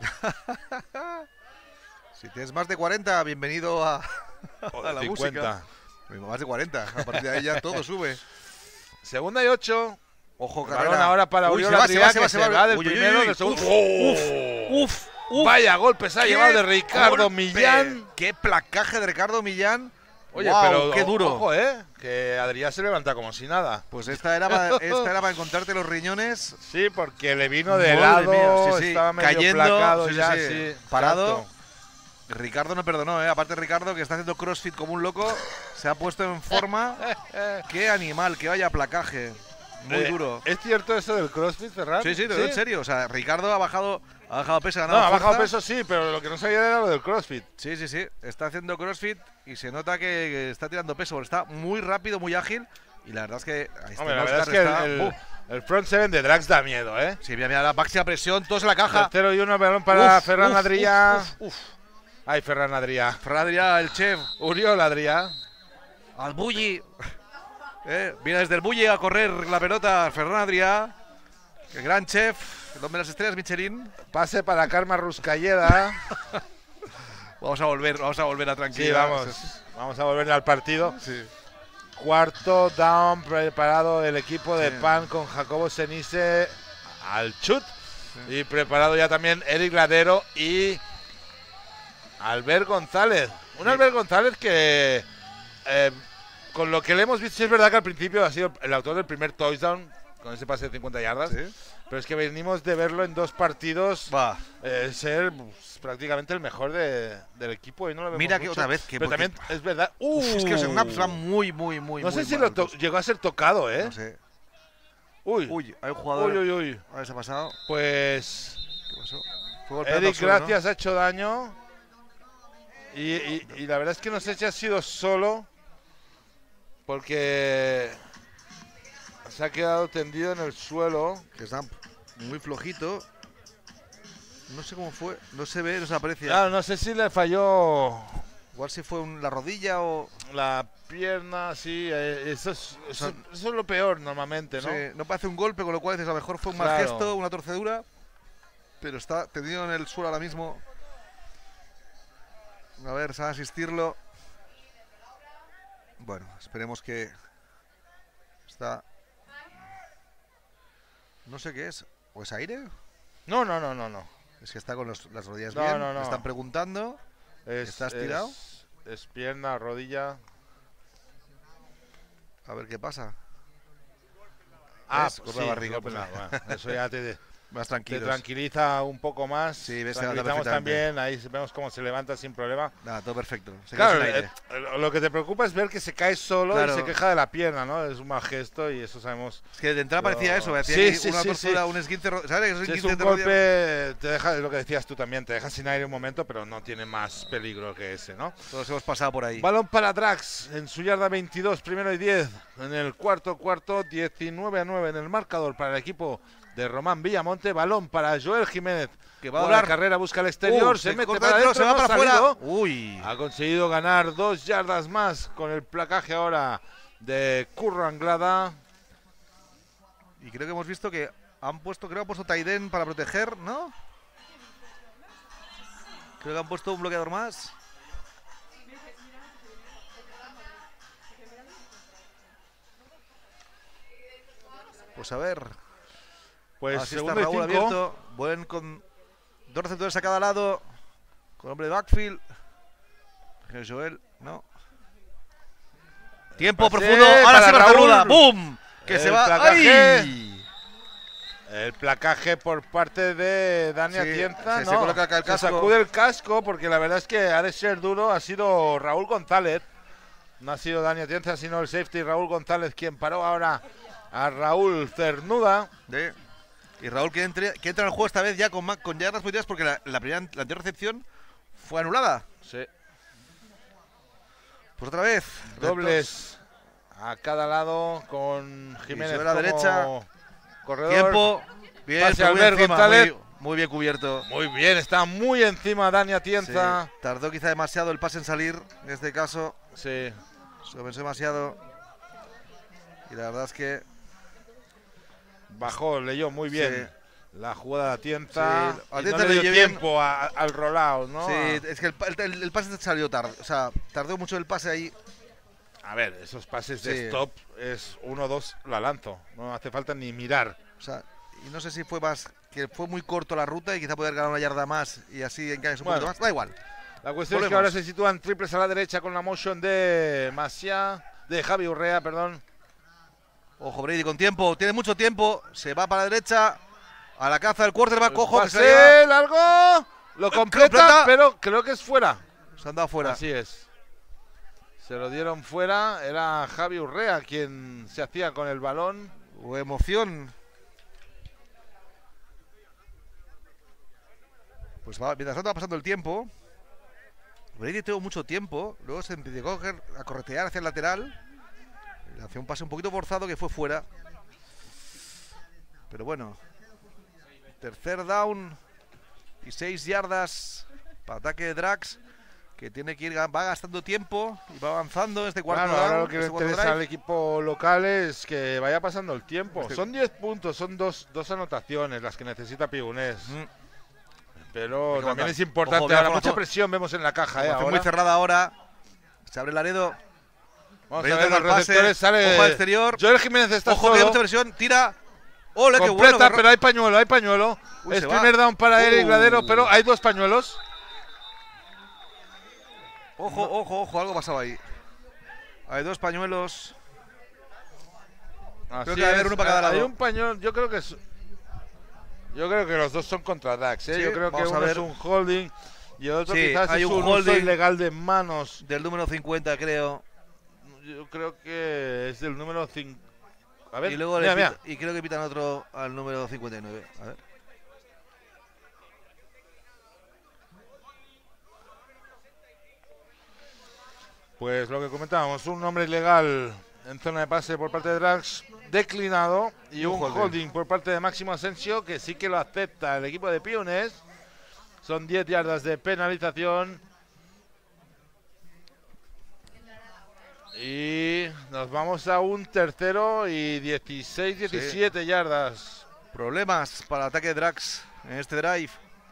Si tienes más de 40, bienvenido a la 50. música. Más de 40, a partir de ahí ya todo sube. 2nd y 8. Ojo, Balón carrera. ahora para Uriol Adrià, que se va del primero, del segundo. Uf. Vaya golpe se ha llevado de Ricardo Millán. Qué placaje de Ricardo Millán. Oye, wow, pero qué duro. Ojo, que Adrià se levanta como si nada. Pues esta era para encontrarte los riñones. Sí, porque le vino de lado, sí. estaba medio cayendo, placado sí, ya, sí. Parado. Exacto. Ricardo no perdonó, aparte Ricardo, que está haciendo crossfit como un loco, se ha puesto en forma. Qué animal, que vaya placaje. Muy duro. ¿Es cierto eso del crossfit, Ferran? Sí, te digo en serio. O sea, Ricardo ha bajado peso, ha ganado No, ha fuerza. bajado peso sí, pero lo que no sabía era lo del crossfit. Sí. Está haciendo crossfit y se nota que está tirando peso, porque está muy rápido, muy ágil. Y la verdad es que... Hombre, la verdad es que el front seven de Drax da miedo, ¿eh? Sí, mira la máxima presión, todos en la caja. 3 y 1, balón para Ferran Adrià. Ay, Ferran Adrià. Ferran Adrià, el chef. Uriol Adrià. Al bulli. Viene desde el bulli a correr la pelota Ferran Adrià. El gran chef, el hombre de las estrellas Michelin. Pase para Karma Ruscalleda. Vamos a volver a tranquilidad. Sí, vamos a volver al partido. Sí. Cuarto down preparado el equipo de PAN con Jacobo Senise al chut. Sí. Y preparado ya también Eric Ladero y Albert González. Un Albert González que con lo que le hemos visto, sí es verdad que al principio ha sido el autor del primer touchdown con ese pase de 50 yardas. ¿Sí? Pero es que venimos de verlo en 2 partidos ser prácticamente el mejor del equipo y no lo vemos. Mira que mucho. otra vez que pero también es verdad. Es que Snap va muy no sé si llegó a ser tocado, No sé. Uy, hay un jugador. Uy. A ver, se ha pasado. Pues ¿qué pasó? Eric Gracias, ¿no? Ha hecho daño. Y la verdad es que no sé si ha sido solo porque se ha quedado tendido en el suelo. Que está muy flojito. No sé cómo fue. No se ve, no se aprecia. Claro, no sé si le falló Igual si fue la rodilla o... La pierna, sí, eso es lo peor normalmente, ¿no? Sí, no parece un golpe, con lo cual dices, a lo mejor fue un mal Claro. gesto, una torcedura, pero está tendido en el suelo ahora mismo. A ver, se va a asistirlo. Bueno, esperemos que... Está... No sé qué es. ¿O es aire? No. Es que está con las rodillas No, bien. no. Le están preguntando. ¿Estás tirado? Es pierna, rodilla. A ver qué pasa. Pues Con la barriga. bueno, eso ya te Más tranquilos. tranquiliza un poco más. Sí, ves, se levanta tranquilizamos perfectamente. también, ahí vemos cómo se levanta sin problema. Nada, todo perfecto. Se Claro, queda sin aire. lo que te preocupa es ver que se cae solo Claro. y se queja de la pierna, ¿no? Es un mal gesto y eso sabemos. Es que de entrada Pero- parecía eso. Parecía Sí, que sí, una sí, torcedura, sí. un esguince. ¿Sabes? Es un Si es esguince un de rodilla. golpe, te deja, es lo que decías tú también, te deja sin aire un momento, pero no tiene más peligro que ese, ¿no? Todos hemos pasado por ahí. Balón para Drax en su yarda 22, primero y 10. En el cuarto, 19-9 en el marcador para el equipo de Román Villamonte. Balón para Joel Jiménez. Que va a Buena volar. carrera, busca el exterior, se mete corta para dentro, adentro, se va no ha para afuera. salido. Uy. Ha conseguido ganar 2 yardas más con el placaje ahora de Curro Anglada. Y creo que hemos visto que han puesto Taiden para proteger, ¿no? Creo que han puesto un bloqueador más. Pues a ver. Pues Así está segundo y Raúl 5. abierto. Buen con dos receptores a cada lado. Con hombre de backfield. Joel, no. Tiempo Pase profundo. Ahora para sí, Barceluda. Raúl. ¡Boom! Que se El va. placaje. ¡Ay! El placaje por parte de Dani Sí, Atienza, se ¿no? coloca acá el Se casco. sacude el casco porque la verdad es que ha de ser duro. Ha sido Raúl González. No ha sido Dani Atienza, sino el safety Raúl González quien paró ahora a Raúl Cernuda. Y Raúl que entra en el juego esta vez ya con yardas positivas porque la anterior recepción fue anulada. Sí. Pues otra vez. Dobles a cada lado con Jiménez sobre la como derecha. corredor. Tiempo. Bien, Pase está muy Albert encima, González. muy bien cubierto. Muy bien, está muy encima Dani Atienza. Sí, tardó quizá demasiado el pase en salir en este caso. Sí. Se lo pensó demasiado. Y la verdad es que Bajó, leyó muy bien la jugada de Atienza. Sí, Y Atienza no le leyó dio bien. tiempo al rollout, ¿no? sí, es que el pase salió tarde. O sea, tardó mucho el pase ahí. A ver, esos pases Sí. de stop es 1-2, la lanzo. No hace falta ni mirar. O sea, y no sé si fue más que fue muy corto la ruta y quizá poder ganar una yarda más y así encajes un Bueno. poquito más. Da igual. La cuestión es que Volvemos. ahora se sitúan triples a la derecha con la motion de Javi Urrea, perdón. Ojo, Brady con tiempo, tiene mucho tiempo, se va para la derecha, a la caza del quarterback, ojo, que se la Pase lleva. largo, lo completa, completa. pero creo que es fuera. Se han dado fuera. Así es. Se lo dieron fuera, era Javi Urrea quien se hacía con el balón. O emoción. Pues va, mientras tanto va pasando el tiempo. Brady tuvo mucho tiempo, luego se empezó a corretear hacia el lateral. Le hacía un pase un poquito forzado que fue fuera. Pero bueno. Tercer down y 6 yardas para ataque de Drax, que tiene que ir, va gastando tiempo y va avanzando este cuarto Claro, down. ahora lo que le este cuarto interesa al drive. equipo local es que vaya pasando el tiempo. Este- Son 10 puntos, son dos anotaciones las que necesita Pigunés. Pero Hay que también aguantar. es importante. Ojo, mira, ahora ojo. mucha presión vemos en la caja. Formación Ahora. muy cerrada ahora. Se abre Laredo. Vamos Brady a ver toma los el pase, receptores. Sale ojo al exterior. Joel Jiménez está Ojo, que hay solo. mucha presión. Tira. ¡Ole, qué Completa, bueno! pero hay pañuelo, hay pañuelo. Uy, es se va. primer down para Eric Ladero, pero hay 2 pañuelos. Ojo, ojo, algo pasaba ahí. Hay 2 pañuelos. Así Creo que va a haber es. uno para cada Hay lado. un pañuelo, yo creo que los dos son contra Dax, ¿eh? Sí, Yo creo que vamos a uno es ver. un holding y el otro Sí, quizás hay es un un uso holding. ilegal de manos. Del número 50, creo. Yo creo que es del número 5. A ver, Y luego mira, mira. y creo que pitan otro al número 59. A ver. Pues lo que comentábamos, un hombre ilegal en zona de pase por parte de Drax declinado y un holding por parte de Máximo Asensio que sí que lo acepta el equipo de Piones. Son 10 yardas de penalización. Y nos vamos a un tercero y 16-17 yardas. Problemas para el ataque de Drax en este drive.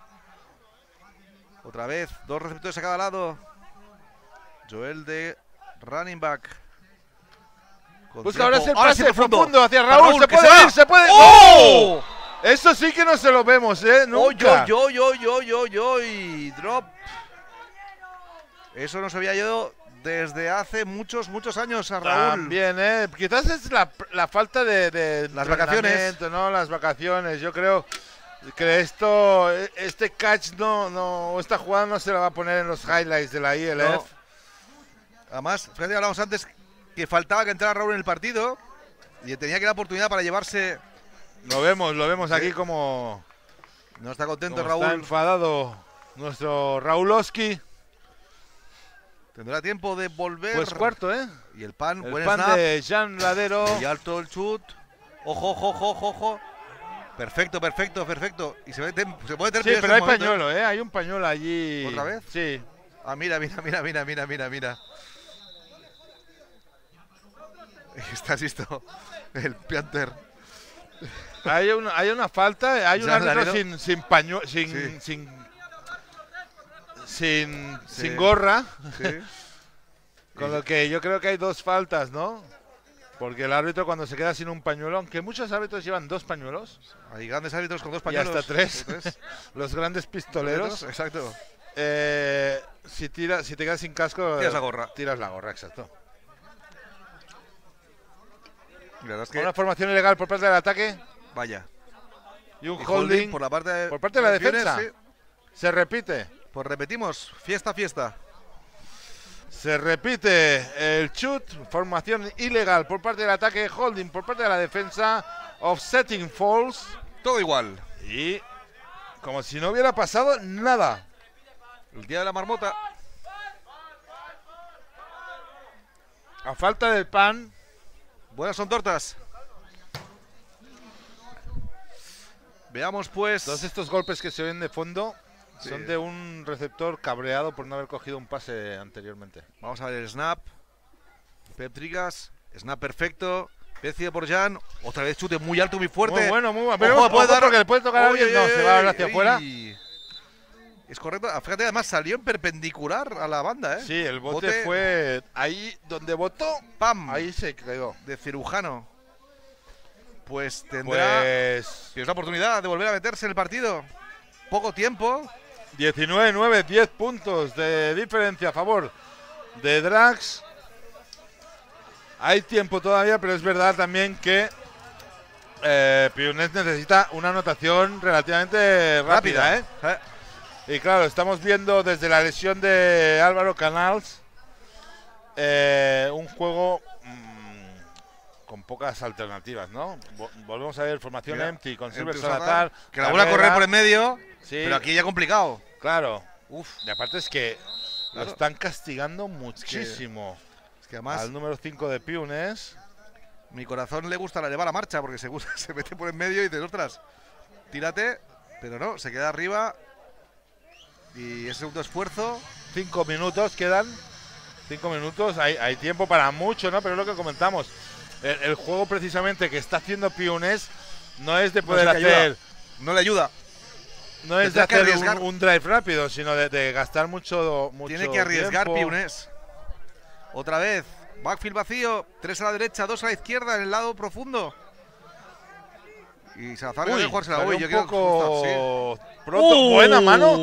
Otra vez, 2 receptores a cada lado. Joel de running back. Busca ahora el Ahora pase sí profundo hacia Para Raúl. Se que puede va. ir, se puede. ¡Oh! Eso sí que no se lo vemos, nunca. ¡Oy! Drop. Eso no se había ido desde hace muchos años a Raúl. También, quizás es la falta de Las vacaciones. entrenamiento, ¿no? Las vacaciones. Yo creo que este catch esta jugada no se la va a poner en los highlights de la ILF. No. Además, fíjate, hablamos antes que faltaba que entrara Raúl en el partido y tenía que dar la oportunidad para llevarse. Lo vemos aquí como No está contento está Raúl. enfadado nuestro Raulowski. Tendrá tiempo de volver. Pues cuarto, Y el pan, El buen pan snap. de Jean Ladero. Y alto el chut. Ojo. Perfecto. Y se puede tener Sí, peligroso pero ese hay momento, pañuelo, hay un pañuelo allí. ¿Otra vez? Sí. Ah, mira. Está listo el Panther. Hay una falta, hay un Jean árbitro Ladero. sin pañuelo, Sí. sin gorra. Sí. Con lo que yo creo que hay 2 faltas, ¿no? Porque el árbitro cuando se queda sin un pañuelo, aunque muchos árbitros llevan 2 pañuelos, Hay grandes árbitros con 2 y pañuelos. hasta 3, los grandes pistoleros, Exacto. si te quedas sin casco, Tiras la gorra. Tiras la gorra, exacto. Y la verdad es que, Una formación ilegal por parte del ataque vaya. y un Y holding por la parte de, por parte de la Funes, defensa. sí. Se repite. Pues repetimos, fiesta. Se repite el shoot, formación ilegal por parte del ataque, holding por parte de la defensa, offsetting falls Todo igual. y como si no hubiera pasado nada. El día de la marmota. A falta del pan, Buenas son tortas. Veamos pues. todos estos golpes que se ven de fondo Sí. son de un receptor cabreado por no haber cogido un pase anteriormente. Vamos a ver el snap. Pep Trigas. Snap perfecto. Decide por Jan. Otra vez chute muy alto, muy fuerte. Muy bueno. Ojo, Pero puede dar- porque le puede tocar a alguien, no, se va a dar hacia afuera. Es correcto. Fíjate, además salió en perpendicular a la banda, ¿eh? Sí, el bote fue ahí donde botó, ¡Pam! ahí se quedó. De cirujano. Pues tendrá Pues la oportunidad de volver a meterse en el partido. Poco tiempo. 19-9, 10 puntos de diferencia a favor de Drax. Hay tiempo todavía, pero es verdad también que Pionet necesita una anotación relativamente rápida, ¿eh? Y claro, estamos viendo desde la lesión de Álvaro Canals un juego con pocas alternativas, ¿no? Volvemos a ver formación Mira, empty con Silver Empty Salazar. que la vuelve a correr por en medio. Sí, Pero aquí ya complicado. claro. Uf. Y aparte es que lo Claro. están castigando muchísimo. Es que además Al número 5 de Piunes. mi corazón le gusta la llevar a marcha porque se mete por en medio y dices, ostras, tírate. Pero no, se queda arriba. Y ese segundo esfuerzo. 5 minutos quedan. 5 minutos. Hay tiempo para mucho, ¿no? Pero es lo que comentamos. El juego precisamente que está haciendo Piunes no es de poder No sé qué hacer. No le ayuda. No es de Tendrá que hacer arriesgar. un drive rápido, sino de gastar mucho Tiene que arriesgar tiempo. Piunes. Otra vez. Backfield vacío. 3 a la derecha, 2 a la izquierda en el lado profundo. Y Salazar Uy, debe jugársela. salió Uy, un yo quiero poco pronto. Buena mano.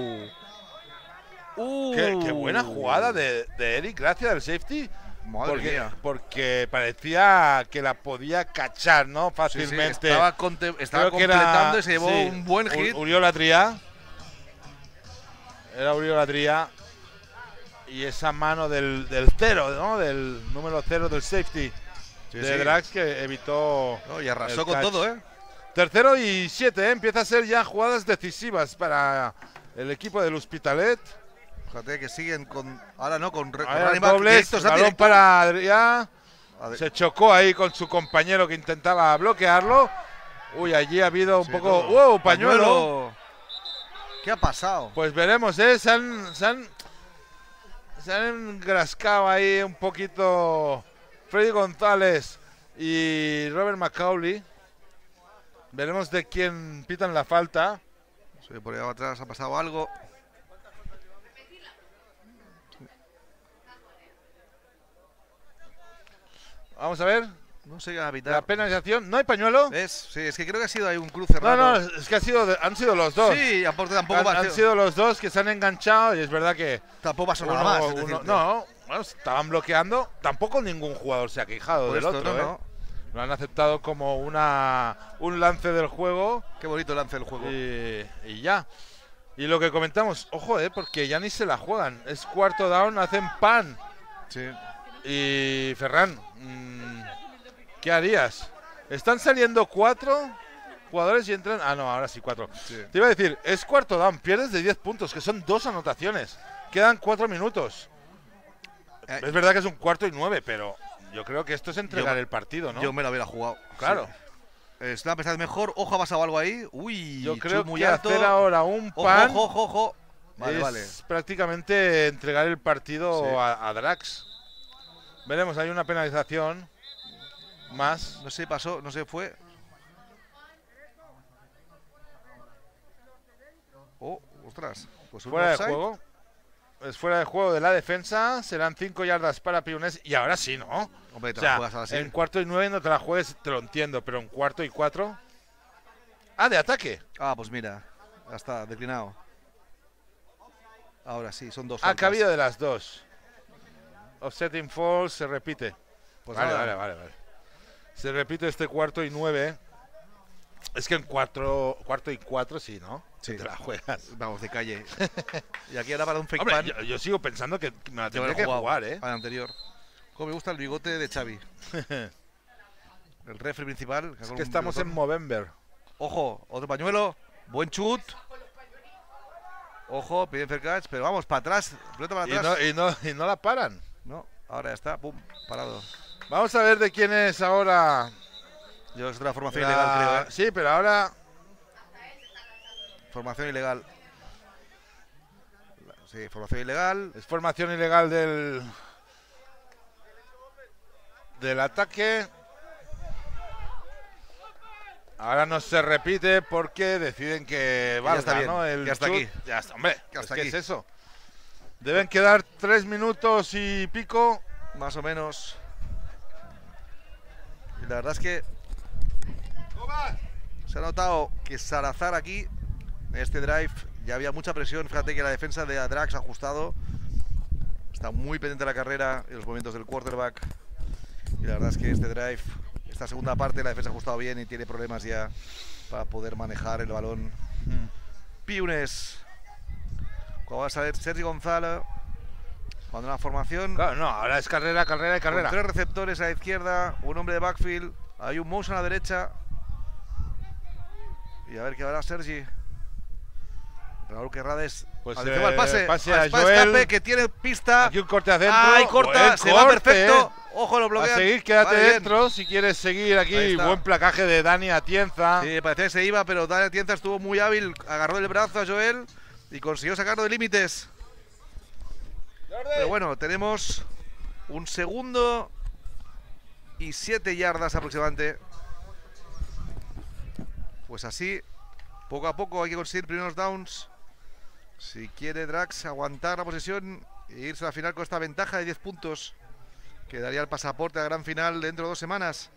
Uh. Qué buena jugada de Eric, gracias del safety. Madre mía. Porque parecía que la podía cachar, ¿no? Sí, sí, Fácilmente. estaba Creo que completando y se llevó sí, un buen hit. Uriol Adrià. Era Uriol Adrià. Y esa mano del cero, ¿no? Del número 0 del safety de Drax que evitó. No, y arrasó el con catch. todo, ¿eh? Tercero y 7, ¿eh? Empieza a ser ya jugadas decisivas para el equipo del Hospitalet. Fíjate que siguen con. Ahora no, con Ahora running back dobles, directos, balón directo. para Adrià. A ver, Se chocó ahí con su compañero que intentaba bloquearlo. Uy, allí ha habido un sí, poco. todo. ¡Wow! Pañuelo. ¿Qué ha pasado? Pues veremos, ¿eh? Se Se han engrascado ahí un poquito Freddy González y Robert McCauley. Veremos de quién pitan la falta. Sí, por ahí atrás ha pasado algo. Vamos a ver. No sé qué va a pitar. La penalización. ¿No hay pañuelo? Sí, es que creo que ha sido ahí un cruce raro. No, es que han sido los dos. Sí, aparte tampoco Han sido los dos que se han enganchado y es verdad que tampoco pasó nada más. No, bueno, estaban bloqueando. Tampoco ningún jugador se ha quejado por del esto, otro. no. Lo han aceptado como un lance del juego. Qué bonito el lance del juego. Y ya. Y lo que comentamos, ojo, porque ya ni se la juegan. Es cuarto down, hacen pan. Sí. Y Ferran, ¿qué harías? Están saliendo 4 jugadores y entran... Ah, no, ahora sí 4. Sí. Te iba a decir, es cuarto down, pierdes de 10 puntos, que son 2 anotaciones. Quedan 4 minutos. Es verdad que es un 4-9, pero yo creo que esto es entregar el partido, ¿no? Yo me la hubiera jugado. Claro. Sí. Snap está mejor. Ojo, ha pasado algo ahí. Uy, yo creo muy que alto. hacer ahora un pan... Ojo. Vale, es prácticamente entregar el partido sí. a Drax. Veremos, hay una penalización más. No sé, pasó, no sé, fue. Oh, ostras. Pues fuera de juego. Es fuera de juego de la defensa. Serán 5 yardas para Piunes. Y ahora sí, ¿no? Hombre, te o sea, la juegas así. En 4-9 no te la juegues, te lo entiendo. Pero en 4-4. Ah, de ataque. Ah, pues mira. Ya está, declinado. Ahora sí, son 2 Ha cabido de las 2. Offsetting falls, se repite. Pues vale. Se repite este 4-9. Es que en 4-4 sí, ¿no? Sí. Te la juegas. Vamos, de calle. Y aquí ahora para un fake Hombre, pan. yo sigo pensando que me la tendría que jugado jugar, ¿eh? Al anterior. Como me gusta el bigote de Xavi. El refri principal. Es que estamos en Movember. Ojo, otro pañuelo. Buen chut. Ojo, piden fair catch, pero vamos, para atrás. Pelota para atrás. Y no la paran. No, ahora ya está, pum, parado. Vamos a ver de quién es ahora. Yo es otra formación ilegal, creo, ¿eh? Sí, pero ahora... Formación ilegal. Sí, formación ilegal. Es formación ilegal del ataque. Ahora no se repite porque deciden que valga, está bien, ¿no? El ya está chut. aquí. Ya está, hombre. Ya está ¿Qué aquí. es eso? Deben quedar 3 minutos y pico. Más o menos. Y la verdad es que se ha notado que Salazar aquí, en este drive, ya había mucha presión. Fíjate que la defensa de Drax ha ajustado. Está muy pendiente de la carrera y los movimientos del quarterback. Y la verdad es que este drive, esta segunda parte, la defensa ha ajustado bien y tiene problemas ya para poder manejar el balón. Piunes. Cuando va a salir Sergi González. Cuando una formación. Claro, no, ahora es carrera. Con 3 receptores a la izquierda, un hombre de backfield, hay un mouse a la derecha. Y a ver qué hará Sergi. Raúl Querrades. Pues atención al pase a Joel. escape que tiene pista. Aquí un corte adentro. ¡Ay, corta! Buen Se va corte, perfecto. Ojo, lo bloquean. A seguir, quédate Vale, dentro si quieres seguir aquí. Buen placaje de Dani Atienza. Sí, parecía que se iba, pero Dani Atienza estuvo muy hábil. Agarró el brazo a Joel y consiguió sacarlo de límites. Pero bueno, tenemos un segundo y 7 yardas aproximadamente. Pues así, poco a poco hay que conseguir primeros downs. Si quiere Drax aguantar la posesión e irse a la final con esta ventaja de 10 puntos, que daría el pasaporte a la gran final dentro de 2 semanas.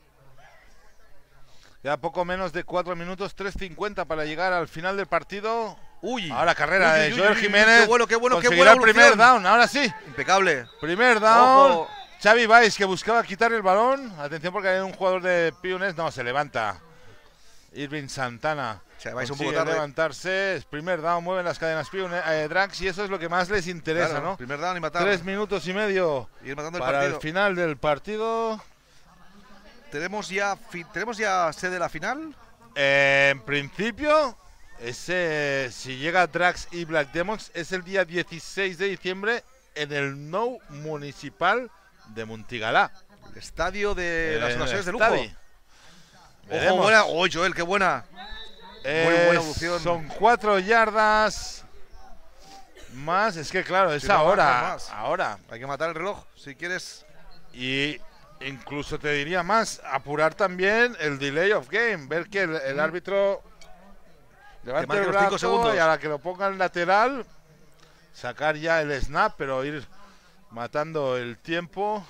Ya poco menos de 4 minutos, 3:50 para llegar al final del partido. Uy, ahora carrera de Joel Jiménez. Qué bueno, qué conseguirá el primer down, ahora sí. Impecable. Primer down. Ojo. Xavi Valls que buscaba quitar el balón. Atención porque hay un jugador de Piunes. No, se levanta. Irving Santana. Vais un consigue poco tarde. levantarse. Es primer down, mueven las cadenas Piunes, Drax y eso es lo que más les interesa, Claro, ¿no? Primer down y matar. 3 minutos y medio Ir matando el para partido. el final del partido. ¿Tenemos ya sede de la final? En principio, si llega Drax y Black Demons, es el día 16 de diciembre en el Nou Municipal de Montigalá. El estadio de las Naciones de Lujo. Estadi. Ojo, Veremos. buena. ¡Oh, Joel, qué buena! Muy buena evolución. Son 4 yardas. Más, es que claro, es Si no, ahora. más. Ahora. Hay que matar el reloj, si quieres. Y incluso te diría más, apurar también el delay of game. Ver que el árbitro levante marque el los 5 brazo segundos. y a la que lo ponga en lateral, sacar ya el snap, pero ir matando el tiempo.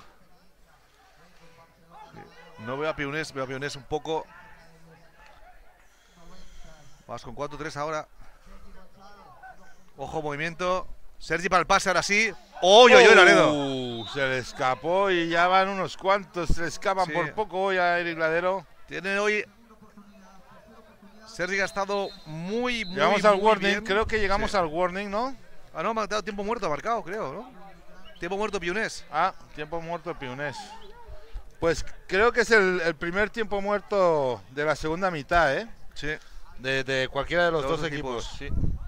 No veo a Piunés, veo a Piunés un poco. Vamos con 4-3 ahora. Ojo, movimiento. Sergi para el pase, ahora sí. ¡Oh, yo, Laredo! Se le escapó y ya van unos cuantos. Se le escapan Sí. por poco hoy a Eric Ladero. Tiene hoy. Sergi ha estado muy Llegamos al warning, bien. creo que llegamos Sí. al warning, ¿no? Ah, no, me ha dado tiempo muerto marcado, creo, ¿no? Tiempo muerto Piunés. Ah, tiempo muerto de Piunés. Pues creo que es el primer tiempo muerto de la segunda mitad, ¿eh? Sí. De cualquiera de los Los dos equipos. Sí.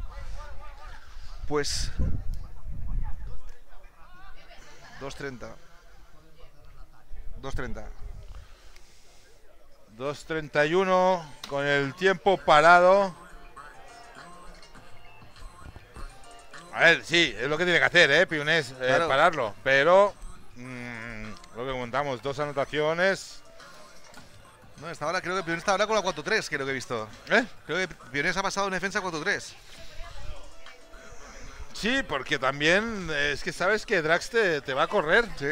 Pues 2:30. 2:30. 2:31 con el tiempo parado. A ver, sí, es lo que tiene que hacer, Piunés, Claro. pararlo. Pero lo que comentamos, 2 anotaciones. No, creo que Piunés está ahora con la 4-3, creo que he visto. Creo que Piunés ha pasado en defensa 4-3. Sí, porque también es que sabes que Drax te va a correr. Sí.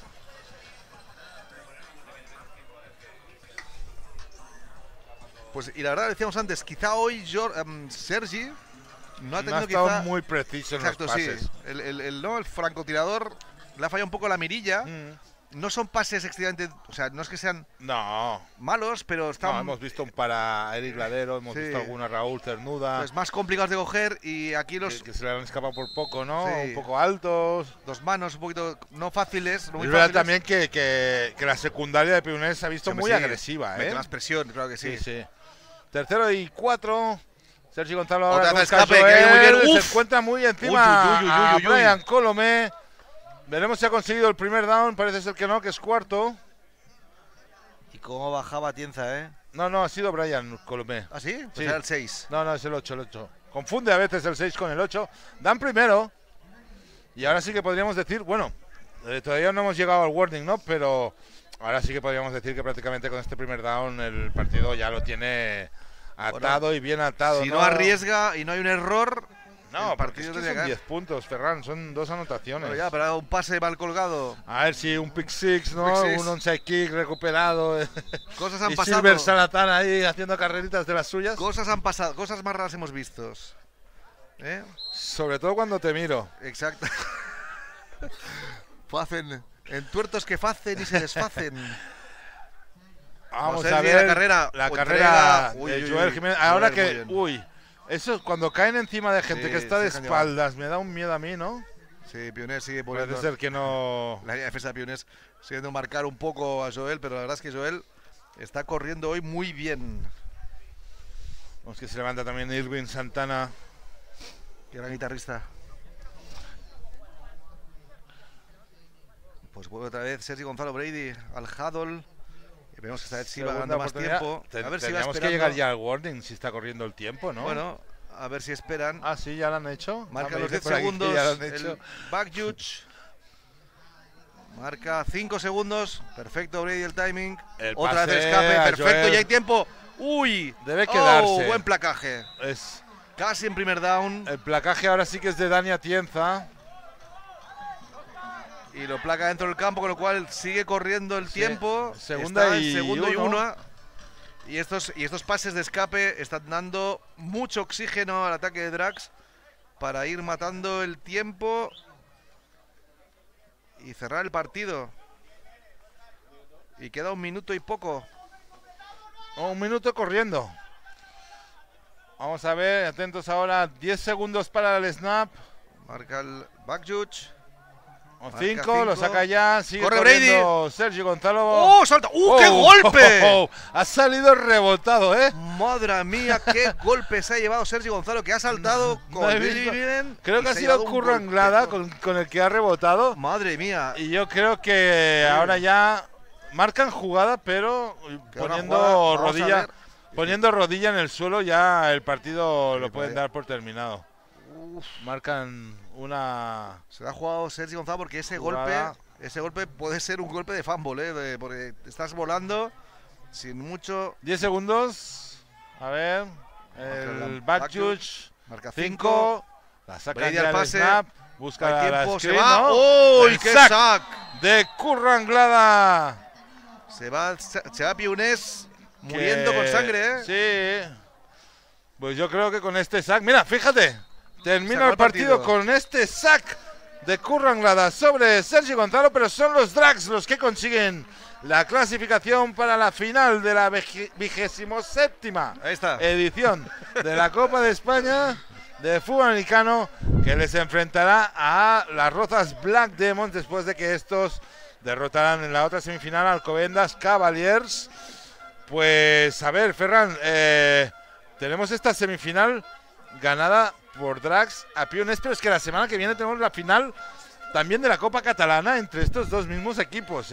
Pues, y la verdad, decíamos antes, quizá hoy Sergi no ha No tenido ha estado quizá. muy preciso en Exacto, los sí. pases. El francotirador le ha fallado un poco la mirilla. Mm. No son pases extremadamente. O sea, no es que sean No, malos, pero están no, hemos visto un para Eric Ladero, hemos Sí. visto alguna Raúl Cernuda, pues, más complicados de coger. Y aquí que se le han escapado por poco, ¿no? Sí. Un poco altos. dos manos un poquito no fáciles. No muy Es verdad fáciles. también que la secundaria de Piunés se ha visto Hombre, muy sí, agresiva, mete ¿eh? más presión, claro que sí. Sí, sí. Tercero y 4. Sergi Gonzalo ahora Otra con vez escape, Joel, que ha ido muy bien. se Uf. encuentra muy encima Uy, uy, uy, a uy, uy, uy. Brian Colomé. Veremos si ha conseguido el primer down, parece ser que no, que es cuarto. Y cómo bajaba Tienza, ¿eh? No, ha sido Brian Colomé. ¿Ah, sí? Pues Sí. era el 6. No, es el 8. Confunde a veces el 6 con el 8. Dan primero. Y ahora sí que podríamos decir, bueno, todavía no hemos llegado al warning, ¿no? Pero ahora sí que podríamos decir que prácticamente con este primer down el partido ya lo tiene atado y bien atado. Si no arriesga y no hay un error, No, el porque partido es que tendría son que 10 puntos, Ferran, son 2 anotaciones. Pero ya, pero un pase mal colgado. A ver si un pick six, ¿no? Pick six. Un onside kick recuperado. Cosas han y pasado. Silver Salatán ahí haciendo carreritas de las suyas. Cosas han pasado. Cosas más raras hemos visto. ¿Eh? Sobre todo cuando te miro. Exacto. Facen. Entuertos que facen y se desfacen. Vamos José a Díaz, ver la carrera. la O carrera entrega. Uy, de uy, Joel uy. Jiménez. Ahora Joel, que, muy bien. eso cuando caen encima de gente Sí, que está de se dejan espaldas, me da un miedo a mí, ¿no? Sí, Pionés sigue Parece poniendo. ser que no. La línea de defensa de Pionés siguiendo marcar un poco a Joel, pero la verdad es que Joel está corriendo hoy muy bien. Vamos que se levanta también Irving Santana. Que gran guitarrista. Pues vuelve otra vez Sergi Gonzalo Brady al huddle. Y vemos que esta vez sí va Segunda ganando más oportunidad. tiempo. A ver si va Tendríamos que esperando. llegar ya al warning si está corriendo el tiempo, ¿no? Bueno, a ver si esperan. Ah, sí, ya lo han hecho. Marca me los dice 10 por aquí que segundos. ya lo han hecho. El back judge. Marca 5 segundos. Perfecto, Brady, el timing. El Otra pase vez escape. a Perfecto, Joel. ya hay tiempo. ¡Uy! Debe quedarse. Oh, buen placaje. Es, Casi en primer down. el placaje ahora sí que es de Dani Atienza. Y lo placa dentro del campo, con lo cual sigue corriendo el Sí. tiempo. Segunda Está en y segundo y uno. 1. Y estos pases de escape están dando mucho oxígeno al ataque de Drax para ir matando el tiempo y cerrar el partido. Y queda 1 minuto y poco. Oh, un minuto corriendo. Vamos a ver, atentos ahora. 10 segundos para el snap. Marca el back judge. O Marca 5, lo 5. saca ya. Sigue Corre corriendo Sergio Gonzalo. ¡Oh, salta! ¡Qué golpe! Ha salido rebotado, ¿eh? Madre mía, qué golpe se ha llevado Sergio Gonzalo, que ha saltado No con he Billy visto. Biden Creo y que ha se sido llevado un Curro Anglada golpetazo. con el que ha rebotado. Madre mía. Y yo creo que ahora ya marcan jugada, pero Que ahora poniendo juega, vamos a rodilla, ver. poniendo rodilla en el suelo ya el partido lo Sí, pueden vaya. dar por terminado. Marcan una... Se la ha jugado Sergi Gonzalo porque ese jugada. golpe puede ser un golpe de fumble, porque estás volando sin mucho. 10 segundos. A ver. El back judge. Marca 5. La saca Brady ya al el pase. snap. Busca Hay la tiempo, se screen, va. ¿no? ¡Uy, El qué sack sack! de Kurranglada. Se va Piunés muriendo con sangre, Sí. Pues yo creo que con este sack. Mira, fíjate. Termina Sacó el partido con este sack de Kurranglada sobre Sergi Gonzalo, pero son los Drags los que consiguen la clasificación para la final de la 27ª Ahí está. edición de la Copa de España de fútbol americano, que les enfrentará a las Rozas Black Demons después de que estos derrotarán en la otra semifinal a Alcobendas Cavaliers. Pues a ver, Ferran, tenemos esta semifinal ganada por Drags a Piunés, pero es que la semana que viene tenemos la final también de la Copa Catalana entre estos dos mismos equipos,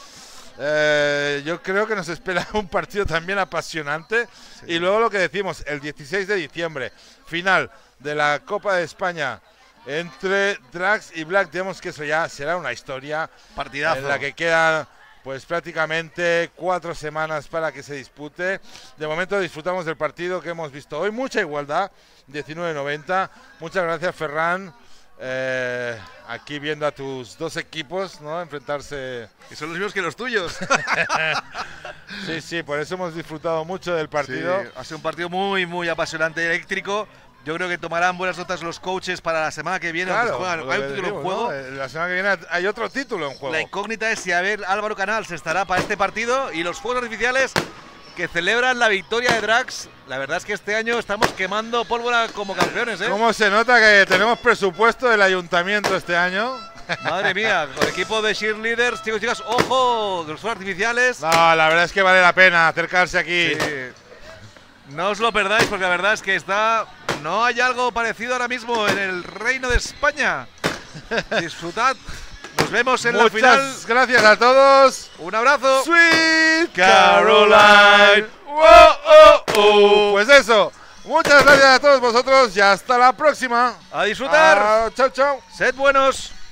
yo creo que nos espera un partido también apasionante. Sí. Y luego lo que decimos, el 16 de diciembre, final de la Copa de España entre Drags y Black Demons, que eso ya será una historia. Partidazo. En la que quedan pues prácticamente 4 semanas para que se dispute. De momento disfrutamos del partido que hemos visto hoy, mucha igualdad, 19-90. Muchas gracias, Ferran. Aquí viendo a tus dos equipos, ¿no? Enfrentarse. Que son los mismos que los tuyos. Sí, por eso hemos disfrutado mucho del partido. Sí, ha sido un partido muy, muy apasionante, eléctrico. Yo creo que tomarán buenas notas los coaches para la semana que viene. Claro, hay un título en juego. ¿no? La semana que viene hay otro título en juego. La incógnita es si Álvaro Canals estará para este partido y los fuegos artificiales que celebran la victoria de Drags. La verdad es que este año estamos quemando pólvora como campeones, ¿Cómo se nota que tenemos presupuesto del ayuntamiento este año? Madre mía, con el equipo de cheerleaders, chicos y chicas, ojo, los fuegos artificiales. No, la verdad es que vale la pena acercarse aquí. Sí. No os lo perdáis porque la verdad es que no hay algo parecido ahora mismo en el Reino de España. Disfrutad. Nos vemos en la final. Muchas gracias a todos. Un abrazo. Sweet Caroline. Pues eso. Muchas gracias a todos vosotros y hasta la próxima. A disfrutar. Chao, chao. Sed buenos.